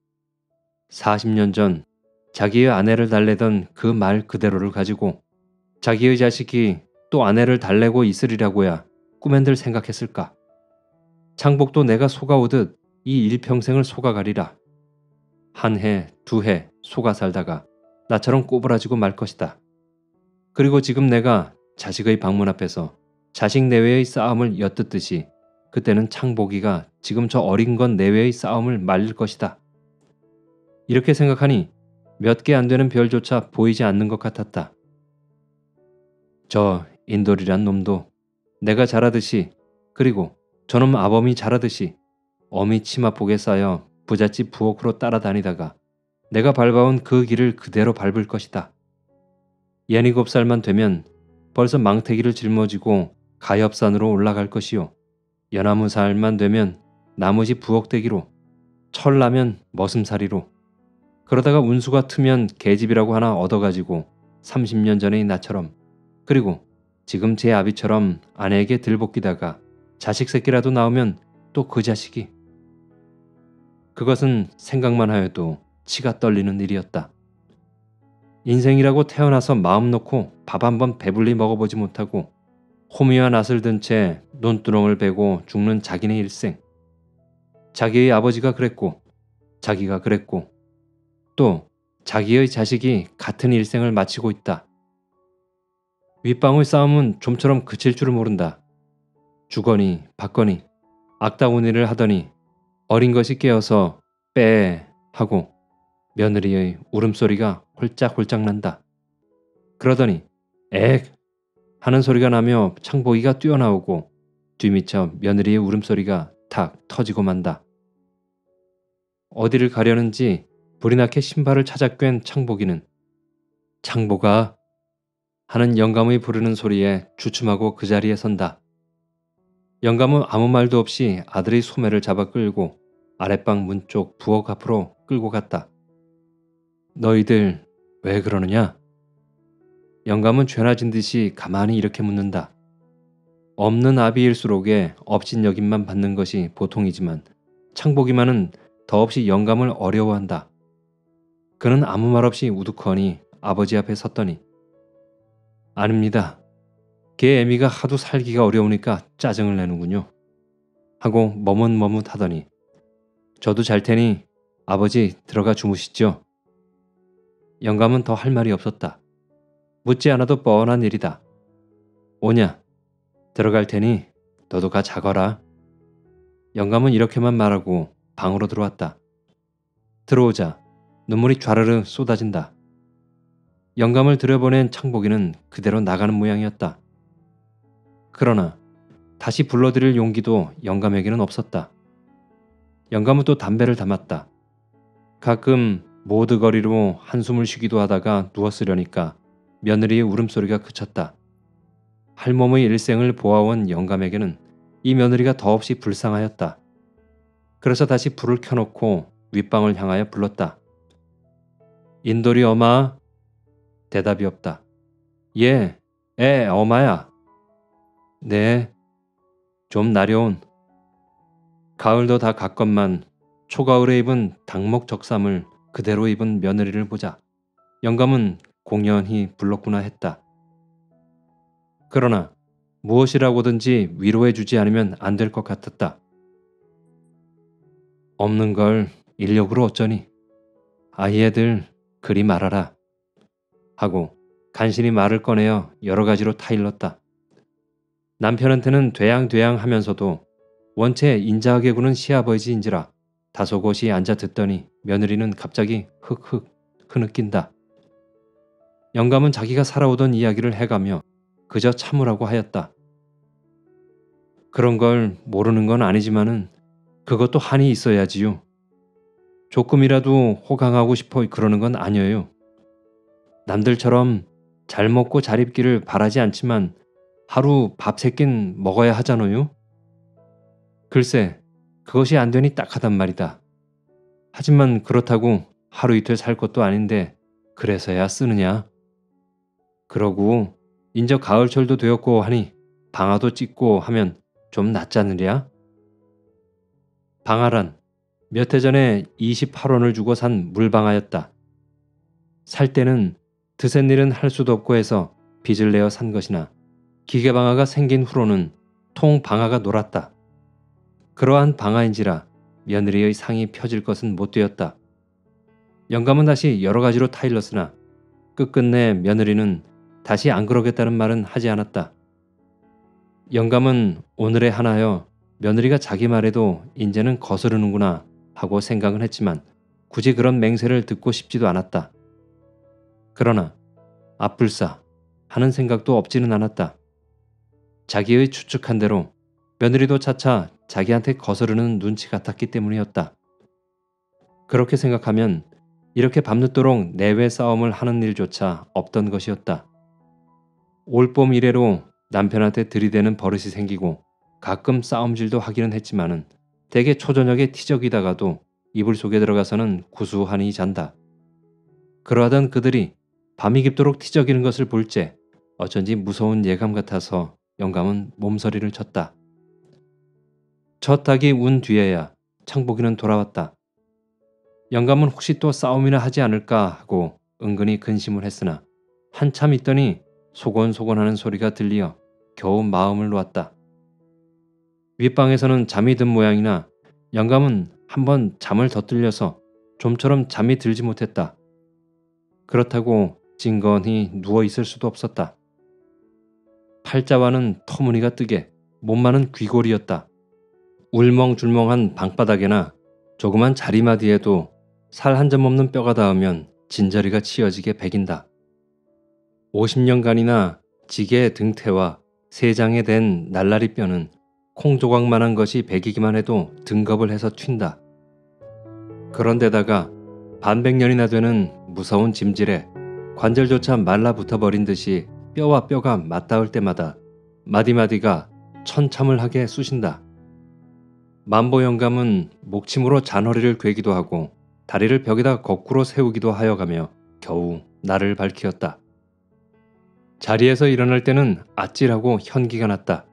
사십 년 전 자기의 아내를 달래던 그 말 그대로를 가지고 자기의 자식이 또 아내를 달래고 있으리라고야 꿈엔들 생각했을까? 창복도 내가 속아오듯 이 일평생을 속아가리라. 한 해, 두 해 속아 살다가 나처럼 꼬부라지고 말 것이다. 그리고 지금 내가 자식의 방문 앞에서 자식 내외의 싸움을 엿듣듯이 그때는 창복이가 지금 저 어린 건 내외의 싸움을 말릴 것이다. 이렇게 생각하니 몇 개 안 되는 별조차 보이지 않는 것 같았다. 저 인돌이란 놈도 내가 잘하듯이 그리고 저놈 아범이 잘하듯이 어미 치마폭에 쌓여 부잣집 부엌으로 따라다니다가 내가 밟아온 그 길을 그대로 밟을 것이다. 예닐곱 살만 되면 벌써 망태기를 짊어지고 가엾산으로 올라갈 것이요. 연하무 살만 되면 나머지 부엌대기로, 철나면 머슴살이로, 그러다가 운수가 트면 계집이라고 하나 얻어가지고 삼십 년 전의 나처럼, 그리고 지금 제 아비처럼 아내에게 들볶이다가 자식 새끼라도 나오면 또 그 자식이. 그것은 생각만 하여도 치가 떨리는 일이었다. 인생이라고 태어나서 마음 놓고 밥 한 번 배불리 먹어보지 못하고 호미와 낫을 든 채 논두렁을 베고 죽는 자기네 일생. 자기의 아버지가 그랬고 자기가 그랬고 또 자기의 자식이 같은 일생을 마치고 있다. 윗방의 싸움은 좀처럼 그칠 줄을 모른다. 주거니 받거니 악다구니를 하더니 어린 것이 깨어서 빼 하고 며느리의 울음소리가 홀짝홀짝 난다. 그러더니 액 하는 소리가 나며 창복이가 뛰어나오고 뒤미쳐 며느리의 울음소리가 탁 터지고 만다. 어디를 가려는지 불이 나게 신발을 찾아 꿰은 창복이는 창복아 하는 영감의 부르는 소리에 주춤하고 그 자리에 선다. 영감은 아무 말도 없이 아들의 소매를 잡아 끌고 아랫방 문 쪽 부엌 앞으로 끌고 갔다. 너희들 왜 그러느냐? 영감은 죄나진 듯이 가만히 이렇게 묻는다. 없는 아비일수록에 업신여김만 받는 것이 보통이지만 창복이만은 더없이 영감을 어려워한다. 그는 아무 말 없이 우두커니 아버지 앞에 섰더니 아닙니다. 걔 애미가 하도 살기가 어려우니까 짜증을 내는군요. 하고 머뭇머뭇하더니 저도 잘 테니 아버지 들어가 주무시죠. 영감은 더 할 말이 없었다. 묻지 않아도 뻔한 일이다. 오냐 들어갈 테니 너도 가 자거라. 영감은 이렇게만 말하고 방으로 들어왔다. 들어오자 눈물이 좌르르 쏟아진다. 영감을 들여보낸 창복이는 그대로 나가는 모양이었다. 그러나 다시 불러들일 용기도 영감에게는 없었다. 영감은 또 담배를 담았다. 가끔 모드거리로 한숨을 쉬기도 하다가 누웠으려니까 며느리의 울음소리가 그쳤다. 할멈의 일생을 보아온 영감에게는 이 며느리가 더없이 불쌍하였다. 그래서 다시 불을 켜놓고 윗방을 향하여 불렀다. 인돌이 엄마? 대답이 없다. 예, 에 엄마야. 네, 좀 나려온. 가을도 다 갔건만 초가을에 입은 당목 적삼을 그대로 입은 며느리를 보자 영감은 공연히 불렀구나 했다. 그러나 무엇이라고든지 위로해주지 않으면 안 될 것 같았다. 없는 걸 인력으로 어쩌니 아이애들 그리 말하라 하고 간신히 말을 꺼내어 여러 가지로 타일렀다. 남편한테는 되양되양 하면서도 원체 인자하게 구는 시아버지인지라 다소곳이 앉아 듣더니 며느리는 갑자기 흑흑 흐느낀다. 영감은 자기가 살아오던 이야기를 해가며 그저 참으라고 하였다. 그런 걸 모르는 건 아니지만은 그것도 한이 있어야지요. 조금이라도 호강하고 싶어 그러는 건 아니에요. 남들처럼 잘 먹고 잘 입기를 바라지 않지만 하루 밥 세 끼는 먹어야 하잖아요. 글쎄 그것이 안 되니 딱하단 말이다. 하지만 그렇다고 하루 이틀 살 것도 아닌데 그래서야 쓰느냐. 그러고 인저 가을철도 되었고 하니 방아도 찍고 하면 좀 낫잖으랴. 방아란 몇 해 전에 이십팔 원을 주고 산 물방아였다. 살 때는 드센 일은 할 수도 없고 해서 빚을 내어 산 것이나 기계방아가 생긴 후로는 통 방아가 놀았다. 그러한 방아인지라 며느리의 상이 펴질 것은 못 되었다. 영감은 다시 여러 가지로 타일렀으나 끝끝내 며느리는 다시 안 그러겠다는 말은 하지 않았다. 영감은 오늘에 하나여 며느리가 자기 말에도 인제는 거스르는구나 하고 생각은 했지만 굳이 그런 맹세를 듣고 싶지도 않았다. 그러나 앞불싸 하는 생각도 없지는 않았다. 자기의 추측한 대로 며느리도 차차 자기한테 거스르는 눈치 같았기 때문이었다. 그렇게 생각하면 이렇게 밤늦도록 내외 싸움을 하는 일조차 없던 것이었다. 올봄 이래로 남편한테 들이대는 버릇이 생기고 가끔 싸움질도 하기는 했지만은 대개 초저녁에 티적이다가도 이불 속에 들어가서는 구수하니 잔다. 그러하던 그들이 밤이 깊도록 티적이는 것을 볼째 어쩐지 무서운 예감 같아서 영감은 몸서리를 쳤다. 첫 닭이 운 뒤에야 창복이는 돌아왔다. 영감은 혹시 또 싸움이나 하지 않을까 하고 은근히 근심을 했으나 한참 있더니 소곤소곤하는 소리가 들리어 겨우 마음을 놓았다. 윗방에서는 잠이 든 모양이나 영감은 한번 잠을 더 들려서 좀처럼 잠이 들지 못했다. 그렇다고 징건히 누워있을 수도 없었다. 팔자와는 터무니가 뜨게 몸만은 귀골이었다. 울멍줄멍한 방바닥에나 조그만 자리마디에도 살 한 점 없는 뼈가 닿으면 진저리가 치어지게 배긴다. 오십 년간이나 지게의 등태와 세장에 댄 날라리 뼈는 콩조각만한 것이 배기기만 해도 등겁을 해서 튄다. 그런데다가 반백 년이나 되는 무서운 짐질에 관절조차 말라붙어버린 듯이 뼈와 뼈가 맞닿을 때마다 마디마디가 천참을 하게 쑤신다. 만보 영감은 목침으로 잔허리를 괴기도 하고 다리를 벽에다 거꾸로 세우기도 하여가며 겨우 나를 밝히었다. 자리에서 일어날 때는 아찔하고 현기가 났다.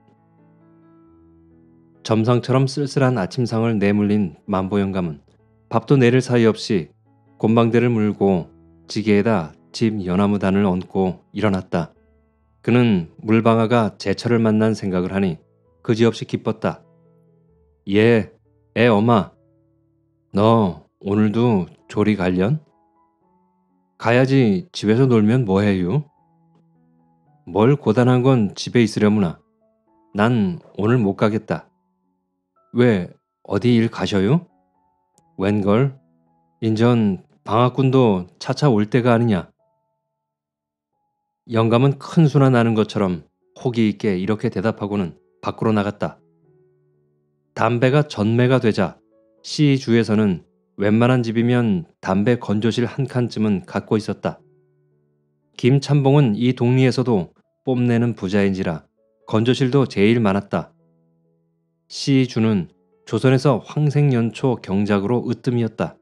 점상처럼 쓸쓸한 아침상을 내물린 만보 영감은 밥도 내릴 사이 없이 곤방대를 물고 지게에다 집 연나무단을 얹고 일어났다. 그는 물방아가 제철을 만난 생각을 하니 그지없이 기뻤다. 예, 애 엄마. 너 오늘도 조리 갈련? 가야지. 집에서 놀면 뭐해요? 뭘 고단한 건 집에 있으려무나. 난 오늘 못 가겠다. 왜 어디 일 가셔요? 웬걸? 인전 방학군도 차차 올 때가 아니냐. 영감은 큰 수나 나는 것처럼 호기 있게 이렇게 대답하고는 밖으로 나갔다. 담배가 전매가 되자 시주에서는 웬만한 집이면 담배 건조실 한 칸쯤은 갖고 있었다. 김참봉은 이 동리에서도 뽐내는 부자인지라 건조실도 제일 많았다. 시주는 조선에서 황색연초 경작으로 으뜸이었다.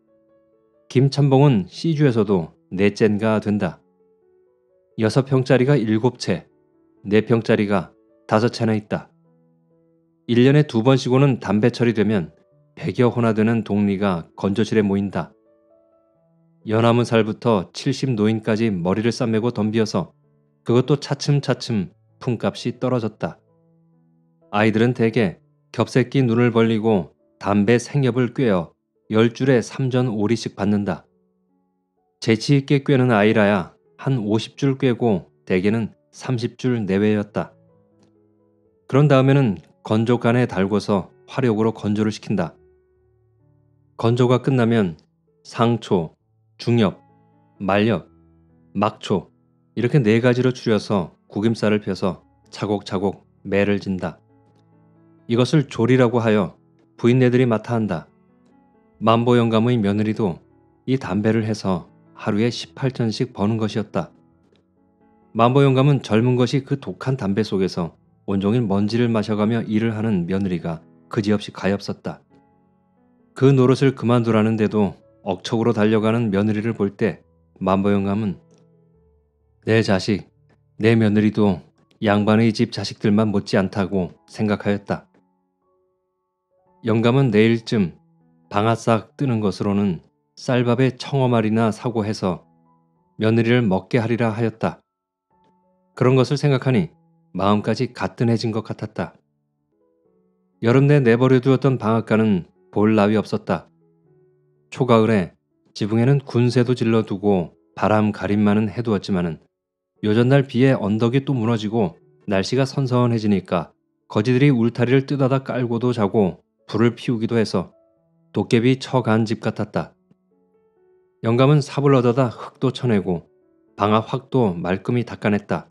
김참봉은 시주에서도 넷째가 된다. 여섯 평짜리가 일곱 채, 네 평짜리가 다섯 채나 있다. 일 년에 두 번씩 오는 담배철이 되면 백여 호나 되는 동리가 건조실에 모인다. 연하무 살부터 칠십 노인까지 머리를 싸매고 덤비어서 그것도 차츰차츰 품값이 떨어졌다. 아이들은 대개 겹새끼 눈을 벌리고 담배 생엽을 꿰어 열 줄에 삼전 오리씩 받는다. 재치있게 꿰는 아이라야 한 오십 줄 꿰고 대개는 삼십 줄 내외였다. 그런 다음에는 건조간에 달궈서 화력으로 건조를 시킨다. 건조가 끝나면 상초, 중엽, 말엽, 막초 이렇게 네 가지로 추려서 구김살을 펴서 차곡차곡 매를 진다. 이것을 조리라고 하여 부인네들이 맡아 한다. 만보 영감의 며느리도 이 담배를 해서 하루에 십팔 전씩 버는 것이었다. 만보 영감은 젊은 것이 그 독한 담배 속에서 온종일 먼지를 마셔가며 일을 하는 며느리가 그지없이 가엾었다. 그 노릇을 그만두라는데도 억척으로 달려가는 며느리를 볼 때 만보 영감은 내 자식, 내 며느리도 양반의 집 자식들만 못지 않다고 생각하였다. 영감은 내일쯤 방아싹 뜨는 것으로는 쌀밥에 청어말이나 사고 해서 며느리를 먹게 하리라 하였다. 그런 것을 생각하니 마음까지 가뜩해진 것 같았다. 여름 내 내버려 두었던 방앗간은 볼 나위 없었다. 초가을에 지붕에는 군새도 질러두고 바람 가림만은 해두었지만은 요전날 비에 언덕이 또 무너지고 날씨가 선선해지니까 거지들이 울타리를 뜯어다 깔고도 자고 불을 피우기도 해서 도깨비 처간 집 같았다. 영감은 삽을 얻어다 흙도 쳐내고 방아 확도 말끔히 닦아냈다.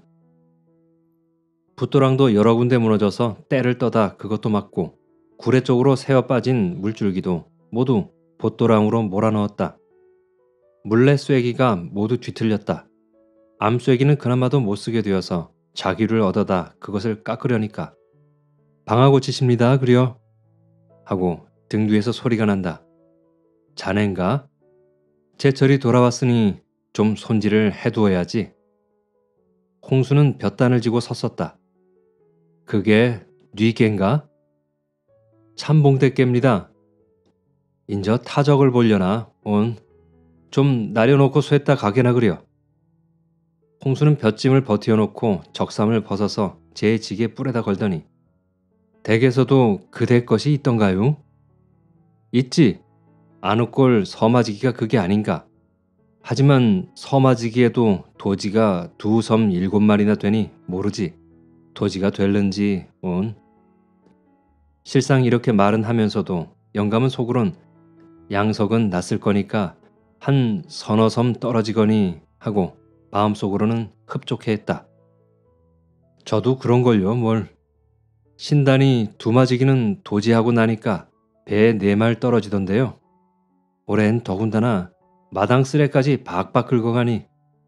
붓도랑도 여러 군데 무너져서 때를 떠다 그것도 막고 구레 쪽으로 새어 빠진 물줄기도 모두 봇도랑으로 몰아넣었다. 물레 쐐기가 모두 뒤틀렸다. 암쐐기는 그나마도 못쓰게 되어서 자기를 얻어다 그것을 깎으려니까 방아 고치십니다 그려 하고 등 뒤에서 소리가 난다. 자넨가? 제철이 돌아왔으니 좀 손질을 해두어야지. 홍수는 볕단을 지고 섰었다. 그게 뉘갰가? 참봉대깨입니다. 인저 타적을 보려나 온. 좀 날려놓고 쇠다 가게나 그려. 홍수는 볕짐을 버티어놓고 적삼을 벗어서 제 지게 뿔에다 걸더니 댁에서도 그대 것이 있던가요? 있지. 안우꼴 서마지기가 그게 아닌가. 하지만 서마지기에도 도지가 두 섬 일곱 마리나 되니 모르지. 도지가 될는지 온. 실상 이렇게 말은 하면서도 영감은 속으론 양석은 났을 거니까 한 서너 섬 떨어지거니 하고 마음속으로는 흡족해했다. 저도 그런걸요 뭘. 신단이 두마지기는 도지하고 나니까 배에 네 말 떨어지던데요. 올해는 더군다나 마당 쓰레까지 박박 긁어가니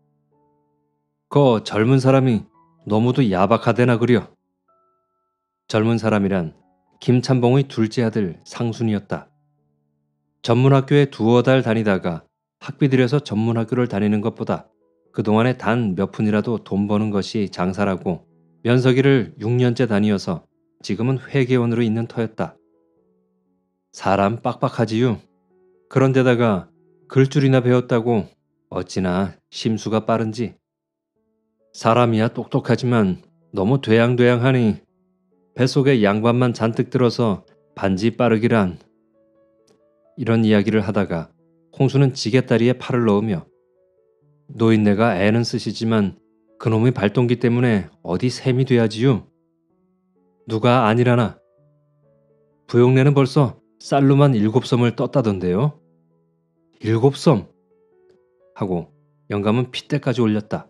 거 젊은 사람이 너무도 야박하대나 그려. 젊은 사람이란 김찬봉의 둘째 아들 상순이었다. 전문학교에 두어 달 다니다가 학비 들여서 전문학교를 다니는 것보다 그동안에 단 몇 푼이라도 돈 버는 것이 장사라고 면서기를 육 년째 다니어서 지금은 회계원으로 있는 터였다. 사람 빡빡하지요. 그런데다가 글줄이나 배웠다고 어찌나 심수가 빠른지. 사람이야 똑똑하지만 너무 되양되양하니 뱃속에 양반만 잔뜩 들어서 반지 빠르기란. 이런 이야기를 하다가 홍수는 지게다리에 팔을 넣으며 노인네가 애는 쓰시지만 그놈의 발동기 때문에 어디 셈이 돼야지요. 누가 아니라나. 부용내는 벌써 쌀로만 일곱 섬을 떴다던데요. 일곱 섬? 하고 영감은 핏대까지 올렸다.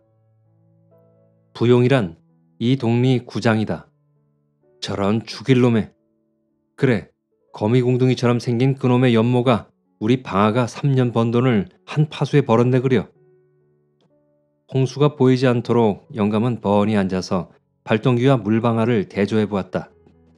부용이란 이 동리 구장이다. 저런 죽일 놈의. 그래, 거미공둥이처럼 생긴 그놈의 연모가 우리 방아가 삼 년 번 돈을 한 파수에 벌었네 그려. 홍수가 보이지 않도록 영감은 뻔히 앉아서 발동기와 물방아를 대조해 보았다.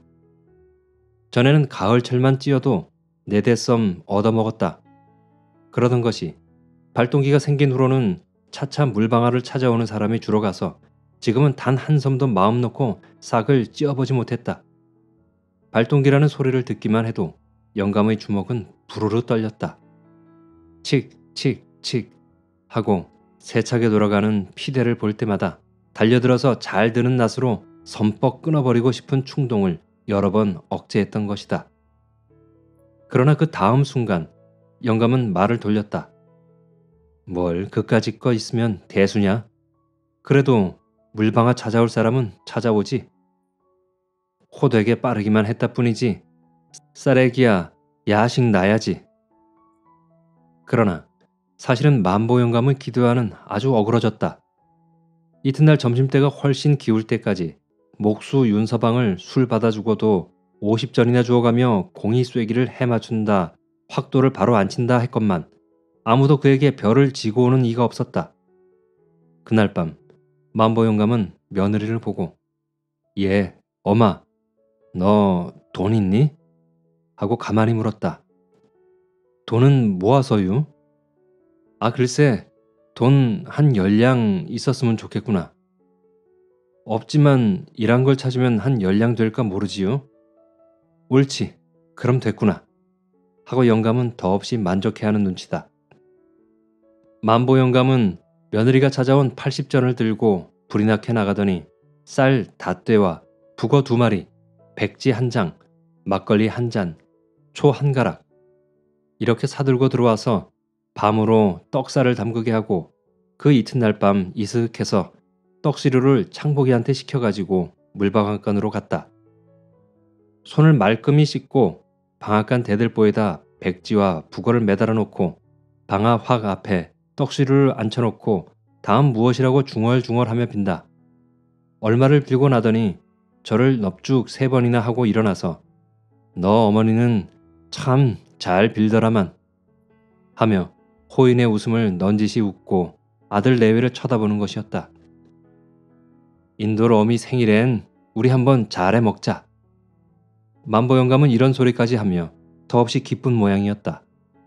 전에는 가을철만 찌어도 네대썸 얻어먹었다. 그러던 것이 발동기가 생긴 후로는 차차 물방아를 찾아오는 사람이 줄어가서 지금은 단 한 섬도 마음 놓고 싹을 찧어보지 못했다. 발동기라는 소리를 듣기만 해도 영감의 주먹은 부르르 떨렸다. 칙, 칙, 칙 하고 세차게 돌아가는 피대를 볼 때마다 달려들어서 잘 드는 낫으로 선뻑 끊어버리고 싶은 충동을 여러 번 억제했던 것이다. 그러나 그 다음 순간 영감은 말을 돌렸다. 뭘 그까짓 거 있으면 대수냐? 그래도 물방아 찾아올 사람은 찾아오지. 호되게 빠르기만 했다 뿐이지. 쌀애기야 야식 나야지. 그러나 사실은 만보 영감의 기도와는 아주 어그러졌다. 이튿날 점심때가 훨씬 기울 때까지 목수 윤서방을 술 받아주고도 오십 전이나 주어가며 공이 쐐기를 해맞춘다, 확도를 바로 안 친다 했건만 아무도 그에게 별을 지고 오는 이가 없었다. 그날 밤 만보 영감은 며느리를 보고 예, 엄마, 너 돈 있니? 하고 가만히 물었다. 돈은 모아서유? 아 글쎄, 돈 한 열량 있었으면 좋겠구나. 없지만 일한 걸 찾으면 한 열량 될까 모르지요. 옳지, 그럼 됐구나. 하고 영감은 더없이 만족해하는 눈치다. 만보 영감은 며느리가 찾아온 팔십 전을 들고 불이 나게 나가더니 쌀 닷대와 북어 두 마리, 백지 한 장, 막걸리 한 잔, 초 한 가락 이렇게 사들고 들어와서 밤으로 떡살을 담그게 하고 그 이튿날 밤 이슥해서 떡시루를 창복이한테 시켜가지고 물방앗간으로 갔다. 손을 말끔히 씻고 방앗간 대들보에다 백지와 북어를 매달아 놓고 방아 확 앞에 떡시루를 앉혀놓고 다음 무엇이라고 중얼중얼하며 빈다. 얼마를 빌고 나더니 저를 넙죽 세 번이나 하고 일어나서 너 어머니는 참 잘 빌더라만 하며 호인의 웃음을 넌지시 웃고 아들 내외를 쳐다보는 것이었다. 인도로 어미 생일엔 우리 한번 잘해 먹자. 만보 영감은 이런 소리까지 하며 더없이 기쁜 모양이었다.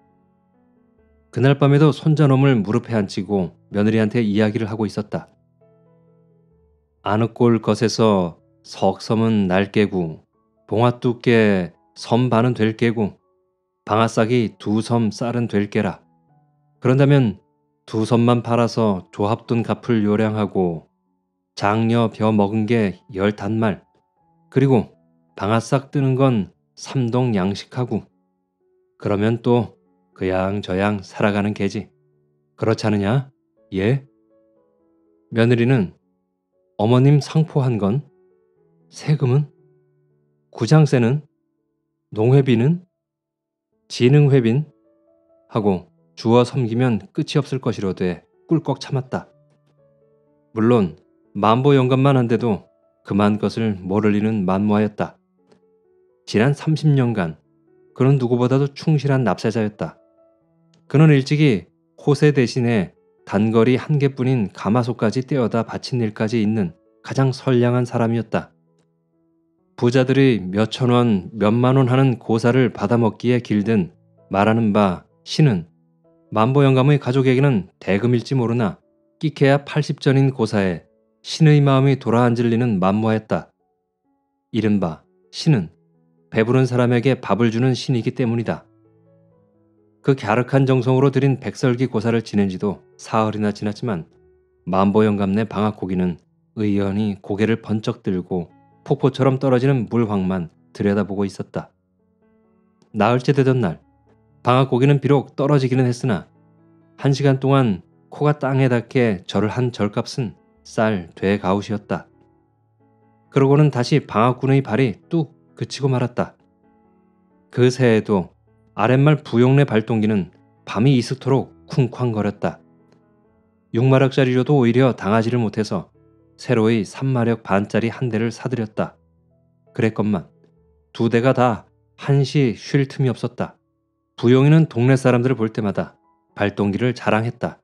그날 밤에도 손자놈을 무릎에 앉히고 며느리한테 이야기를 하고 있었다. 아늑골 것에서 석섬은 날 깨구, 봉화두께 섬 반은 될 깨구, 방아싹이 두 섬 쌀은 될 깨라. 그런다면 두 섬만 팔아서 조합돈 갚을 요량하고 장녀 벼 먹은 게 열 단말, 그리고 방아싹 뜨는 건 삼동 양식하고, 그러면 또 그양 저양 살아가는 게지. 그렇지 않느냐? 예? 며느리는 어머님 상포한 건? 세금은? 구장세는? 농회비는? 진흥회빈? 하고 주어 섬기면 끝이 없을 것이로되 꿀꺽 참았다. 물론 만보 영감만 한데도 그만 것을 모를 리는 만무하였다. 지난 삼십 년간 그는 누구보다도 충실한 납세자였다. 그는 일찍이 호세 대신에 단거리 한 개뿐인 가마솥까지 떼어다 바친 일까지 있는 가장 선량한 사람이었다. 부자들이 몇천 원, 몇만 원 하는 고사를 받아먹기에 길든 말하는 바 신은 만보 영감의 가족에게는 대금일지 모르나 끼케야 팔십 전인 고사에 신의 마음이 돌아앉을 리는 만무하였다. 이른바 신은 배부른 사람에게 밥을 주는 신이기 때문이다. 그 갸륵한 정성으로 들인 백설기 고사를 지낸 지도 사흘이나 지났지만 만보 영감네 방앗고기는 의연히 고개를 번쩍 들고 폭포처럼 떨어지는 물황만 들여다보고 있었다. 나흘째 되던 날 방앗고기는 비록 떨어지기는 했으나 한 시간 동안 코가 땅에 닿게 절을 한 절값은 쌀 돼 가웃이었다. 그러고는 다시 방앗군의 발이 뚝 그치고 말았다. 그 새에도 아랫말 부용내 발동기는 밤이 이슬토록 쿵쾅거렸다. 육 마력짜리로도 오히려 당하지를 못해서 새로이 삼 마력 반짜리 한 대를 사들였다. 그랬건만 두 대가 다 한시 쉴 틈이 없었다. 부용이는 동네 사람들을 볼 때마다 발동기를 자랑했다.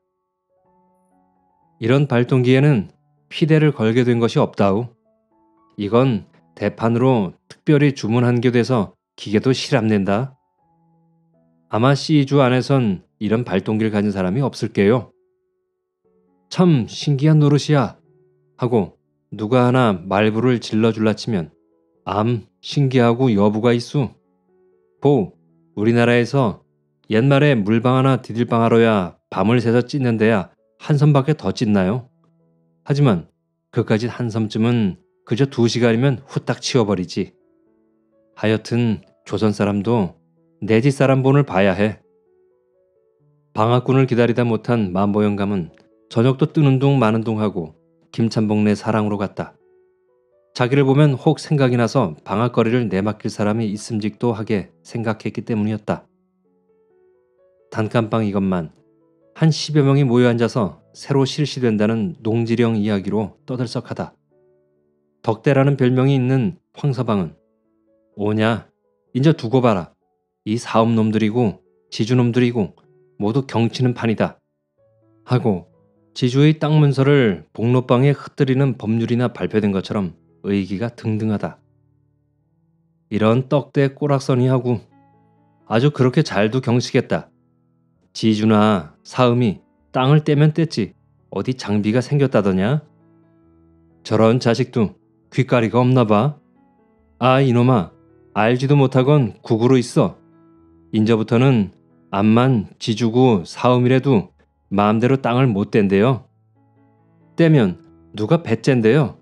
이런 발동기에는 피대를 걸게 된 것이 없다우. 이건 대판으로 특별히 주문한 게 돼서 기계도 실합낸다. 아마 씨주 안에선 이런 발동기를 가진 사람이 없을게요. 참 신기한 노릇이야 하고 누가 하나 말부를 질러줄라 치면 암 신기하고 여부가 있수. 보 우리나라에서 옛말에 물방 하나 디딜방 하러야 밤을 새서 찢는 데야 한 섬밖에 더 찢나요? 하지만 그까짓 한 섬쯤은 그저 두 시간이면 후딱 치워버리지. 하여튼 조선 사람도 내 집 사람 본을 봐야 해. 방앗군을 기다리다 못한 만보 영감은 저녁도 뜨는 둥 마는 둥 하고 김찬봉네 사랑으로 갔다. 자기를 보면 혹 생각이 나서 방앗거리를 내맡길 사람이 있음직도 하게 생각했기 때문이었다. 단칸방 이것만 한 십여 명이 모여 앉아서 새로 실시된다는 농지령 이야기로 떠들썩하다. 덕대라는 별명이 있는 황서방은 오냐 인저 두고 봐라. 이 사업놈들이고 지주놈들이고 모두 경치는 판이다. 하고 지주의 땅 문서를 복로방에 흩뜨리는 법률이나 발표된 것처럼 의기가 등등하다. 이런 떡대 꼬락서니하고 아주 그렇게 잘도 경치겠다. 지주나 사음이 땅을 떼면 뗐지 어디 장비가 생겼다더냐? 저런 자식도 귓가리가 없나 봐. 아 이놈아 알지도 못하건 국으로 있어. 인저부터는 암만 지주고 사음이라도 마음대로 땅을 못 뗀대요. 떼면 누가 배째인데요.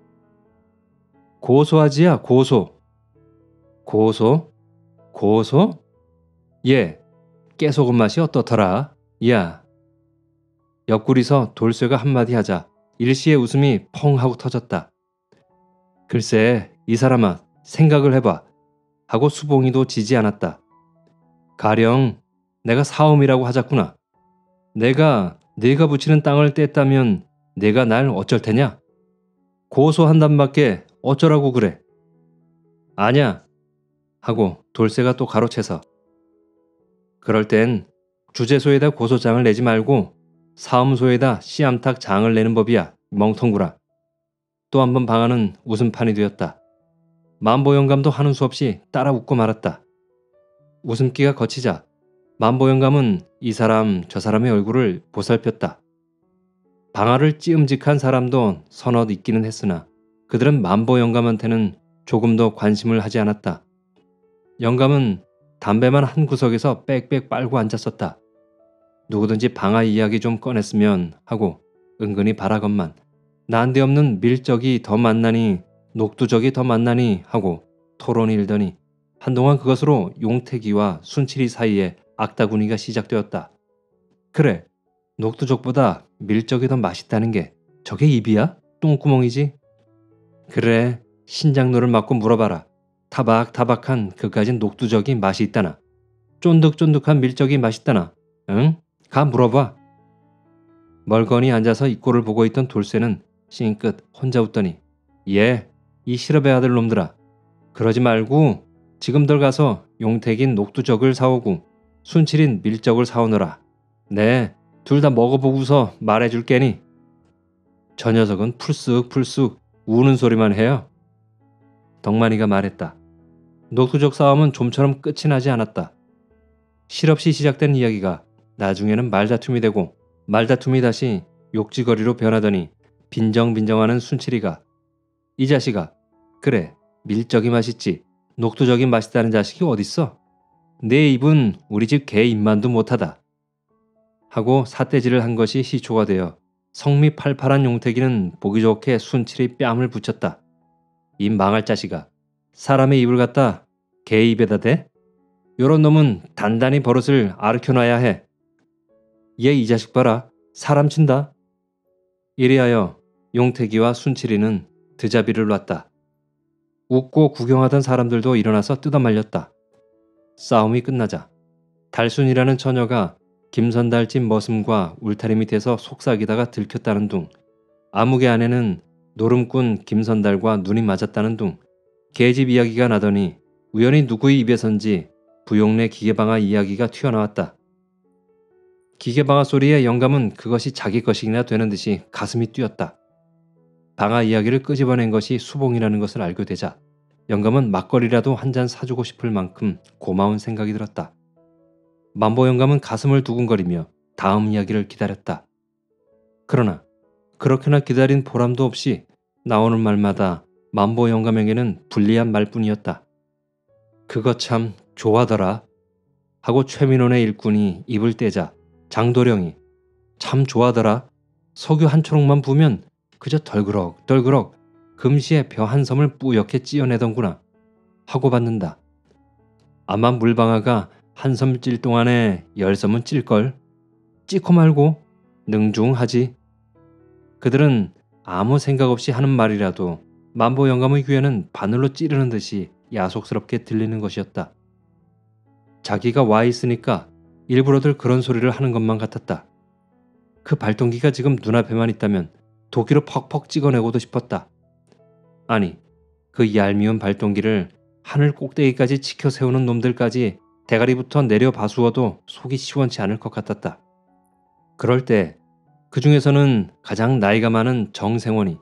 고소하지야 고소. 고소? 고소? 예, 깨소금 맛이 어떻더라? 야. 옆구리서 돌쇠가 한마디 하자 일시에 웃음이 펑 하고 터졌다. 글쎄 이 사람아 생각을 해봐 하고 수봉이도 지지 않았다. 가령 내가 사음이라고 하자꾸나. 내가 네가 붙이는 땅을 뗐다면 내가 날 어쩔 테냐? 고소한단밖에 어쩌라고 그래. 아냐 하고 돌쇠가 또 가로채서 그럴 땐 주재소에다 고소장을 내지 말고 사음소에다 씨암탉 장을 내는 법이야 멍텅구라. 또 한 번 방아는 웃음판이 되었다. 만보 영감도 하는 수 없이 따라 웃고 말았다. 웃음기가 거치자 만보 영감은 이 사람 저 사람의 얼굴을 보살폈다. 방아를 찌음직한 사람도 서너 있기는 했으나 그들은 만보 영감한테는 조금 더 관심을 하지 않았다. 영감은 담배만 한 구석에서 빽빽 빨고 앉았었다. 누구든지 방아 이야기 좀 꺼냈으면 하고 은근히 바라건만 난데없는 밀적이 더 만나니 녹두적이 더 만나니 하고 토론이 일더니 한동안 그것으로 용태기와 순칠이 사이에 악다구니가 시작되었다. 그래, 녹두적보다 밀적이 더 맛있다는 게 저게 입이야? 똥구멍이지? 그래, 신장노를 맞고 물어봐라. 타박타박한 그까진 녹두적이 맛이 있다나 쫀득쫀득한 밀적이 맛있다나 응? 가 물어봐. 멀거니 앉아서 입구를 보고 있던 돌쇠는 싱긋 혼자 웃더니 예, 이 시럽의 아들 놈들아. 그러지 말고 지금들 가서 용택인 녹두적을 사오고 순칠인 밀적을 사오너라. 네, 둘 다 먹어보고서 말해줄 게니. 저 녀석은 풀쑥풀쑥 우는 소리만 해요. 덕만이가 말했다. 녹두적 싸움은 좀처럼 끝이 나지 않았다. 실없이 시작된 이야기가 나중에는 말다툼이 되고 말다툼이 다시 욕지거리로 변하더니 빈정빈정하는 순칠이가 이 자식아, 그래 밀적이 맛있지 녹두적이 맛있다는 자식이 어딨어? 내 입은 우리 집 개 입만도 못하다. 하고 삿대질을 한 것이 시초가 되어 성미 팔팔한 용태기는 보기 좋게 순칠이 뺨을 붙였다. 이 망할 자식아, 사람의 입을 갖다 개 입에다 대? 요런 놈은 단단히 버릇을 아르켜놔야 해. 얘 이 자식 봐라, 사람 친다. 이리하여 용태기와 순칠이는 드자비를 놨다. 웃고 구경하던 사람들도 일어나서 뜯어말렸다. 싸움이 끝나자 달순이라는 처녀가 김선달집 머슴과 울타리 밑에서 속삭이다가 들켰다는 둥, 아무개 안에는 노름꾼 김선달과 눈이 맞았다는 둥, 계집 이야기가 나더니 우연히 누구의 입에선지 부용내 기계방아 이야기가 튀어나왔다. 기계방아 소리에 영감은 그것이 자기 것이나 되는 듯이 가슴이 뛰었다. 방아 이야기를 끄집어낸 것이 수봉이라는 것을 알게 되자 영감은 막걸리라도 한 잔 사주고 싶을 만큼 고마운 생각이 들었다. 만보 영감은 가슴을 두근거리며 다음 이야기를 기다렸다. 그러나 그렇게나 기다린 보람도 없이 나오는 말마다 만보 영감에게는 불리한 말뿐이었다. 그거 참 좋아더라 하고 최민원의 일꾼이 입을 떼자 장도령이 참 좋아더라. 석유 한 초록만 부으면 그저 덜그럭 덜그럭 금시에 벼 한 섬을 뿌옇게 찌어내던구나 하고 받는다. 아마 물방아가 한 섬 찔 동안에 열 섬은 찔걸. 찌고 말고 능중하지. 그들은 아무 생각 없이 하는 말이라도 만보 영감의 귀에는 바늘로 찌르는 듯이 야속스럽게 들리는 것이었다. 자기가 와 있으니까 일부러들 그런 소리를 하는 것만 같았다. 그 발동기가 지금 눈앞에만 있다면 도끼로 퍽퍽 찍어내고도 싶었다. 아니, 그 얄미운 발동기를 하늘 꼭대기까지 치켜 세우는 놈들까지 대가리부터 내려 봐수어도 속이 시원치 않을 것 같았다. 그럴 때 그 중에서는 가장 나이가 많은 정생원이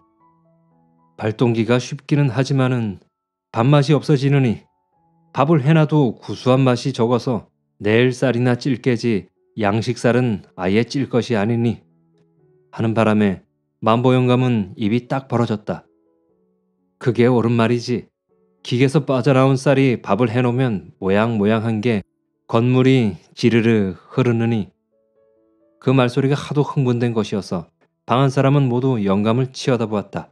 발동기가 쉽기는 하지만은 밥맛이 없어지느니 밥을 해놔도 구수한 맛이 적어서 내일 쌀이나 찔개지 양식쌀은 아예 찔 것이 아니니 하는 바람에 만보 영감은 입이 딱 벌어졌다. 그게 옳은 말이지. 기계에서 빠져나온 쌀이 밥을 해놓으면 모양모양한 게 건물이 지르르 흐르느니 그 말소리가 하도 흥분된 것이어서 방한 사람은 모두 영감을 치어다보았다.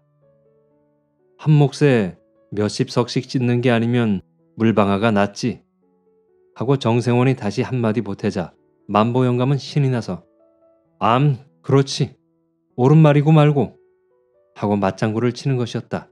한 몫에 몇십 석씩 찢는 게 아니면 물방아가 낫지 하고 정생원이 다시 한마디 보태자 만보 영감은 신이 나서 암 그렇지 옳은 말이고 말고 하고 맞장구를 치는 것이었다.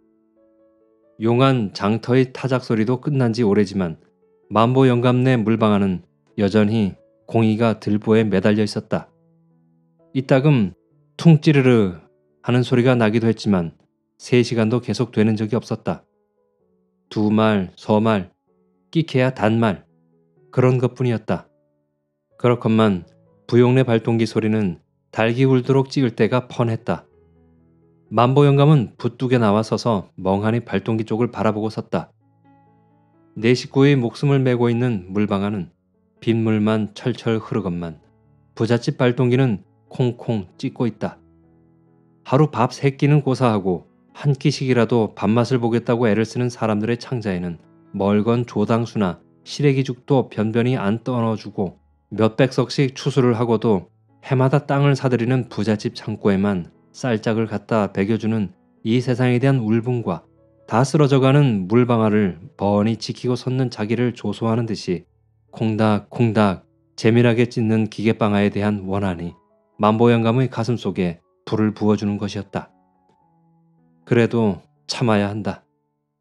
용한 장터의 타작 소리도 끝난 지 오래지만 만보 영감 내 물방아는 여전히 공이가 들보에 매달려 있었다. 이따금 퉁찌르르 하는 소리가 나기도 했지만 세 시간도 계속 되는 적이 없었다. 두 말, 서말, 끼케야 단말 그런 것뿐이었다. 그렇건만 부용내 발동기 소리는 달기 울도록 찍을 때가 펀했다. 만보 영감은 부뚝에 나와 서서 멍하니 발동기 쪽을 바라보고 섰다. 내 식구의 목숨을 메고 있는 물방아는 빗물만 철철 흐르건만 부잣집 발동기는 콩콩 찢고 있다. 하루 밥 세 끼는 고사하고 한 끼씩이라도 밥맛을 보겠다고 애를 쓰는 사람들의 창자에는 멀건 조당수나 시래기죽도 변변히 안 떠넣어주고 몇백 석씩 추수를 하고도 해마다 땅을 사들이는 부잣집 창고에만 쌀짝을 갖다 배겨주는 이 세상에 대한 울분과 다 쓰러져가는 물방아를 번히 지키고 섰는 자기를 조소하는 듯이 콩닥콩닥 재밀하게 찢는 기계방아에 대한 원한이 만보 영감의 가슴 속에 불을 부어주는 것이었다. 그래도 참아야 한다.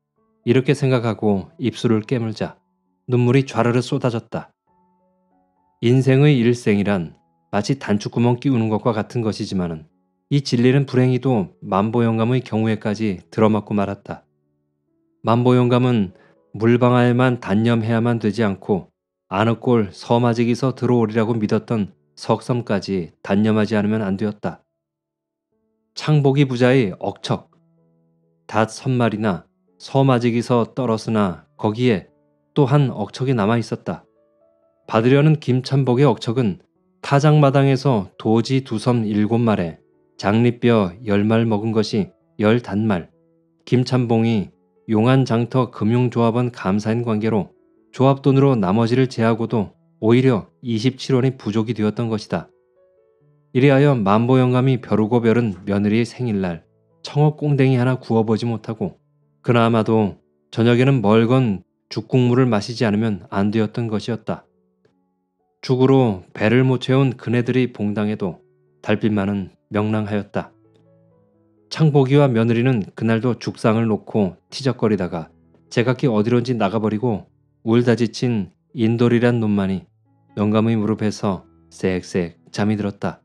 이렇게 생각하고 입술을 깨물자 눈물이 좌르르 쏟아졌다. 인생의 일생이란 마치 단추구멍 끼우는 것과 같은 것이지만은 이 진리는 불행히도 만보영감의 경우에까지 들어맞고 말았다. 만보영감은 물방아에만 단념해야만 되지 않고 아늑골 서마지기서 들어오리라고 믿었던 석섬까지 단념하지 않으면 안 되었다. 창복이 부자의 억척, 닷 선말이나 서마지기서 떨었으나 거기에 또 한 억척이 남아 있었다. 받으려는 김찬복의 억척은 타작마당에서 도지 두 섬 일곱 말에 장리뼈 열 말 먹은 것이 열 단말, 김찬봉이 용안장터 금융조합원 감사인 관계로 조합돈으로 나머지를 제하고도 오히려 이십칠 원이 부족이 되었던 것이다. 이리하여 만보영감이 벼르고 벼른 며느리의 생일날 청어 꽁댕이 하나 구워보지 못하고 그나마도 저녁에는 멀건 죽국물을 마시지 않으면 안 되었던 것이었다. 죽으로 배를 못 채운 그네들의 봉당에도 달빛만은 명랑하였다. 창복이와 며느리는 그날도 죽상을 놓고 티적거리다가 제각기 어디론지 나가버리고 울다 지친 인돌이란 놈만이 영감의 무릎에서 쌕쌕 잠이 들었다.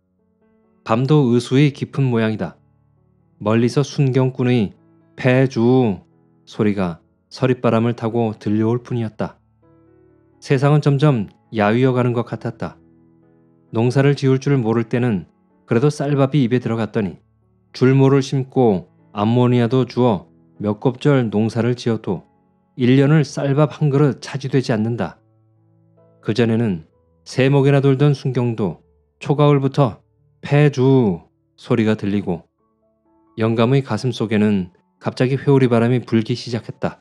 밤도 의수의 깊은 모양이다. 멀리서 순경꾼의 패주 소리가 서릿바람을 타고 들려올 뿐이었다. 세상은 점점 야위어가는 것 같았다. 농사를 지을 줄 모를 때는 그래도 쌀밥이 입에 들어갔더니 줄모를 심고 암모니아도 주어 몇 곱절 농사를 지어도 일 년을 쌀밥 한 그릇 차지되지 않는다. 그전에는 세목이나 돌던 순경도 초가을부터 패주 소리가 들리고 영감의 가슴 속에는 갑자기 회오리 바람이 불기 시작했다.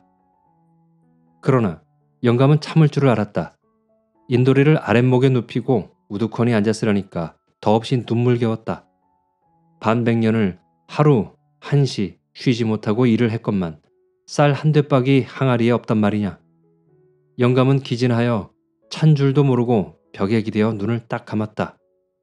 그러나 영감은 참을 줄을 알았다. 인도리를 아랫목에 눕히고 우두커니 앉았으려니까 더없이 눈물겨웠다. 반백년을 하루 한시 쉬지 못하고 일을 했건만 쌀 한 되박이 항아리에 없단 말이냐. 영감은 기진하여 찬 줄도 모르고 벽에 기대어 눈을 딱 감았다.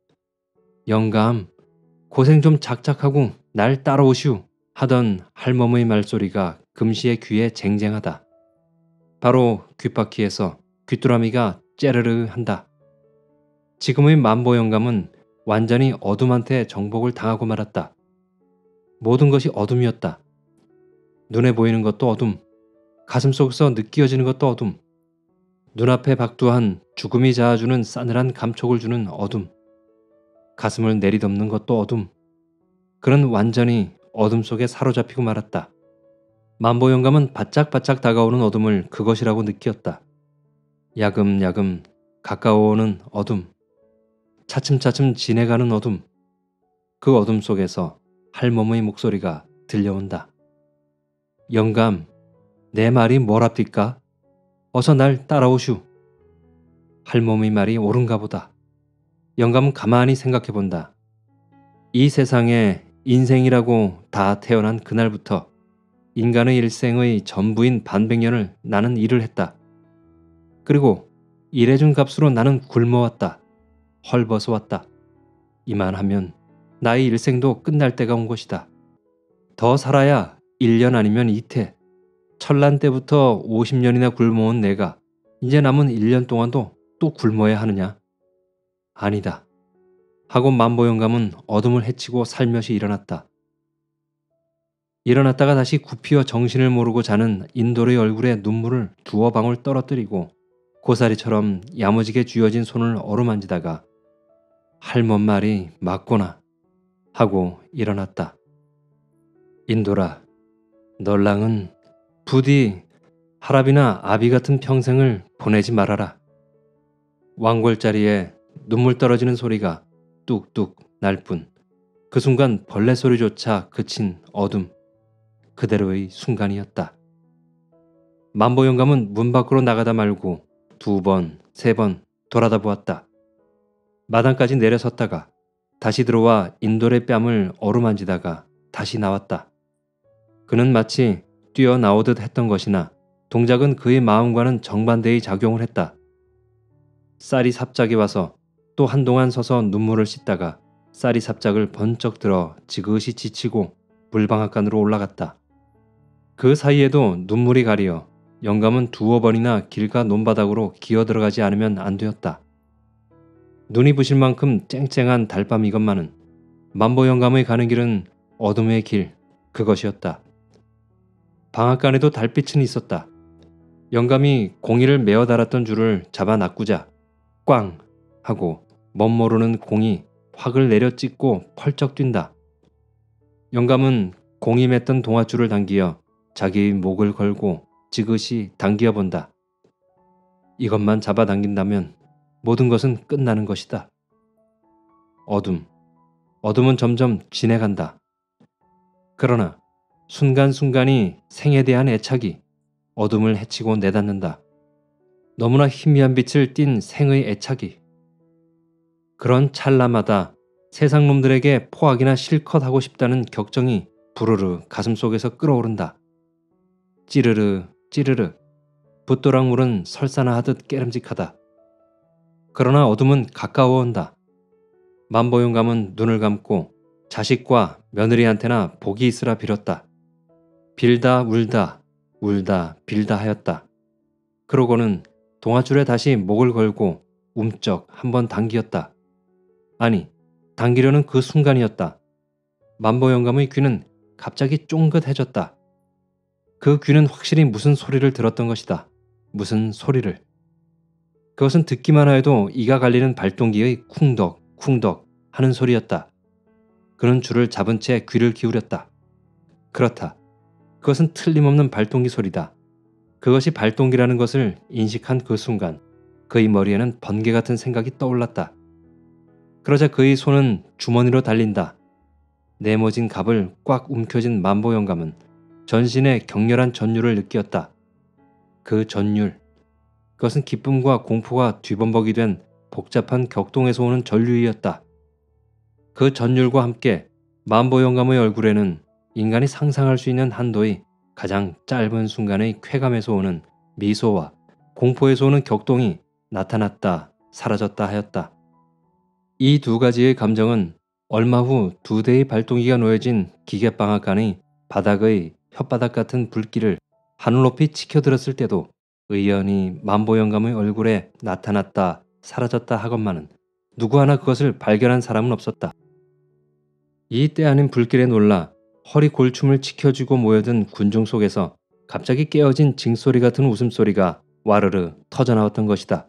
영감, 고생 좀 작작하고 날 따라오시오 하던 할멈의 말소리가 금시의 귀에 쟁쟁하다. 바로 귓바퀴에서 귀뚜라미가 째르르 한다. 지금의 만보영감은 완전히 어둠한테 정복을 당하고 말았다. 모든 것이 어둠이었다. 눈에 보이는 것도 어둠, 가슴속에서 느끼어지는 것도 어둠, 눈앞에 박두한 죽음이 자아주는 싸늘한 감촉을 주는 어둠, 가슴을 내리덮는 것도 어둠. 그는 완전히 어둠 속에 사로잡히고 말았다. 만보영감은 바짝바짝 다가오는 어둠을 그것이라고 느끼었다. 야금야금 가까워오는 어둠, 차츰차츰 지내가는 어둠. 그 어둠 속에서 할멈의 목소리가 들려온다. 영감, 내 말이 뭐랍디까? 어서 날 따라오슈. 할멈의 말이 옳은가 보다. 영감은 가만히 생각해본다. 이 세상에 인생이라고 다 태어난 그날부터 인간의 일생의 전부인 반백년을 나는 일을 했다. 그리고 일해준 값으로 나는 굶어왔다. 헐벗어왔다. 이만하면 나의 일생도 끝날 때가 온 것이다. 더 살아야 일 년 아니면 이태. 철난 때부터 오십 년이나 굶어온 내가 이제 남은 일 년 동안도 또 굶어야 하느냐? 아니다. 하고 만보영감은 어둠을 헤치고 살며시 일어났다. 일어났다가 다시 굽히어 정신을 모르고 자는 인돌의 얼굴에 눈물을 두어 방울 떨어뜨리고 고사리처럼 야무지게 쥐어진 손을 어루만지다가 할멈 말이 맞구나 하고 일어났다. 인돌아, 널랑은 부디 할아비나 아비 같은 평생을 보내지 말아라. 왕골자리에 눈물 떨어지는 소리가 뚝뚝 날 뿐 그 순간 벌레 소리조차 그친 어둠, 그대로의 순간이었다. 만보영감은 문 밖으로 나가다 말고 두 번, 세 번 돌아다 보았다. 마당까지 내려섰다가 다시 들어와 인돌의 뺨을 어루만지다가 다시 나왔다. 그는 마치 뛰어나오듯 했던 것이나 동작은 그의 마음과는 정반대의 작용을 했다. 쌀이 삽작이 와서 또 한동안 서서 눈물을 씻다가 쌀이 삽작을 번쩍 들어 지그시 지치고 물방앗간으로 올라갔다. 그 사이에도 눈물이 가리어 영감은 두어 번이나 길가 논바닥으로 기어 들어가지 않으면 안 되었다. 눈이 부실 만큼 쨍쨍한 달밤이건만은 만보 영감의 가는 길은 어둠의 길, 그것이었다. 방앗간에도 달빛은 있었다. 영감이 공이를 메어 달았던 줄을 잡아 낚고자 꽝 하고 멋모르는 공이 확을 내려 찍고 펄쩍 뛴다. 영감은 공이 맸던 동아줄을 당기어 자기의 목을 걸고 지그시 당기어 본다. 이것만 잡아당긴다면 모든 것은 끝나는 것이다. 어둠, 어둠은 점점 진해간다. 그러나 순간순간이 생에 대한 애착이 어둠을 헤치고 내닫는다. 너무나 희미한 빛을 띤 생의 애착이. 그런 찰나마다 세상 놈들에게 포악이나 실컷 하고 싶다는 격정이 부르르 가슴속에서 끓어오른다. 찌르르 찌르르 붓도락물은 설사나 하듯 깨름직하다. 그러나 어둠은 가까워온다. 만보 영감은 눈을 감고 자식과 며느리한테나 복이 있으라 빌었다. 빌다 울다 울다 빌다 하였다. 그러고는 동아줄에 다시 목을 걸고 움쩍 한번 당기었다. 아니, 당기려는 그 순간이었다. 만보 영감의 귀는 갑자기 쫑긋해졌다. 그 귀는 확실히 무슨 소리를 들었던 것이다. 무슨 소리를. 그것은 듣기만 하여도 이가 갈리는 발동기의 쿵덕 쿵덕 하는 소리였다. 그는 줄을 잡은 채 귀를 기울였다. 그렇다. 그것은 틀림없는 발동기 소리다. 그것이 발동기라는 것을 인식한 그 순간 그의 머리에는 번개 같은 생각이 떠올랐다. 그러자 그의 손은 주머니로 달린다. 네모진 갑을 꽉 움켜쥔 만보 영감은 전신에 격렬한 전율을 느끼었다. 그 전율, 그것은 기쁨과 공포가 뒤범벅이 된 복잡한 격동에서 오는 전류이었다. 그 전율과 함께 만보 영감의 얼굴에는 인간이 상상할 수 있는 한도의 가장 짧은 순간의 쾌감에서 오는 미소와 공포에서 오는 격동이 나타났다, 사라졌다 하였다. 이 두 가지의 감정은 얼마 후 두 대의 발동기가 놓여진 기계방앗간의 바닥의 혓바닥 같은 불길을 하늘 높이 치켜들었을 때도 의연히 만보 영감의 얼굴에 나타났다, 사라졌다 하건만은 누구 하나 그것을 발견한 사람은 없었다. 이 때 아닌 불길에 놀라 허리 골춤을 지켜주고 모여든 군중 속에서 갑자기 깨어진 징소리 같은 웃음소리가 와르르 터져나왔던 것이다.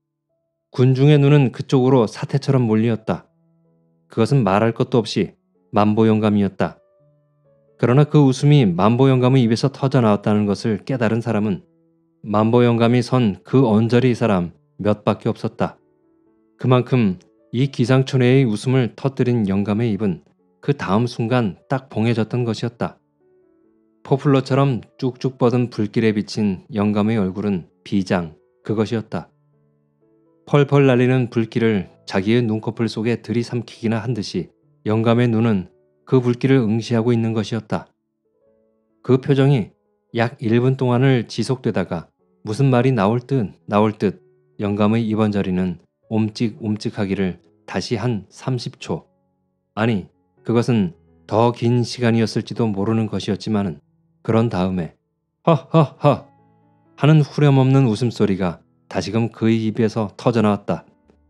군중의 눈은 그쪽으로 사태처럼 몰리었다. 그것은 말할 것도 없이 만보 영감이었다. 그러나 그 웃음이 만보 영감의 입에서 터져나왔다는 것을 깨달은 사람은 만보 영감이 선 그 언저리 사람 몇 밖에 없었다. 그만큼 이 기상천외의 웃음을 터뜨린 영감의 입은 그 다음 순간 딱 봉해졌던 것이었다. 포플러처럼 쭉쭉 뻗은 불길에 비친 영감의 얼굴은 비장, 그것이었다. 펄펄 날리는 불길을 자기의 눈꺼풀 속에 들이삼키기나 한 듯이 영감의 눈은 그 불길을 응시하고 있는 것이었다. 그 표정이 약 일 분 동안을 지속되다가 무슨 말이 나올 듯 나올 듯 영감의 입언저리는 옴찍옴찍하기를 다시 한 삼십 초, 아니 그것은 더 긴 시간이었을지도 모르는 것이었지만은 그런 다음에 허허허 하는 후렴없는 웃음소리가 다시금 그의 입에서 터져나왔다.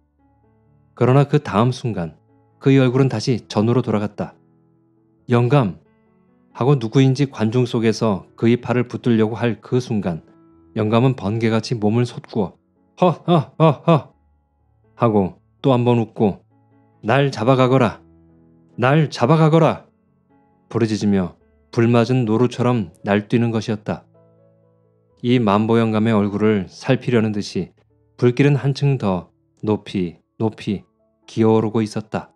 그러나 그 다음 순간 그의 얼굴은 다시 전으로 돌아갔다. 영감! 하고 누구인지 관중 속에서 그의 팔을 붙들려고 할 그 순간 영감은 번개같이 몸을 솟구어 허허허허 하고 또 한 번 웃고 날 잡아가거라! 날 잡아가거라! 부르짖으며 불맞은 노루처럼 날뛰는 것이었다. 이 만보 영감의 얼굴을 살피려는 듯이 불길은 한층 더 높이 높이 기어오르고 있었다.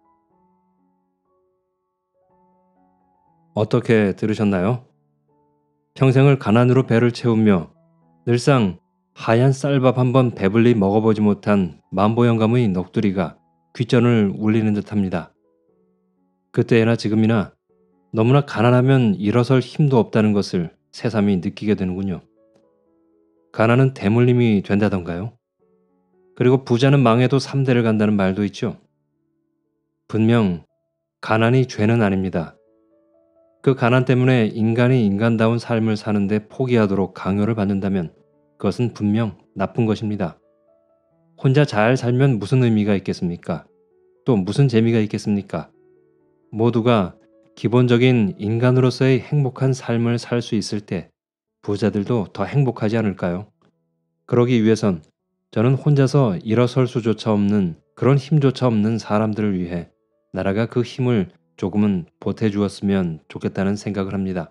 어떻게 들으셨나요? 평생을 가난으로 배를 채우며 늘상 하얀 쌀밥 한번 배불리 먹어보지 못한 만보 영감의 넋두리가 귓전을 울리는 듯합니다. 그때나 지금이나 너무나 가난하면 일어설 힘도 없다는 것을 새삼이 느끼게 되는군요. 가난은 대물림이 된다던가요? 그리고 부자는 망해도 삼 대를 간다는 말도 있죠. 분명 가난이 죄는 아닙니다. 그 가난 때문에 인간이 인간다운 삶을 사는데 포기하도록 강요를 받는다면 그것은 분명 나쁜 것입니다. 혼자 잘 살면 무슨 의미가 있겠습니까? 또 무슨 재미가 있겠습니까? 모두가 기본적인 인간으로서의 행복한 삶을 살 수 있을 때 부자들도 더 행복하지 않을까요? 그러기 위해선 저는 혼자서 일어설 수조차 없는 그런 힘조차 없는 사람들을 위해 나라가 그 힘을 조금은 보태주었으면 좋겠다는 생각을 합니다.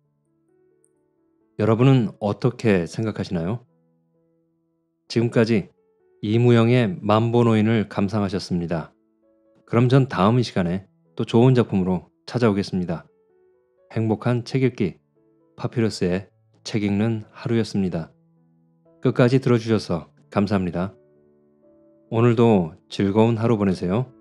여러분은 어떻게 생각하시나요? 지금까지 이무영의 만보노인을 감상하셨습니다. 그럼 전 다음 이 시간에 또 좋은 작품으로 찾아오겠습니다. 행복한 책 읽기 파피러스의 책 읽는 하루였습니다. 끝까지 들어주셔서 감사합니다. 오늘도 즐거운 하루 보내세요.